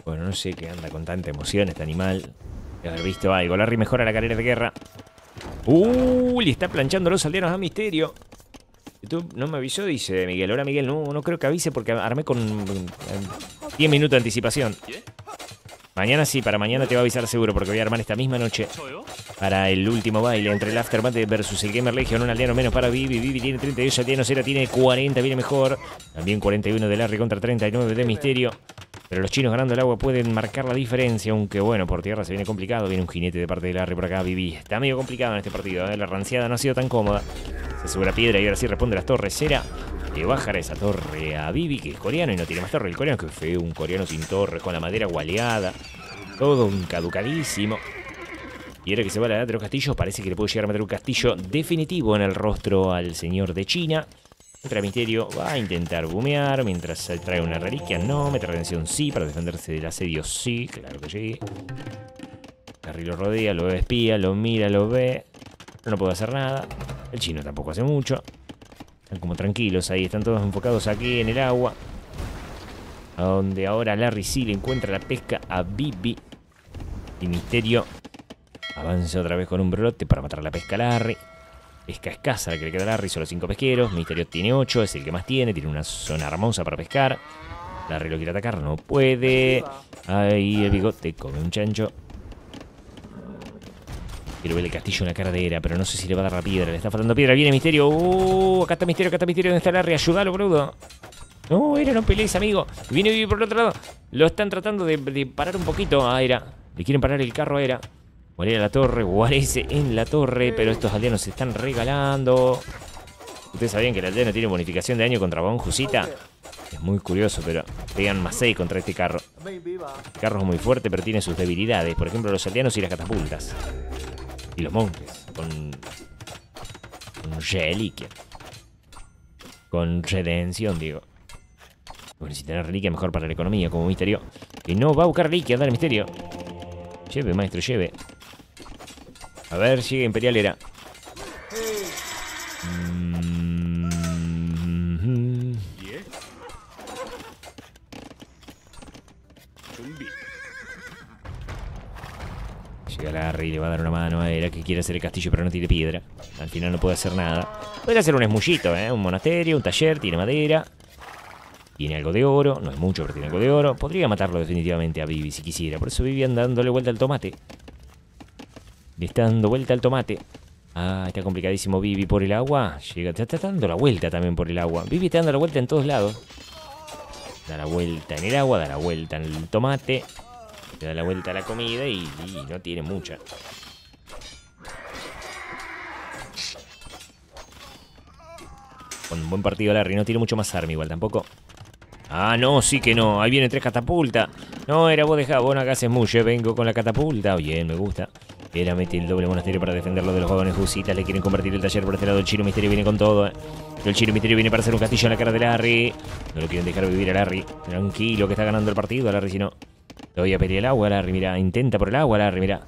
Bueno, no sé qué anda con tanta emoción este animal. De haber visto algo. Larry mejora la carrera de guerra. ¡Uh! Le está planchando los aldeanos a Misterio. YouTube no me avisó, dice Miguel. Ahora Miguel, no, no creo que avise porque armé con diez minutos de anticipación. Mañana sí, para mañana te va a avisar seguro porque voy a armar esta misma noche para el último baile entre el Aftermath versus el Gamer Legion. Un aldeano menos para Vivi. Vivi tiene treinta y ocho aldeanos, Era tiene cuarenta, viene mejor. También cuarenta y uno de Larry contra treinta y nueve de Misterio. Pero los chinos ganando el agua pueden marcar la diferencia, aunque bueno, por tierra se viene complicado. Viene un jinete de parte de Larry por acá, Vivi. Está medio complicado en este partido, ¿eh? La ranciada no ha sido tan cómoda. Se sube la piedra y ahora sí responde las torres. Cera le bajará esa torre a Vivi, que es coreano y no tiene más torre. El coreano que feo, un coreano sin torre, con la madera gualeada. Todo un caducadísimo. Y ahora que se va a la edad de los castillos, parece que le puede llegar a meter un castillo definitivo en el rostro al señor de China. Entra Misterio, va a intentar bumear mientras se trae una reliquia. No, mete redención sí, para defenderse del asedio sí, claro que sí. Larry lo rodea, lo espía, lo mira, lo ve. No puede hacer nada. El chino tampoco hace mucho. Están como tranquilos ahí, están todos enfocados aquí en el agua. A donde ahora Larry sí le encuentra la pesca a Vivi. Y Misterio avanza otra vez con un brote para matar la pesca a Larry. Pesca escasa la que le queda a Larry, solo cinco pesqueros. Misterio tiene ocho, es el que más tiene. Tiene una zona hermosa para pescar. Larry lo quiere atacar, no puede. Ahí el bigote come un chancho. Quiero ver el castillo en la cara de Era, pero no sé si le va a dar la piedra. Le está faltando piedra. Viene Misterio. Uh, acá está Misterio, acá está Misterio. ¿Dónde está Larry? Ayúdalo, brudo. No, Era, no pelees, amigo. Viene Vivi por el otro lado. Lo están tratando de, de parar un poquito a Era. Le quieren parar el carro a Era. Guarece la torre, guarece en la torre, pero estos aldeanos se están regalando. ¿Ustedes sabían que el aldeano tiene bonificación de daño contra Bonjusita? Es muy curioso, pero pegan más seis contra este carro. El carro es muy fuerte, pero tiene sus debilidades. Por ejemplo, los aldeanos y las catapultas. Y los monjes, con... con reliquia. Con redención, digo. Bueno, si tener reliquia mejor para la economía, como Misterio. Que no va a buscar reliquia, dale Misterio. Lleve, maestro, lleve. A ver, sigue Imperial Era. Mm -hmm. Llega Larry y le va a dar una mano a Era, que quiere hacer el castillo pero no tiene piedra. Al final no puede hacer nada. Puede hacer un esmullito, ¿eh? Un monasterio, un taller, tiene madera. Tiene algo de oro, no es mucho, pero tiene algo de oro. Podría matarlo definitivamente a Vivi si quisiera. Por eso Vivi anda dándole vuelta al tomate. Le está dando vuelta al tomate. Ah, está complicadísimo Vivi por el agua. Llega, está, está dando la vuelta también por el agua. Vivi está dando la vuelta en todos lados. Da la vuelta en el agua, da la vuelta en el tomate. Le da la vuelta a la comida y, y no tiene mucha. Con un buen partido Larry, no tiene mucho más arma igual tampoco. Ah, no, sí que no. Ahí vienen tres catapultas. No, Era, vos dejá, vos no hagas mucho. Vengo con la catapulta. Bien, me gusta. Era mete el doble monasterio para defenderlo de los vagones jusitas. Le quieren convertir el taller por este lado. El Chino Misterio viene con todo. Eh. El Chino Misterio viene para hacer un castillo en la cara de Larry. No lo quieren dejar vivir a Larry. Tranquilo que está ganando el partido a Larry, si no. Le voy a pelear el agua, Larry, mira. Intenta por el agua, Larry, mira.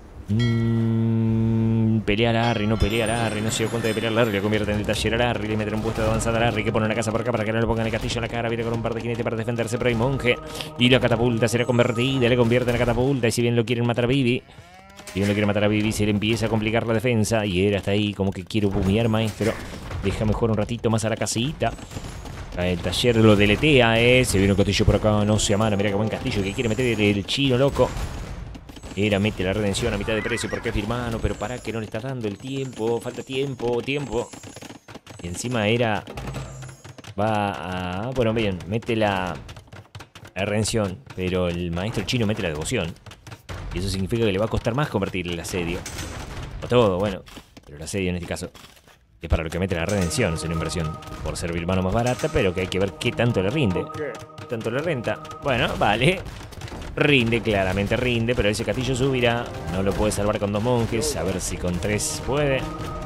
Mm, pelea a Larry, no pelea a Larry. No se dio cuenta de pelear a Larry. Le convierte en el taller a Larry. Le meten un puesto de avanzada a Larry, que pone una casa por acá para que no le pongan el castillo en la cara. Viene con un par de jinetes para defenderse, pero hay monje. Y la catapulta será convertida. Le convierte en la catapulta. Y si bien lo quieren matar a Vivi, si bien lo quieren matar a Vivi, se le empieza a complicar la defensa. Y Era hasta ahí como que quiero bumear, maestro. Déjame jugar un ratito más a la casita. El taller lo deletea, eh. Se viene un castillo por acá, no se amana. Mira qué buen castillo que quiere meter el chino, loco. Era mete la redención a mitad de precio porque es firmano, pero para que no le está dando el tiempo. Falta tiempo, tiempo. Y encima Era va a... Bueno, bien, mete la, la redención, pero el maestro chino mete la devoción. Y eso significa que le va a costar más convertir el asedio. O todo, bueno. Pero el asedio en este caso es para lo que mete la redención. Es una inversión por ser birmano más barata, pero que hay que ver qué tanto le rinde. ¿Qué tanto le renta? Bueno, vale. Rinde, claramente rinde, pero ese castillo subirá. No lo puede salvar con dos monjes. A ver si con tres puede.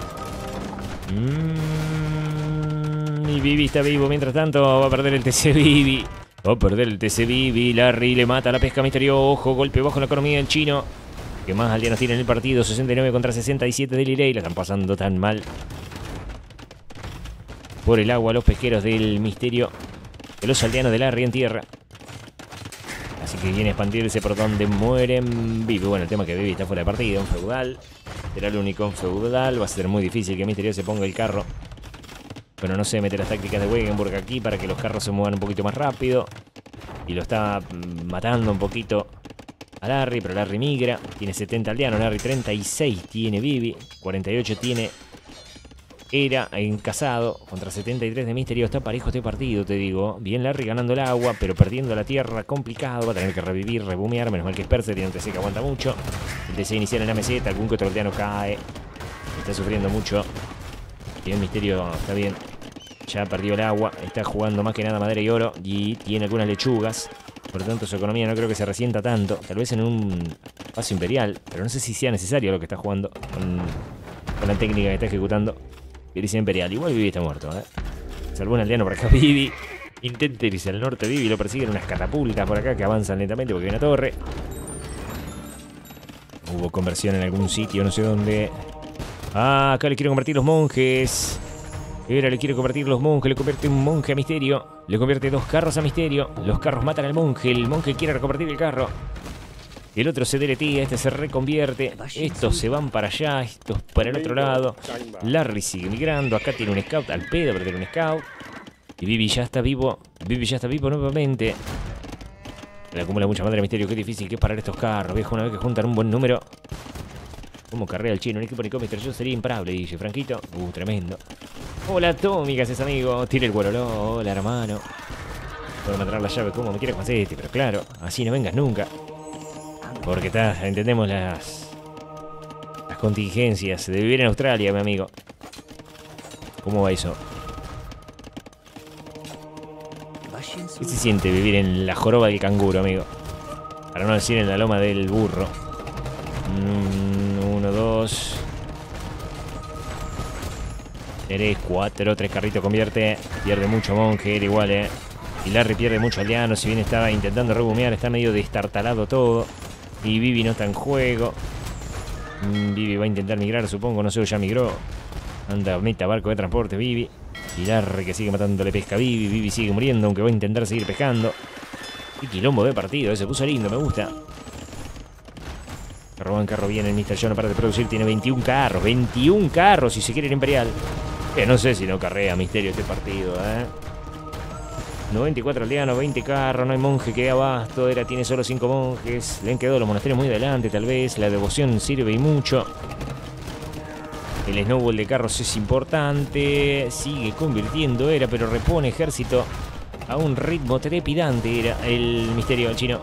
Mm, y Vivi está vivo. Mientras tanto, va a perder el T C Vivi. Va a perder el T C Vivi. Larry le mata a la pesca misterioso. Ojo, golpe bajo la economía del chino. Que más aldeanos tiene en el partido. sesenta y nueve contra sesenta y siete del Irei. La están pasando tan mal. Por el agua, los pesqueros del Misterio. De los aldeanos de Larry en tierra. Así que viene a expandirse por donde mueren Vivi. Bueno, el tema es que Vivi está fuera de partida. Un feudal. Será el único en feudal. Va a ser muy difícil que Misterio se ponga el carro. Pero no sé, mete las tácticas de Wegenburg aquí para que los carros se muevan un poquito más rápido. Y lo está matando un poquito a Larry, pero Larry migra. Tiene setenta aldeanos, Larry treinta y seis tiene Vivi. cuarenta y ocho tiene Era en Casado. Contra setenta y tres de Misterio. Está parejo este partido, te digo. Bien Larry ganando el agua, pero perdiendo la tierra. Complicado, va a tener que revivir, rebumear. Menos mal que es Percer, tiene un T C que aguanta mucho. El T C inicial en la meseta, algún que otro aldeano cae. Está sufriendo mucho. Bien Misterio, está bien. Ya perdió el agua, está jugando más que nada madera y oro. Y tiene algunas lechugas. Por lo tanto su economía no creo que se resienta tanto. Tal vez en un paso imperial. Pero no sé si sea necesario lo que está jugando Con, con la técnica que está ejecutando. Irse imperial, igual Vivi está muerto, ¿eh? Salvó un aldeano por acá Vivi. Intenta irse al norte Vivi, lo persiguen unas catapultas por acá que avanzan lentamente porque hay una torre. Hubo conversión en algún sitio, no sé dónde. Ah, acá le quiero convertir los monjes. Era le quiere convertir los monjes, le convierte un monje a Misterio. Le convierte dos carros a Misterio. Los carros matan al monje, el monje quiere reconvertir el carro. El otro se deletea, este se reconvierte. Estos se van para allá, estos para el otro lado. Larry sigue migrando, acá tiene un scout al pedo, pero tiene un scout. Y Vivi ya está vivo, Vivi ya está vivo nuevamente. Le acumula mucha madre a Misterio, qué difícil que es parar estos carros, viejo, una vez que juntan un buen número. Cómo carrea el chino, un equipo Nico Mister Yo sería imparable, dice Franquito. Uh, tremendo. Hola, Tommy, ¿qué haces, amigo? Tira el guaroló, hola, hermano. Puedo matar la llave como me quieras con este, pero claro, así no vengas nunca. Porque está, entendemos las las contingencias de vivir en Australia, mi amigo. ¿Cómo va eso? ¿Qué se siente vivir en la joroba del canguro, amigo? Para no decir en la loma del burro. Mm, uno, dos. Tres, cuatro, tres carritos convierte. Pierde mucho monje, era igual, eh. Y Larry pierde mucho aldeano. Si bien estaba intentando rebumear, está medio destartalado todo. Y Vivi no está en juego. Mm, Vivi va a intentar migrar, supongo. No sé, ya migró. Anda, meta barco de transporte, Vivi. Y Larry que sigue matándole pesca a Vivi. Vivi sigue muriendo, aunque va a intentar seguir pescando. Qué quilombo de partido, ese puso lindo, me gusta. Carro van, carro viene, el Mister John no para de producir. Tiene veintiún carros, veintiún carros si se quiere el imperial. Que no sé si no carrea Misterio este partido, eh. noventa y cuatro aldeanos, veinte carros, no hay monje que dé abasto. Era tiene solo cinco monjes. Le han quedado los monasterios muy adelante, tal vez. La devoción sirve y mucho. El snowball de carros es importante. Sigue convirtiendo, era, pero repone ejército a un ritmo trepidante. Era el Misterio chino.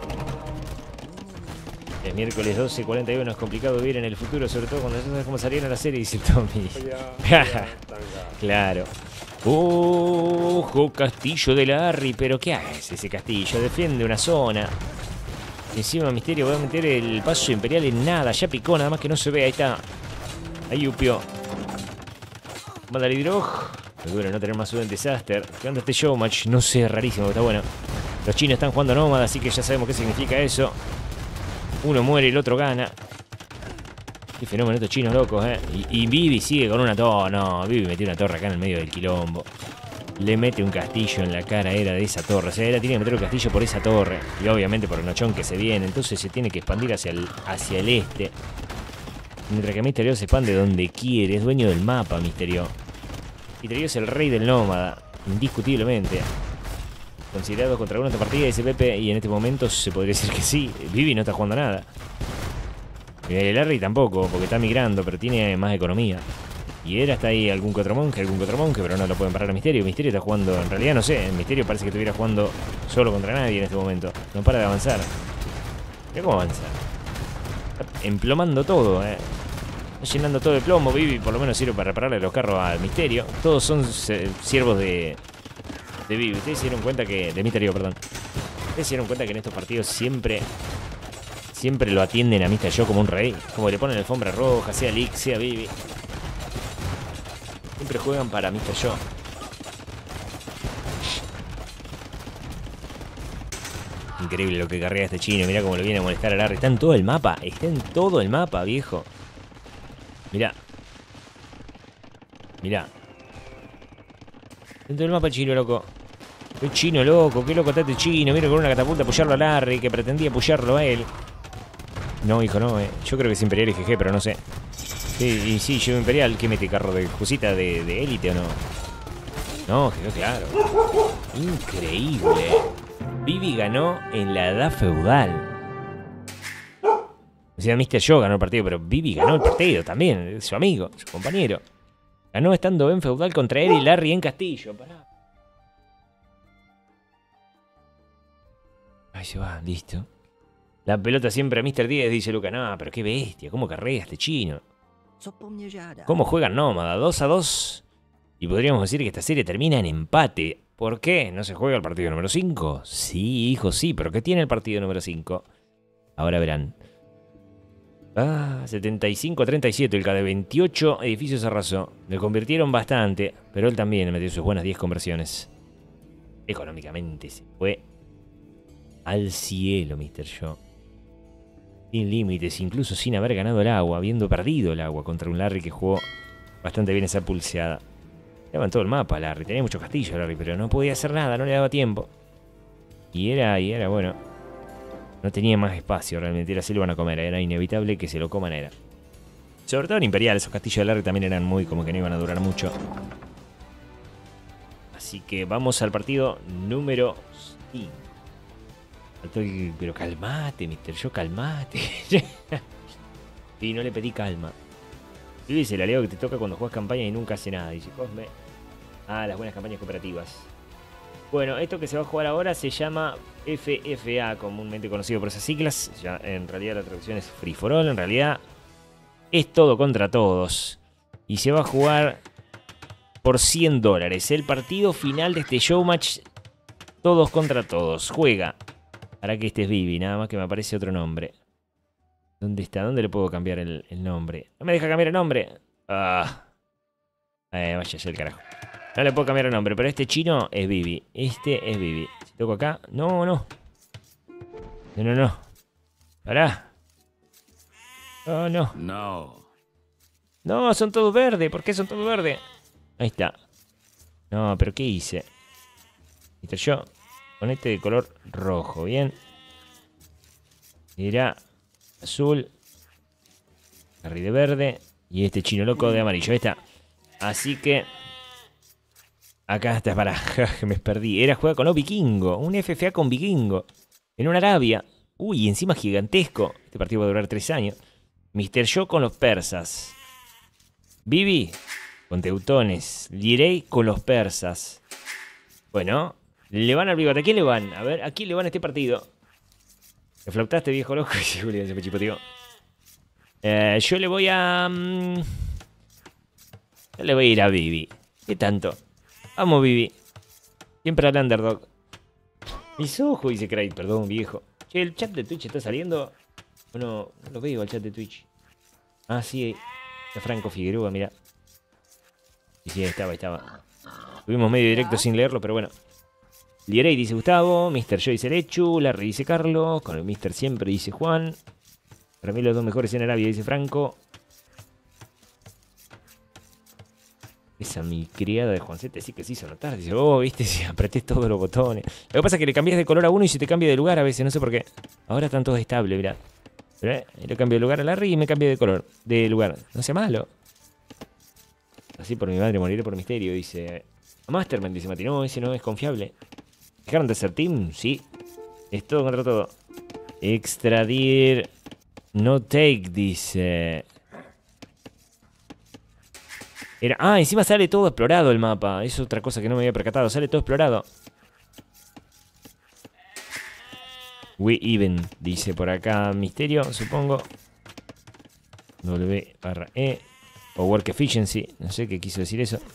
Es miércoles doce cuarenta y uno, es complicado vivir en el futuro, sobre todo cuando no sabes cómo salieron la serie, dice Tommy. Claro. Ojo, castillo de Larry, pero ¿qué hace ese castillo? Defiende una zona. Encima Misterio va a meter el paso imperial en nada, ya picó, nada más que no se ve, ahí está. Ahí upió. Manda el hidrog. Me duele no tener más un disaster. ¿Qué onda este showmatch? No sé, rarísimo, está bueno. Los chinos están jugando nómada, así que ya sabemos qué significa eso. Uno muere y el otro gana. Qué fenómeno estos chinos locos, eh. Y, y Vivi sigue con una torre. No, Vivi metió una torre acá en el medio del quilombo. Le mete un castillo en la cara, era de esa torre. O sea, era tiene que meter un castillo por esa torre. Y obviamente por el nochón que se viene. Entonces se tiene que expandir hacia el, hacia el este. Mientras que Misterio se expande donde quiere. Es dueño del mapa, Misterio. Misterio es el rey del nómada. Indiscutiblemente. Considerado contra uno esta partida, dice Pepe. Y en este momento se podría decir que sí. Vivi no está jugando nada. El Larry tampoco, porque está migrando, pero tiene más economía. Y Era está ahí algún que otro monje, algún que otro monje, pero no lo pueden parar a Misterio. Misterio está jugando, en realidad no sé, Misterio parece que estuviera jugando solo contra nadie en este momento. No para de avanzar. Mira cómo avanza. Está emplomando todo, eh. Está llenando todo de plomo. Vivi por lo menos sirve para repararle los carros al Misterio. Todos son eh, siervos de, de Vivi. Ustedes se dieron cuenta que... De Misterio, perdón. Ustedes se dieron cuenta que en estos partidos siempre... Siempre lo atienden a Mister Yo como un rey. Como le ponen alfombra roja, sea Lick, sea Vivi. Siempre juegan para Mister Yo. Increíble lo que carrea este chino. Mirá cómo le viene a molestar a Larry. Está en todo el mapa. Está en todo el mapa, viejo. Mirá. Mirá. Está en todo el mapa el chino, loco. Qué chino loco, qué loco está este chino. Vino con una catapulta a apoyarlo a Larry, que pretendía apoyarlo a él. No, hijo, no, eh. Yo creo que es Imperial y G G, pero no sé. Sí, y sí, llevo Imperial. ¿Qué mete carro de Jusita de élite o no? No, quedó claro. Increíble. Vivi ganó en la edad feudal. O sea, mister Yo ganó el partido, pero Vivi ganó el partido también. Su amigo, su compañero. Ganó estando en feudal contra él y Larry en castillo. Pará. Ahí se va, listo. La pelota siempre a mister diez, dice Luca. No, pero qué bestia, cómo carrea este chino. ¿Cómo juegan nómada? dos a dos. Y podríamos decir que esta serie termina en empate. ¿Por qué? ¿No se juega el partido número cinco? Sí, hijo, sí, pero ¿qué tiene el partido número cinco? Ahora verán. Ah, setenta y cinco a treinta y siete, el K de veintiocho edificios arrasó. Le convirtieron bastante, pero él también metió sus buenas diez conversiones. Económicamente se fue al cielo, mister Yo. Sin límites, incluso sin haber ganado el agua, habiendo perdido el agua contra un Larry que jugó bastante bien esa pulseada. Levantó el mapa Larry, tenía muchos castillos Larry, pero no podía hacer nada, no le daba tiempo. Y era, y era, bueno, no tenía más espacio realmente, era se lo iban a comer, era inevitable que se lo coman, era. Sobre todo en Imperial, esos castillos de Larry también eran muy como que no iban a durar mucho. Así que vamos al partido número cinco. Pero calmate, mister Yo, calmate. Y no le pedí calma. Vivi es el aliado que te toca cuando juegas campaña y nunca hace nada, dice Cosme. Ah, las buenas campañas cooperativas. Bueno, esto que se va a jugar ahora se llama F F A, comúnmente conocido por esas siglas. Ya, en realidad la traducción es Free for All. En realidad es todo contra todos. Y se va a jugar por cien dólares. El partido final de este showmatch, todos contra todos. Juega. Para que este es Vivi, nada más que me aparece otro nombre. ¿Dónde está? ¿Dónde le puedo cambiar el, el nombre? ¿No me deja cambiar el nombre? Ah. Eh, váyase el carajo. No le puedo cambiar el nombre, pero este chino es Vivi. Este es Vivi. Si toco acá. No, no. No, no, no. Pará. Oh, no. No. No, son todos verdes. ¿Por qué son todos verdes? Ahí está. No, pero ¿qué hice? mister Yo. Con este de color rojo, ¿bien? Mira. Azul. Harry de verde. Y este chino loco de amarillo. Ahí está. Así que... Acá está, para que me perdí. Era juega con los vikingos. Un F F A con vikingo. En una Arabia. Uy, encima gigantesco. Este partido va a durar tres años. mister Yo con los persas. Vivi con teutones. Lirei con los persas. Bueno, le van al bigote. ¿A quién le van? A ver, ¿a quién le van a este partido? ¿Me flautaste, viejo loco? Julián se me chipoteó. Eh, yo le voy a... Um, yo le voy a ir a Vivi. ¿Qué tanto? Vamos, Vivi. Siempre al underdog. Mis ojos, dice Craig. Perdón, viejo. Che, ¿el chat de Twitch está saliendo? Bueno, no lo veo el chat de Twitch. Ah, sí. Está Franco Figueroa, mira. Sí, sí, ahí estaba, ahí estaba. Tuvimos medio directo sin leerlo, pero bueno. Lierey dice Gustavo. mister Yo dice Lechu. Larry dice Carlos. Con el mister siempre dice Juan. Para mí los dos mejores en Arabia, dice Franco. Esa mi criada de Juancete sí que se hizo notar. Dice, oh, viste, si apreté todos los botones. Lo que pasa es que le cambias de color a uno y se te cambia de lugar a veces, no sé por qué. Ahora están todos estables, mirá. Pero, eh, le cambio de lugar a Larry y me cambio de color. De lugar. No sea malo. Así por mi madre moriré por misterio, dice. Masterman, dice Mati. No, ese no es confiable. ¿Dejaron de ser team? Sí. Es todo contra todo. Extradir. No take, dice. Era... Ah, encima sale todo explorado el mapa. Es otra cosa que no me había percatado. Sale todo explorado. We even, dice por acá Misterio, supongo. W barra E. O Work Efficiency. No sé qué quiso decir eso.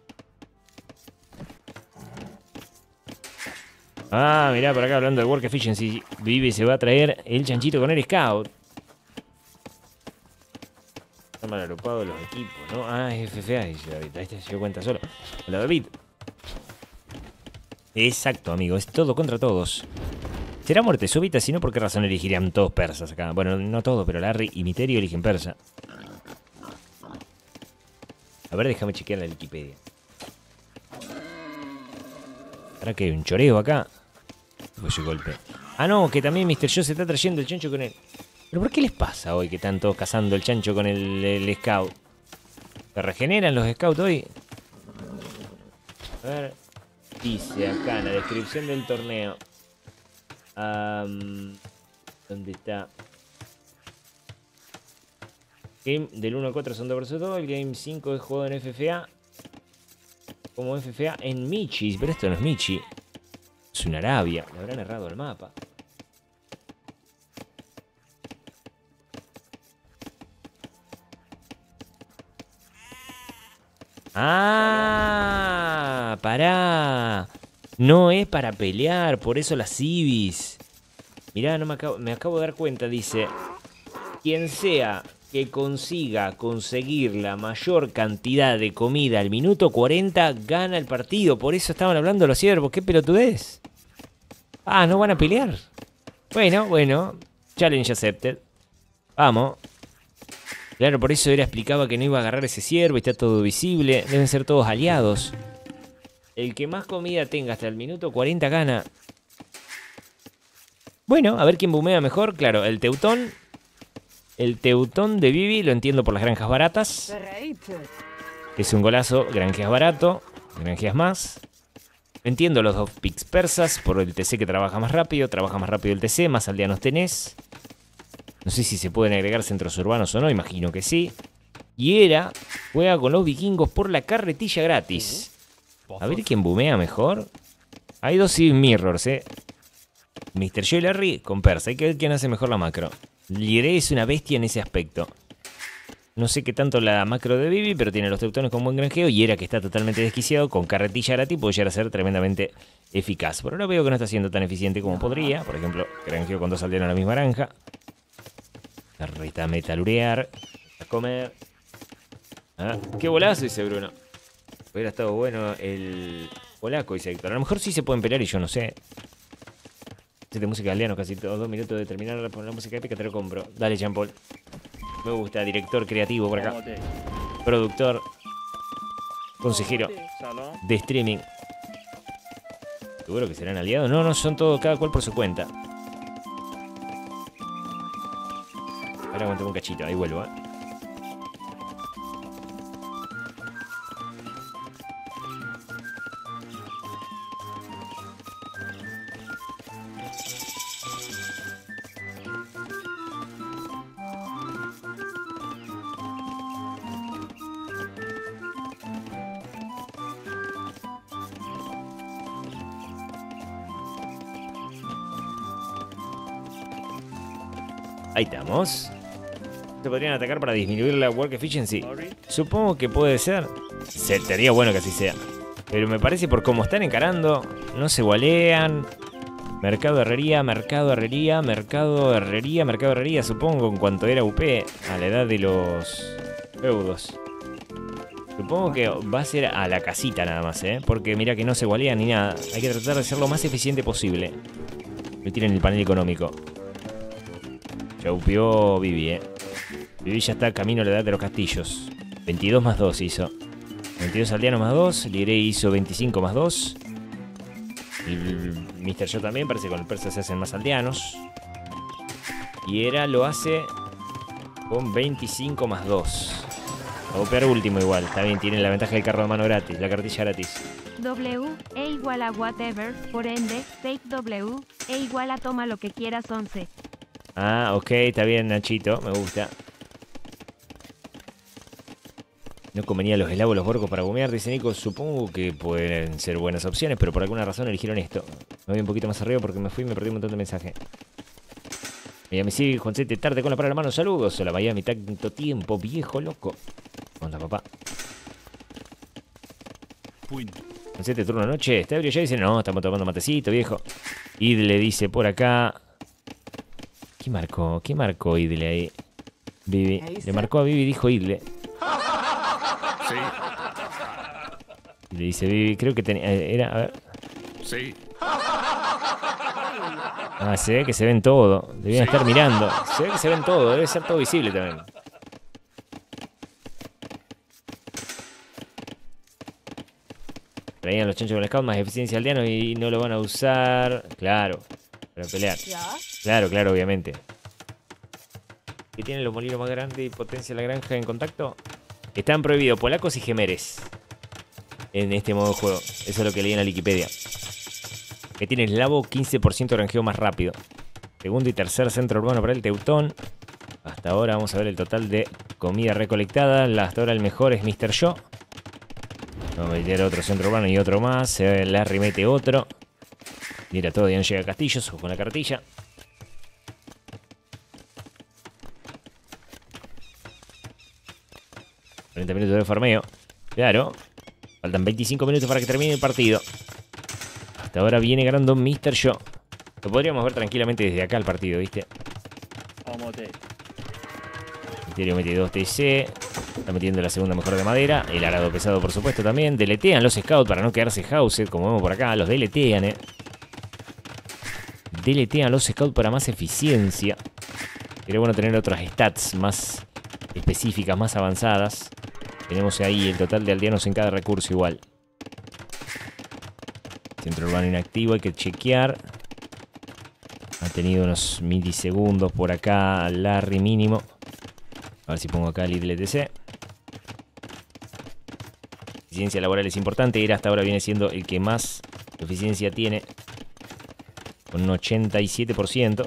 Ah, mirá, por acá hablando de Work Efficiency. Vive se va a traer el chanchito con el Scout. Están mal agrupados los equipos, ¿no? Ah, es F F A, dice David. Este se dio cuenta solo. Hola, David. Exacto, amigo. Es todo contra todos. ¿Será muerte súbita? Si no, ¿por qué razón elegirían todos persas acá? Bueno, no todos, pero Larry y Misterio eligen persa. A ver, déjame chequear la Wikipedia. ¿Para qué hay un choreo acá? Fue ese golpe. Ah, no, que también mister Joe se está trayendo el chancho con él. ¿Pero por qué les pasa hoy que están todos cazando el chancho con el, el scout? ¿Se regeneran los scouts hoy? A ver. Dice acá en la descripción del torneo. Um, ¿Dónde está? Game del uno al cuatro son dos versus dos. El Game cinco es jugado en F F A. Como F F A en Michi. Pero esto no es Michi. Es una Arabia. Le habrán errado el mapa. Ah, pará. No es para pelear, por eso las civis. Mirá, no me acabo, me acabo de dar cuenta, dice. Quien sea que consiga conseguir la mayor cantidad de comida al minuto cuarenta gana el partido. Por eso estaban hablando los ciervos. ¿Qué pelotudez? Ah, ¿no van a pelear? Bueno, bueno. Challenge accepted. Vamos. Claro, por eso era explicaba que no iba a agarrar ese ciervo y está todo visible. Deben ser todos aliados. El que más comida tenga hasta el minuto cuarenta gana. Bueno, a ver quién boomea mejor. Claro, el Teutón. El Teutón de Vivi lo entiendo por las granjas baratas. Es un golazo, granjeas barato, granjeas más. Entiendo los dos picks persas por el T C que trabaja más rápido. Trabaja más rápido el T C, más aldeanos tenés. No sé si se pueden agregar centros urbanos o no, imagino que sí. Y Era juega con los vikingos por la carretilla gratis. A ver quién boomea mejor. Hay dos Civ Mirrors, eh. mister Joe y Larry con Persa. Hay que ver quién hace mejor la macro. Lieré es una bestia en ese aspecto. No sé qué tanto la macro de Vivi, pero tiene los teutones con buen granjeo. Y Era que está totalmente desquiciado con carretilla gratis puede llegar a ser tremendamente eficaz. Por ahora veo que no está siendo tan eficiente como podría. Por ejemplo, granjeo con dos aldeanos en la misma granja. Carreta metalurear. A comer. Ah, qué golazo, dice Bruno. Hubiera estado bueno el polaco, dice Héctor. A lo mejor sí se pueden pelear y yo no sé. De música aldeano, casi todos dos minutos de terminar la música épica, te lo compro. Dale, Jean Paul. Me gusta, director creativo por acá. Productor. Consejero de streaming. ¿Seguro que serán aliados? No, no, son todos, cada cual por su cuenta. Ahora aguantame un cachito, ahí vuelvo, ¿eh? Ahí estamos. ¿Se podrían atacar para disminuir la work efficiency? Supongo que puede ser. Sería bueno que así sea. Pero me parece por cómo están encarando. No se gualean. Mercado herrería, mercado herrería, mercado herrería, mercado herrería. Supongo en cuanto era U P a la edad de los feudos. Supongo que va a ser a la casita nada más, ¿eh? Porque mira que no se gualean ni nada. Hay que tratar de ser lo más eficiente posible. Me tienen el panel económico. Ya upió Vivi, eh. Vivi ya está camino a la edad de los castillos. veintidós más dos hizo. veintidós aldeanos más dos. Liré hizo veinticinco más dos. El mister Joe también. Parece que con el persa se hacen más aldeanos. Y Era lo hace con veinticinco más dos. Va a upear último igual. Está bien, tiene la ventaja del carro de mano gratis. La cartilla gratis. W e igual a whatever. Por ende, take W e igual a toma lo que quieras once. Ah, ok, está bien, Nachito, me gusta. No convenía los eslavos, los borcos para bumear, dice Nico. Supongo que pueden ser buenas opciones, pero por alguna razón eligieron esto. Me voy un poquito más arriba porque me fui y me perdí un montón de mensajes. Miami City, Juancete, tarde con la para la mano, saludos. Hola, Miami, tanto tiempo, viejo loco. ¿Cómo anda, papá? Juancete, turno noche, ¿está ebrio ya? Dice, no, estamos tomando matecito, viejo. Y le dice por acá... ¿Qué marcó? ¿Qué marcó Idle ahí? Vivi. Le marcó a Vivi y dijo Idle. Sí. Y le dice Vivi, creo que tenía... Era, a ver. Sí. Ah, se ve que se ven todo. Debían estar mirando. Se ve que se ven todo. Debe ser todo visible también. Traían los chanchos con el scout más eficiencia aldeano y no lo van a usar. Claro, para pelear. Claro, claro, obviamente. ¿Qué tienen los molinos más grandes y potencia la granja en contacto? Están prohibidos polacos y gemeres en este modo de juego. Eso es lo que leí en la Wikipedia. Que tiene eslavo quince por ciento de granjeo más rápido. Segundo y tercer centro urbano para el Teutón. Hasta ahora vamos a ver el total de comida recolectada. Hasta ahora el mejor es mister Yo. Vamos a meter otro centro urbano y otro más. Larry mete otro. Mira, todavía no llega a Castillos. Ojo con la cartilla. cuarenta minutos de farmeo. Claro. Faltan veinticinco minutos para que termine el partido. Hasta ahora viene ganando mister Yo. Lo podríamos ver tranquilamente desde acá el partido, ¿viste? Misterio mete dos T C. Está metiendo la segunda mejor de madera. El arado pesado, por supuesto, también. Deletean los scouts para no quedarse housed, como vemos por acá. Los deletean, eh. Deletean los scouts para más eficiencia. Sería bueno tener otras stats más específicas, más avanzadas. Tenemos ahí el total de aldeanos en cada recurso igual. Centro urbano inactivo, hay que chequear. Ha tenido unos milisegundos por acá Larry mínimo. A ver si pongo acá el I D L T C. Eficiencia laboral es importante. Era hasta ahora viene siendo el que más eficiencia tiene. Con un ochenta y siete por ciento.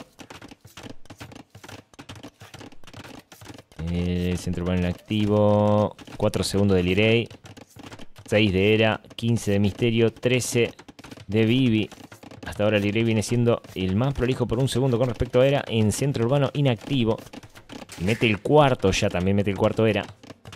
El centro urbano inactivo. cuatro segundos de Lirey. seis de Era. quince de Misterio. trece de Vivi. Hasta ahora Lirey viene siendo el más prolijo por un segundo con respecto a Era en centro urbano inactivo. Y mete el cuarto ya, también mete el cuarto Era.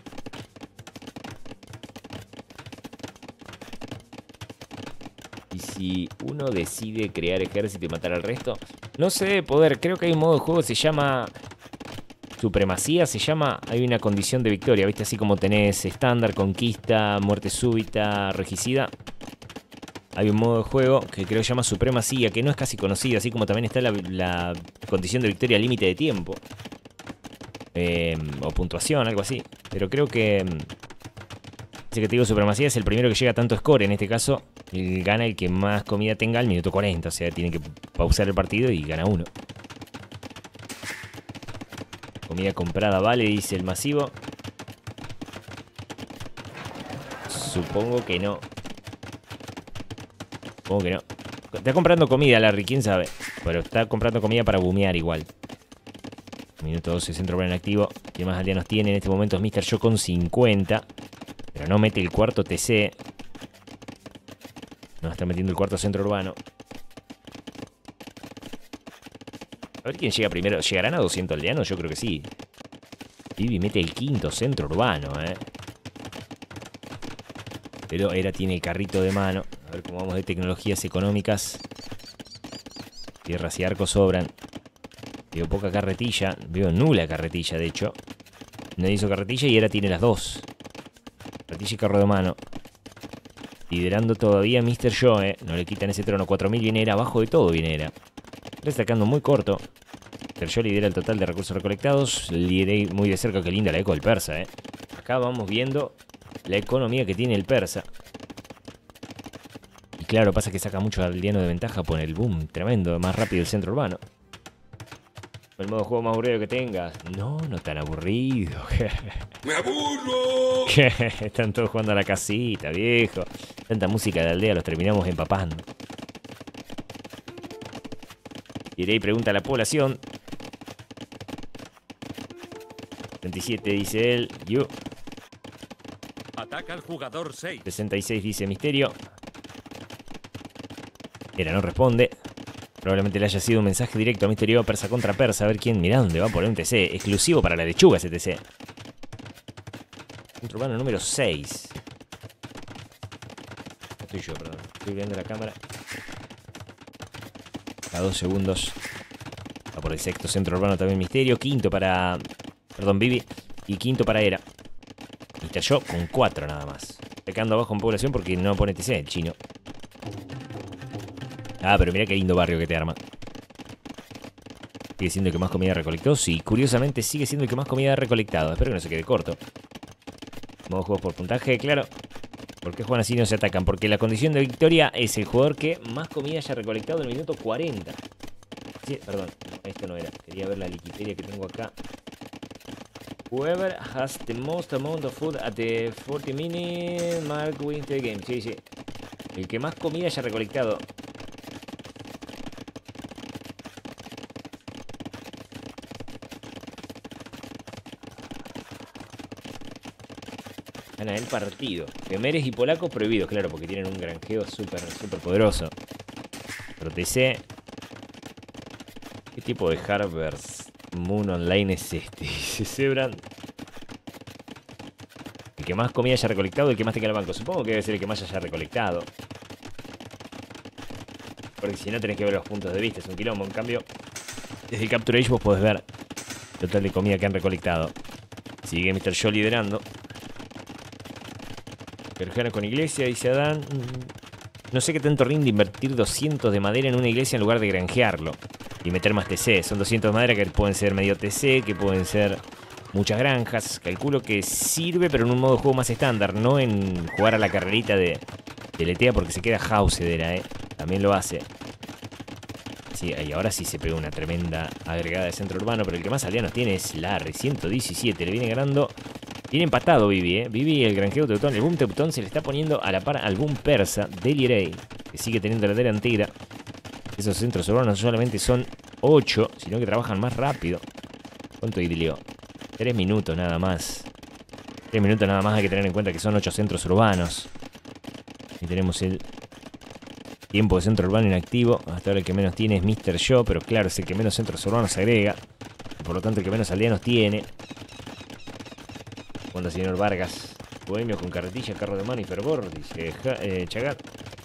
Y si uno decide crear ejército y matar al resto, no se debe poder. Creo que hay un modo de juego que se llama supremacía, se llama. Hay una condición de victoria, ¿viste? Así como tenés estándar, conquista, muerte súbita, regicida. Hay un modo de juego que creo que se llama supremacía, que no es casi conocido, así como también está la, la condición de victoria límite de tiempo. Eh, o puntuación, algo así. Pero creo que ese que te digo supremacía es el primero que llega a tanto score. En este caso, el gana el que más comida tenga al minuto cuarenta. O sea, tiene que pausar el partido y gana uno. Comida comprada vale, dice el masivo. Supongo que no. Supongo que no. Está comprando comida, Larry, quién sabe. Pero está comprando comida para bumear igual. Minuto doce, centro urbano activo. ¿Qué más aldeanos tiene? En este momento es mister Yo con cincuenta. Pero no mete el cuarto T C. No está metiendo el cuarto centro urbano. A ver quién llega primero. ¿Llegarán a doscientos aldeanos? Yo creo que sí. Vivi mete el quinto centro urbano, eh. Pero Era tiene el carrito de mano. A ver cómo vamos de tecnologías económicas. Tierras y arcos sobran. Veo poca carretilla. Veo nula carretilla, de hecho. No hizo carretilla y Era tiene las dos. Carretilla y carro de mano. Liderando todavía mister Yo, eh. No le quitan ese trono. cuatro mil viene Era. Abajo de todo viene Era. Está sacando muy corto. mister Yo lidera el total de recursos recolectados. Lideré muy de cerca. Qué linda la eco del persa, eh. Acá vamos viendo la economía que tiene el persa. Y claro, pasa que saca mucho aldeano de ventaja por el boom tremendo. Más rápido el centro urbano. El modo de juego más aburrido que tengas. No, no tan aburrido. ¡Me aburro! Están todos jugando a la casita, viejo. Tanta música de aldea, los terminamos empapando. Irei pregunta a la población. setenta y siete dice él. Yo. Ataca al jugador seis. sesenta y seis dice Misterio. Era no responde. Probablemente le haya sido un mensaje directo a Misterio. Persa contra Persa. A ver quién. Mirá dónde va a poner un T C. Exclusivo para la lechuga ese T C. Centro urbano número seis. Estoy yo, perdón. Estoy viendo la cámara. A dos segundos. Va por el sexto centro urbano también Misterio. Quinto para... Perdón, Vivi. Y quinto para Era. mister Yo con cuatro nada más. Pecando abajo en población porque no pone T C el chino. Ah, pero mira qué lindo barrio que te arma. ¿Sigue siendo el que más comida recolectó? Sí, curiosamente sigue siendo el que más comida ha recolectado. Espero que no se quede corto. Modo juegos por puntaje, claro. ¿Por qué juegan así y no se atacan? Porque la condición de victoria es el jugador que más comida haya recolectado en el minuto cuarenta. Sí, perdón, esto no era. Quería ver la Wikipedia que tengo acá. Whoever has the most amount of food at the forty minute mark wins the game. Sí, sí. El que más comida haya recolectado. Gana el partido. Femeres y polacos prohibidos, claro, porque tienen un granjeo súper, súper poderoso. Pero T C. ¿Qué tipo de Harvest Moon Online es este? Dice Zebran. El que más comida haya recolectado, el que más tenga en el banco. Supongo que debe ser el que más haya recolectado. Porque si no tenés que ver los puntos de vista, es un quilombo. En cambio, desde el Capture Age vos podés ver el total de comida que han recolectado. Sigue mister Joe liderando. Perjana con iglesia, dice Adán. No sé qué tanto rinde invertir doscientos de madera en una iglesia en lugar de granjearlo y meter más T C. Son doscientos de madera que pueden ser medio T C, que pueden ser muchas granjas. Calculo que sirve, pero en un modo de juego más estándar, no en jugar a la carrerita de, de Letea, porque se queda Hausedera, ¿eh? También lo hace. Sí, y ahora sí se pega una tremenda agregada de centro urbano, pero el que más aldeanos tiene es Larry, ciento diecisiete. Le viene ganando. Viene empatado Vivi, ¿eh? Vivi, el granjero teutón. El boom teutón se le está poniendo a la par al boom persa de Lirey, que sigue teniendo la delantera. Esos centros urbanos no solamente son ocho, sino que trabajan más rápido. ¿Cuánto idilio? tres minutos nada más. tres minutos nada más, hay que tener en cuenta que son ocho centros urbanos. Y tenemos el tiempo de centro urbano inactivo. Hasta ahora el que menos tiene es mister Joe, pero claro, es el que menos centros urbanos agrega. Por lo tanto, el que menos aldeanos tiene. Cuando señor Vargas, bohemio con carretilla, carro de mano y fervor, dice eh, Chagat.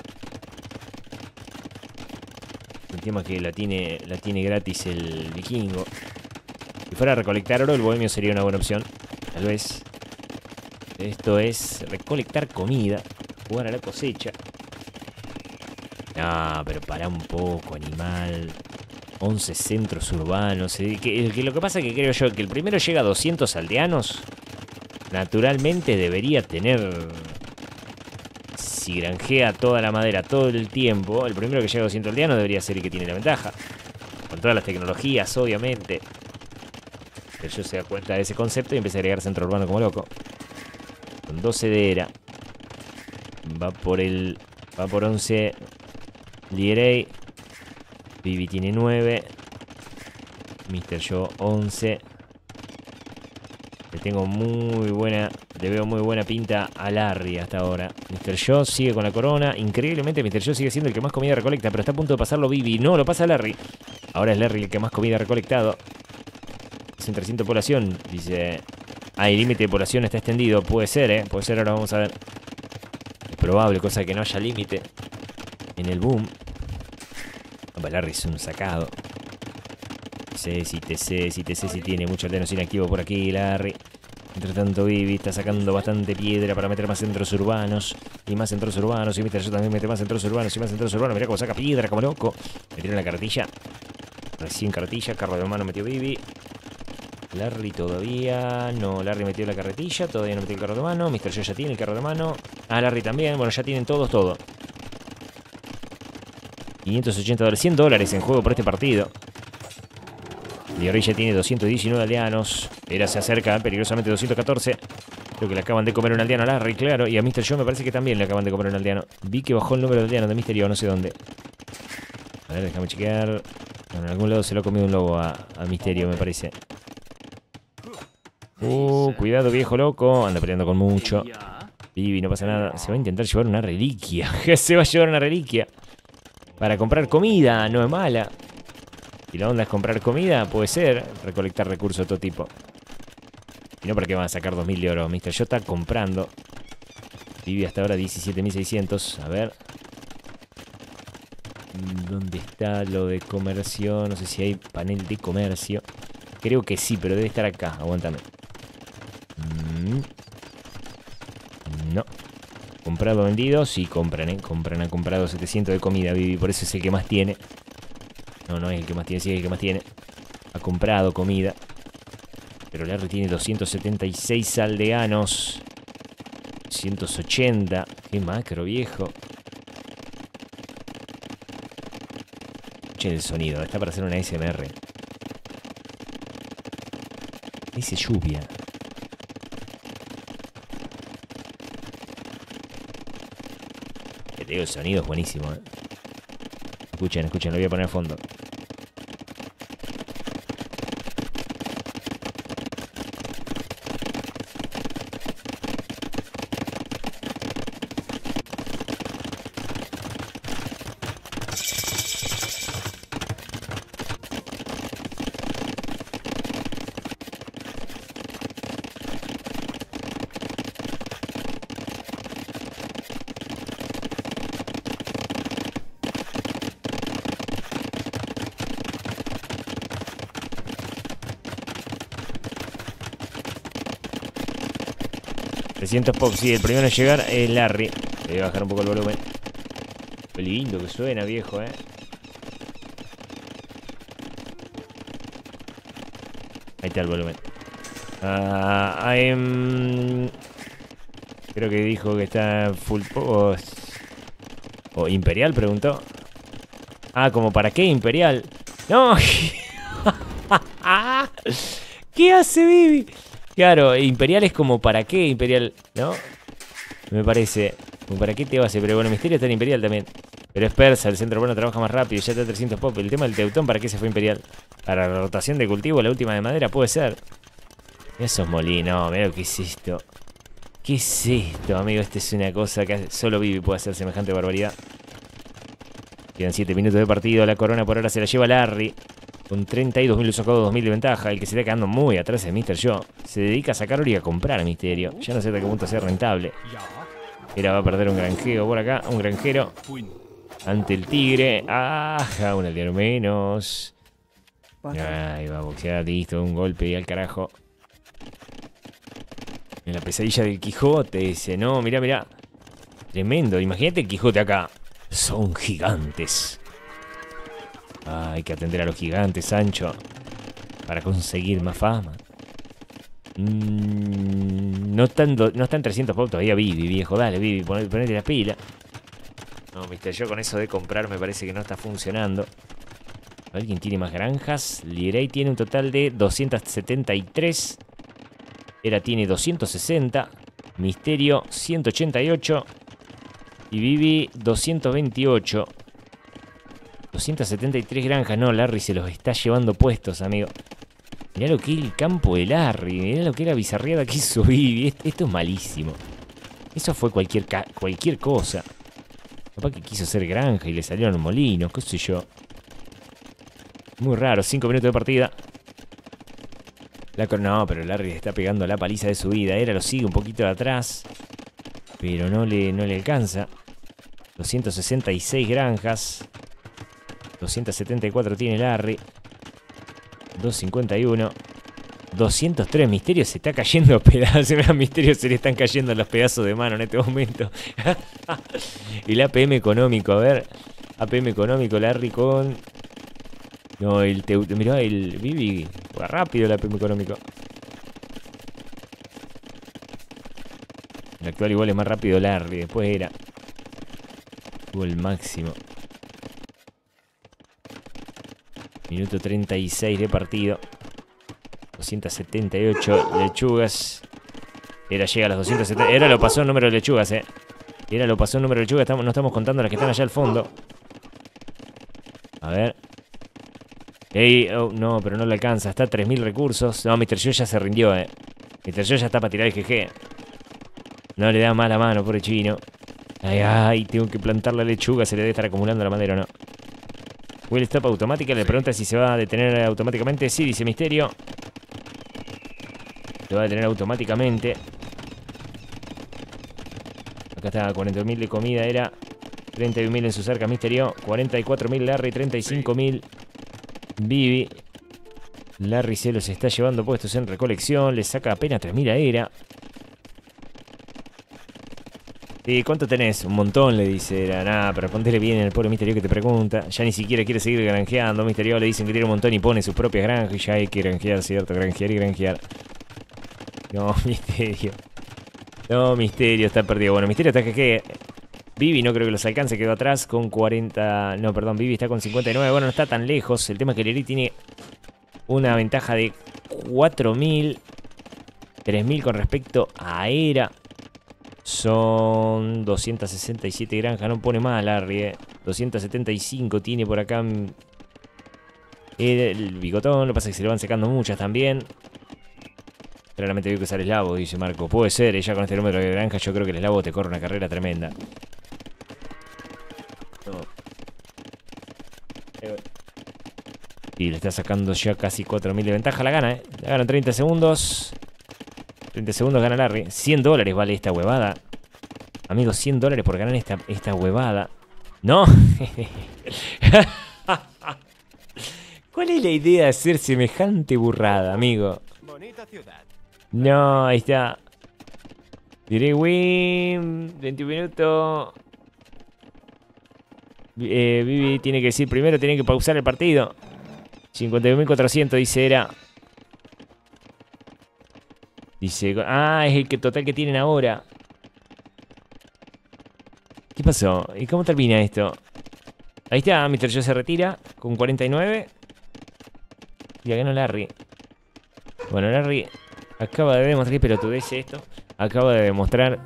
El tema que la tiene, la tiene gratis el vikingo. Si fuera a recolectar oro, el bohemio sería una buena opción. Tal vez. Esto es recolectar comida, jugar a la cosecha. No, pero para un poco, animal. once centros urbanos. Eh, que, que lo que pasa es que creo yo que el primero llega a doscientos aldeanos. Naturalmente debería tener, si granjea toda la madera todo el tiempo, el primero que llega a doscientos aldeanos debería ser el que tiene la ventaja. Con todas las tecnologías, obviamente. Pero yo se da cuenta de ese concepto y empieza a agregar centro urbano como loco. Con doce de era. Va por el... Va por once. Lierey. Vivi tiene nueve. mister Joe once. Le tengo muy buena, le veo muy buena pinta a Larry hasta ahora. mister Joe sigue con la corona. Increíblemente mister Joe sigue siendo el que más comida recolecta, pero está a punto de pasarlo Vivi. No, lo pasa Larry. Ahora es Larry el que más comida ha recolectado. Es en trescientos población, dice. Ah, el límite de población está extendido. Puede ser, eh. Puede ser, ahora vamos a ver. Es probable, cosa que no haya límite en el boom. Opa, Larry es un sacado. T C, si T C, si T C, si tiene mucho aldeanos inactivo por aquí, Larry. Entre tanto, Vivi está sacando bastante piedra para meter más centros urbanos. Y más centros urbanos. Y mister Joe también mete más centros urbanos. Y más centros urbanos. Mirá cómo saca piedra, como loco. Metieron la cartilla. Recién cartilla. Carro de mano metió Vivi. Larry todavía. No, Larry metió la carretilla. Todavía no metió el carro de mano. mister Joe ya tiene el carro de mano. Ah, Larry también. Bueno, ya tienen todos todo. quinientos ochenta dólares. cien dólares en juego por este partido. Lierey ya tiene doscientos diecinueve aldeanos. Era se acerca peligrosamente doscientos catorce. Creo que le acaban de comer un aldeano a Larry, claro. Y a mister Joe me parece que también le acaban de comer un aldeano. Vi que bajó el número de aldeanos de mister Joe, no sé dónde. A ver, déjame chequear. Bueno, en algún lado se lo ha comido un lobo a, a Misterio, me parece. Uh, cuidado, viejo loco. Anda peleando con mucho. Vivi, no pasa nada. Se va a intentar llevar una reliquia. Se va a llevar una reliquia. Para comprar comida, no es mala. Si la onda es comprar comida, puede ser. Recolectar recursos de todo tipo. Y no, porque van a sacar dos mil de oro. mister Joe está comprando. Vivi hasta ahora diecisiete mil seiscientos. A ver. ¿Dónde está lo de comercio? No sé si hay panel de comercio. Creo que sí, pero debe estar acá. Aguántame. Mm. No. Comprado, vendido. Sí, compran, ¿eh? Compran, ha comprado setecientos de comida, Vivi. Por eso es el que más tiene. No, no es el que más tiene, sí es el que más tiene. Ha comprado comida. Pero Larry tiene doscientos setenta y seis aldeanos. ciento ochenta. Qué macro, viejo. Escuchen el sonido. Está para hacer una A S M R. Dice lluvia. Te digo, el sonido es buenísimo, ¿eh? Escuchen, escuchen, lo voy a poner a fondo. trescientos pop, sí, el primero en llegar es Larry. Le voy a bajar un poco el volumen. Qué lindo que suena, viejo, eh. Ahí está el volumen. Uh, I'm... Creo que dijo que está full post. O Imperial, preguntó. Ah, ¿como para qué Imperial? No. ¿Qué hace, Vivi? Claro, Imperial es como para qué Imperial, ¿no? Me parece. Como para qué te va a hacer. Pero bueno, Misterio está en Imperial también. Pero es persa, el centro bueno trabaja más rápido. Ya está trescientos pop. El tema del Teutón, ¿para qué se fue Imperial? Para la rotación de cultivo, la última de madera, puede ser. Esos molinos, mira lo que es esto. ¿Qué es esto, amigo? Esta es una cosa que solo Vivi puede hacer semejante barbaridad. Quedan siete minutos de partido. La corona por ahora se la lleva Larry. Con treinta y dos mil usos, dos mil de ventaja. El que se está quedando muy atrás es mister Joe. Se dedica a sacar oro y a comprar a Misterio. Ya no sé hasta qué punto sea rentable. Era va a perder un granjero por acá. Un granjero. Ante el tigre. Ajá, un aldeano menos. Ahí va a boxear, listo. Un golpe y al carajo. En la pesadilla del Quijote ese. No, mirá, mirá. Tremendo. Imagínate el Quijote acá. Son gigantes. Ah, hay que atender a los gigantes, Sancho. Para conseguir más fama. Mm, no están no están trescientos pop todavía, Vivi, viejo. Dale, Vivi, ponete, ponete la pila. No, mister Yo con eso de comprar me parece que no está funcionando. ¿Alguien tiene más granjas? Lirey tiene un total de doscientos setenta y tres. Era tiene doscientos sesenta. Misterio ciento ochenta y ocho. Y Vivi doscientos veintiocho. doscientos setenta y tres granjas. No, Larry se los está llevando puestos, amigo. Mirá lo que es el campo de Larry. Mirá lo que era bizarriada que hizo Vivi. Esto es malísimo. Eso fue cualquier, cualquier cosa. Capaz que quiso hacer granja y le salieron molinos, qué sé yo. Muy raro, cinco minutos de partida. La no, pero Larry está pegando la paliza de su vida. Era lo sigue un poquito de atrás. Pero no le, no le alcanza. doscientos sesenta y seis granjas. doscientos setenta y cuatro tiene Larry. doscientos cincuenta y uno. doscientos tres. Misterio se está cayendo a pedazos. A Misterio se le están cayendo los pedazos de mano en este momento. El A P M económico, a ver. A P M económico, Larry con... No, el Teutón. Mirá, el Vivi. Va rápido el A P M económico. El actual igual es más rápido Larry. Después era. Tuvo el máximo. Minuto treinta y seis de partido. doscientos setenta y ocho lechugas. Era llega a los doscientos setenta. Era lo pasó el número de lechugas, eh. Era lo pasó el número de lechugas. Estamos, no estamos contando las que están allá al fondo. A ver. Ey, oh, no, pero no le alcanza. Está a tres mil recursos. No, mister Joe ya se rindió, eh. mister Joe ya está para tirar el G G. No le da más la mano, pobre chino. Ay, ay, tengo que plantar la lechuga. Se le debe estar acumulando la madera o no. Will stop automática. Le pregunta si se va a detener automáticamente. Sí, dice Misterio. Se va a detener automáticamente. Acá está, cuarenta mil de comida. Era treinta y un mil en su cerca, Misterio. cuarenta y cuatro mil Larry, treinta y cinco mil Vivi. Larry se los está llevando puestos en recolección. Le saca apenas tres mil a Era. ¿Y cuánto tenés? Un montón, le dice Era. Nada, pero respondele bien al pobre Misterio que te pregunta. Ya ni siquiera quiere seguir granjeando. Misterio le dicen que tiene un montón y pone sus propias granjas. Y ya hay que granjear, ¿cierto? Granjear y granjear. No, Misterio. No, Misterio está perdido. Bueno, Misterio está que, que Vivi no creo que los alcance, quedó atrás con cuarenta... No, perdón, Vivi está con cincuenta y nueve. Bueno, no está tan lejos. El tema es que Leri tiene una ventaja de cuatro mil. tres mil con respecto a Era. Son doscientas sesenta y siete granjas. No pone mal, Larry, eh. doscientas setenta y cinco tiene por acá el, el bigotón. Lo que pasa es que se le van secando muchas también. Claramente vio que usar el eslavo, dice Marco. Puede ser, ella con este número de granjas yo creo que el eslavo te corre una carrera tremenda. No. Y le está sacando ya casi cuatro mil de ventaja. La gana, ¿eh? La gana en treinta segundos. treinta segundos gana Larry. cien dólares vale esta huevada. Amigos, cien dólares por ganar esta, esta huevada. ¿No? ¿Cuál es la idea de hacer semejante burrada, amigo? Bonita ciudad. No, ahí está. Diré win. veintiún minutos. Eh, Vivi tiene que decir primero, tiene que pausar el partido. cincuenta y dos mil cuatrocientos dice Era. Dice, ah, es el que total que tienen ahora. ¿Qué pasó? ¿Y cómo termina esto? Ahí está, mister Joe se retira con cuarenta y nueve. Y acá no Larry. Bueno, Larry acaba de demostrar, pero tú ves esto. Acaba de demostrar.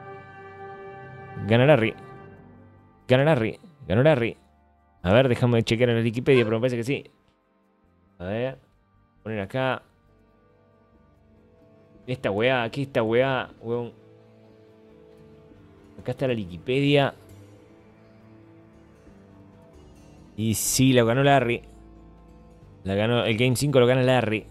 Gana Larry. Gana Larry. Ganó Larry. A ver, déjame chequear en la Wikipedia, pero me parece que sí. A ver. Poner acá. Esta weá, aquí esta weá, weón. Acá está la Wikipedia. Y sí, lo ganó Larry. La ganó, el Game cinco lo gana Larry.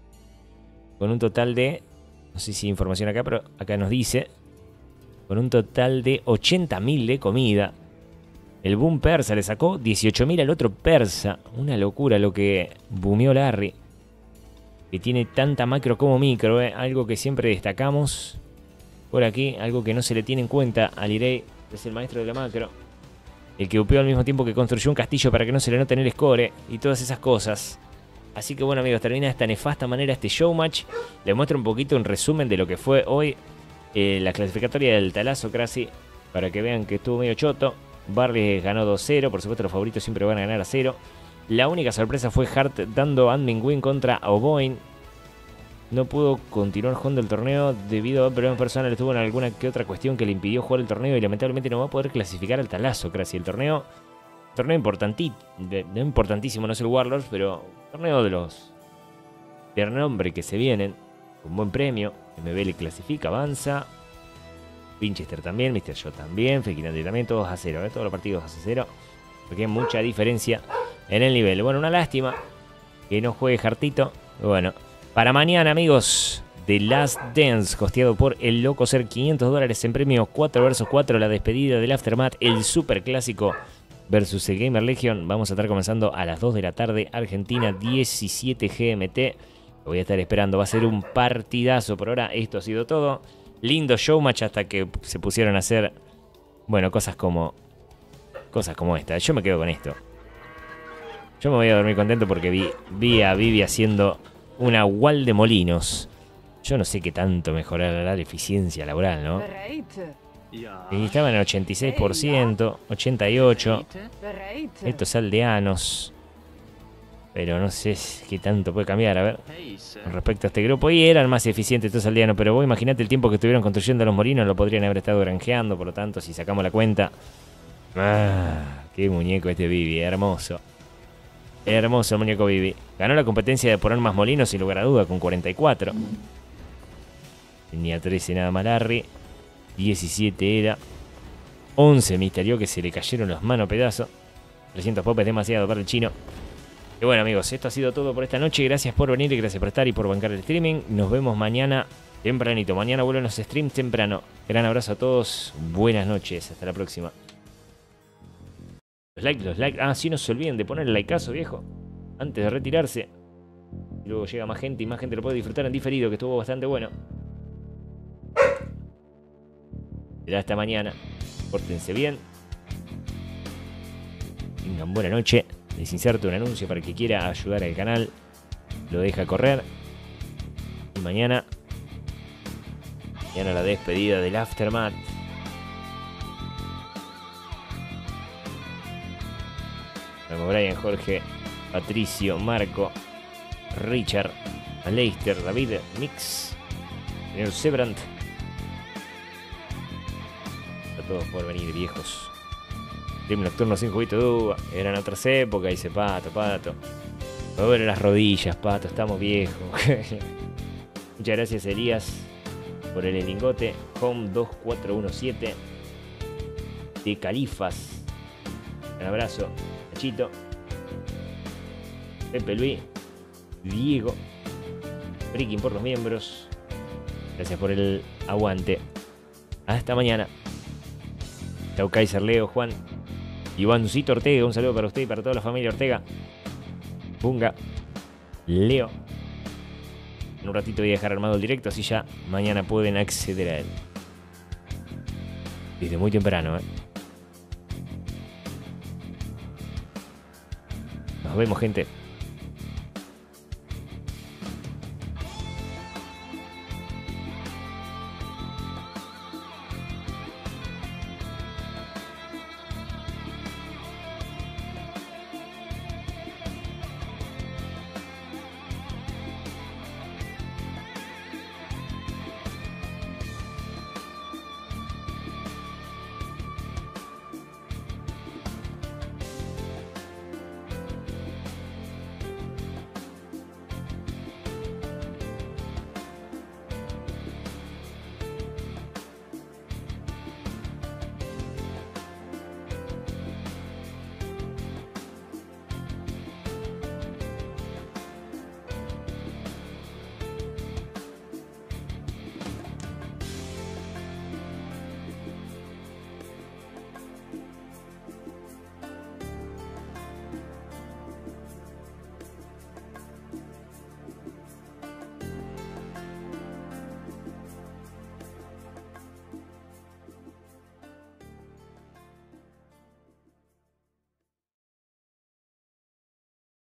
Con un total de... No sé si hay información acá, pero acá nos dice. Con un total de ochenta mil de comida. El boom persa le sacó dieciocho mil al otro persa. Una locura lo que boomeó Larry. Que tiene tanta macro como micro, ¿eh? Algo que siempre destacamos por aquí. Algo que no se le tiene en cuenta a Lirey. Es el maestro de la macro. El que upeó al mismo tiempo que construyó un castillo para que no se le note en el score. Y todas esas cosas. Así que bueno, amigos, termina de esta nefasta manera este showmatch. Les muestro un poquito un resumen de lo que fue hoy eh, la clasificatoria del Talazo Crasi. Para que vean que estuvo medio choto. Barley ganó dos cero. Por supuesto los favoritos siempre van a ganar a cero. La única sorpresa fue Hart dando Admin Win contra Oboin. No pudo continuar jugando el torneo debido a problemas personales. Tuvo alguna que otra cuestión que le impidió jugar el torneo y lamentablemente no va a poder clasificar al Talazo Crasi. El torneo, torneo importantí, de, de importantísimo, no es el Warlords, pero torneo de los de renombre que se vienen. Con buen premio. M B le clasifica, avanza. Winchester también, mister Joe también, Fekinante también, todos a cero, ¿eh? Todos los partidos a cero. Porque hay mucha diferencia en el nivel. Bueno, una lástima que no juegue Jartito. Bueno, para mañana, amigos, The Last Dance, costeado por el Loco Ser, quinientos dólares en premio, cuatro versus cuatro, la despedida del Aftermath, el super clásico versus el Gamer Legion. Vamos a estar comenzando a las dos de la tarde, Argentina, diecisiete G M T. Lo voy a estar esperando, va a ser un partidazo. Por ahora esto ha sido todo. Lindo showmatch hasta que se pusieron a hacer, bueno, cosas como cosas como esta. Yo me quedo con esto. Yo me voy a dormir contento porque vi, vi a Vivi haciendo una wall de molinos. Yo no sé qué tanto mejorará la eficiencia laboral, ¿no? Y estaban en ochenta y seis por ciento, ochenta y ocho por ciento. Estos aldeanos. Pero no sé qué tanto puede cambiar, a ver. Con respecto a este grupo. Y eran más eficientes estos aldeanos. Pero vos imaginate el tiempo que estuvieron construyendo los molinos. Lo podrían haber estado granjeando. Por lo tanto, si sacamos la cuenta. Ah, qué muñeco este Vivi. Hermoso. Hermoso el muñeco Vivi. Ganó la competencia de poner más molinos sin lugar a duda. Con cuarenta y cuatro. Tenía trece nada más Larry. diecisiete era. once Misterio que se le cayeron las manos a pedazos. trescientos pop es demasiado para el chino. Y bueno, amigos, esto ha sido todo por esta noche. Gracias por venir y gracias por estar y por bancar el streaming. Nos vemos mañana tempranito. Mañana vuelven los streams temprano. Gran abrazo a todos. Buenas noches. Hasta la próxima. Los likes, los likes. Ah, sí, no se olviden de poner el likeazo, viejo. Antes de retirarse. Y luego llega más gente y más gente lo puede disfrutar en diferido, que estuvo bastante bueno. Será hasta mañana. Pórtense bien. Tengan buena noche. Les inserto un anuncio para el que quiera ayudar al canal. Lo deja correr. Y mañana. Mañana la despedida del Aftermath. Vamos, Brian, Jorge, Patricio, Marco, Richard, Aleister, David, Mix, señor Sebrant. A todos por venir, viejos. Team Nocturno sin juguito de uva. Eran otras épocas, dice Pato, Pato. Me duelen las rodillas, Pato, estamos viejos. Muchas gracias, Elías, por el lingote. Home dos cuatro uno siete de Califas. Un abrazo, Nachito, Pepe Luis, Diego, Freaking por los miembros. Gracias por el aguante. Hasta mañana. Chau, Kaiser, Leo, Juan, Ivancito Ortega. Un saludo para usted y para toda la familia Ortega. Bunga, Leo. En un ratito voy a dejar armado el directo, así ya mañana pueden acceder a él. Desde muy temprano, ¿eh? Nos vemos, gente.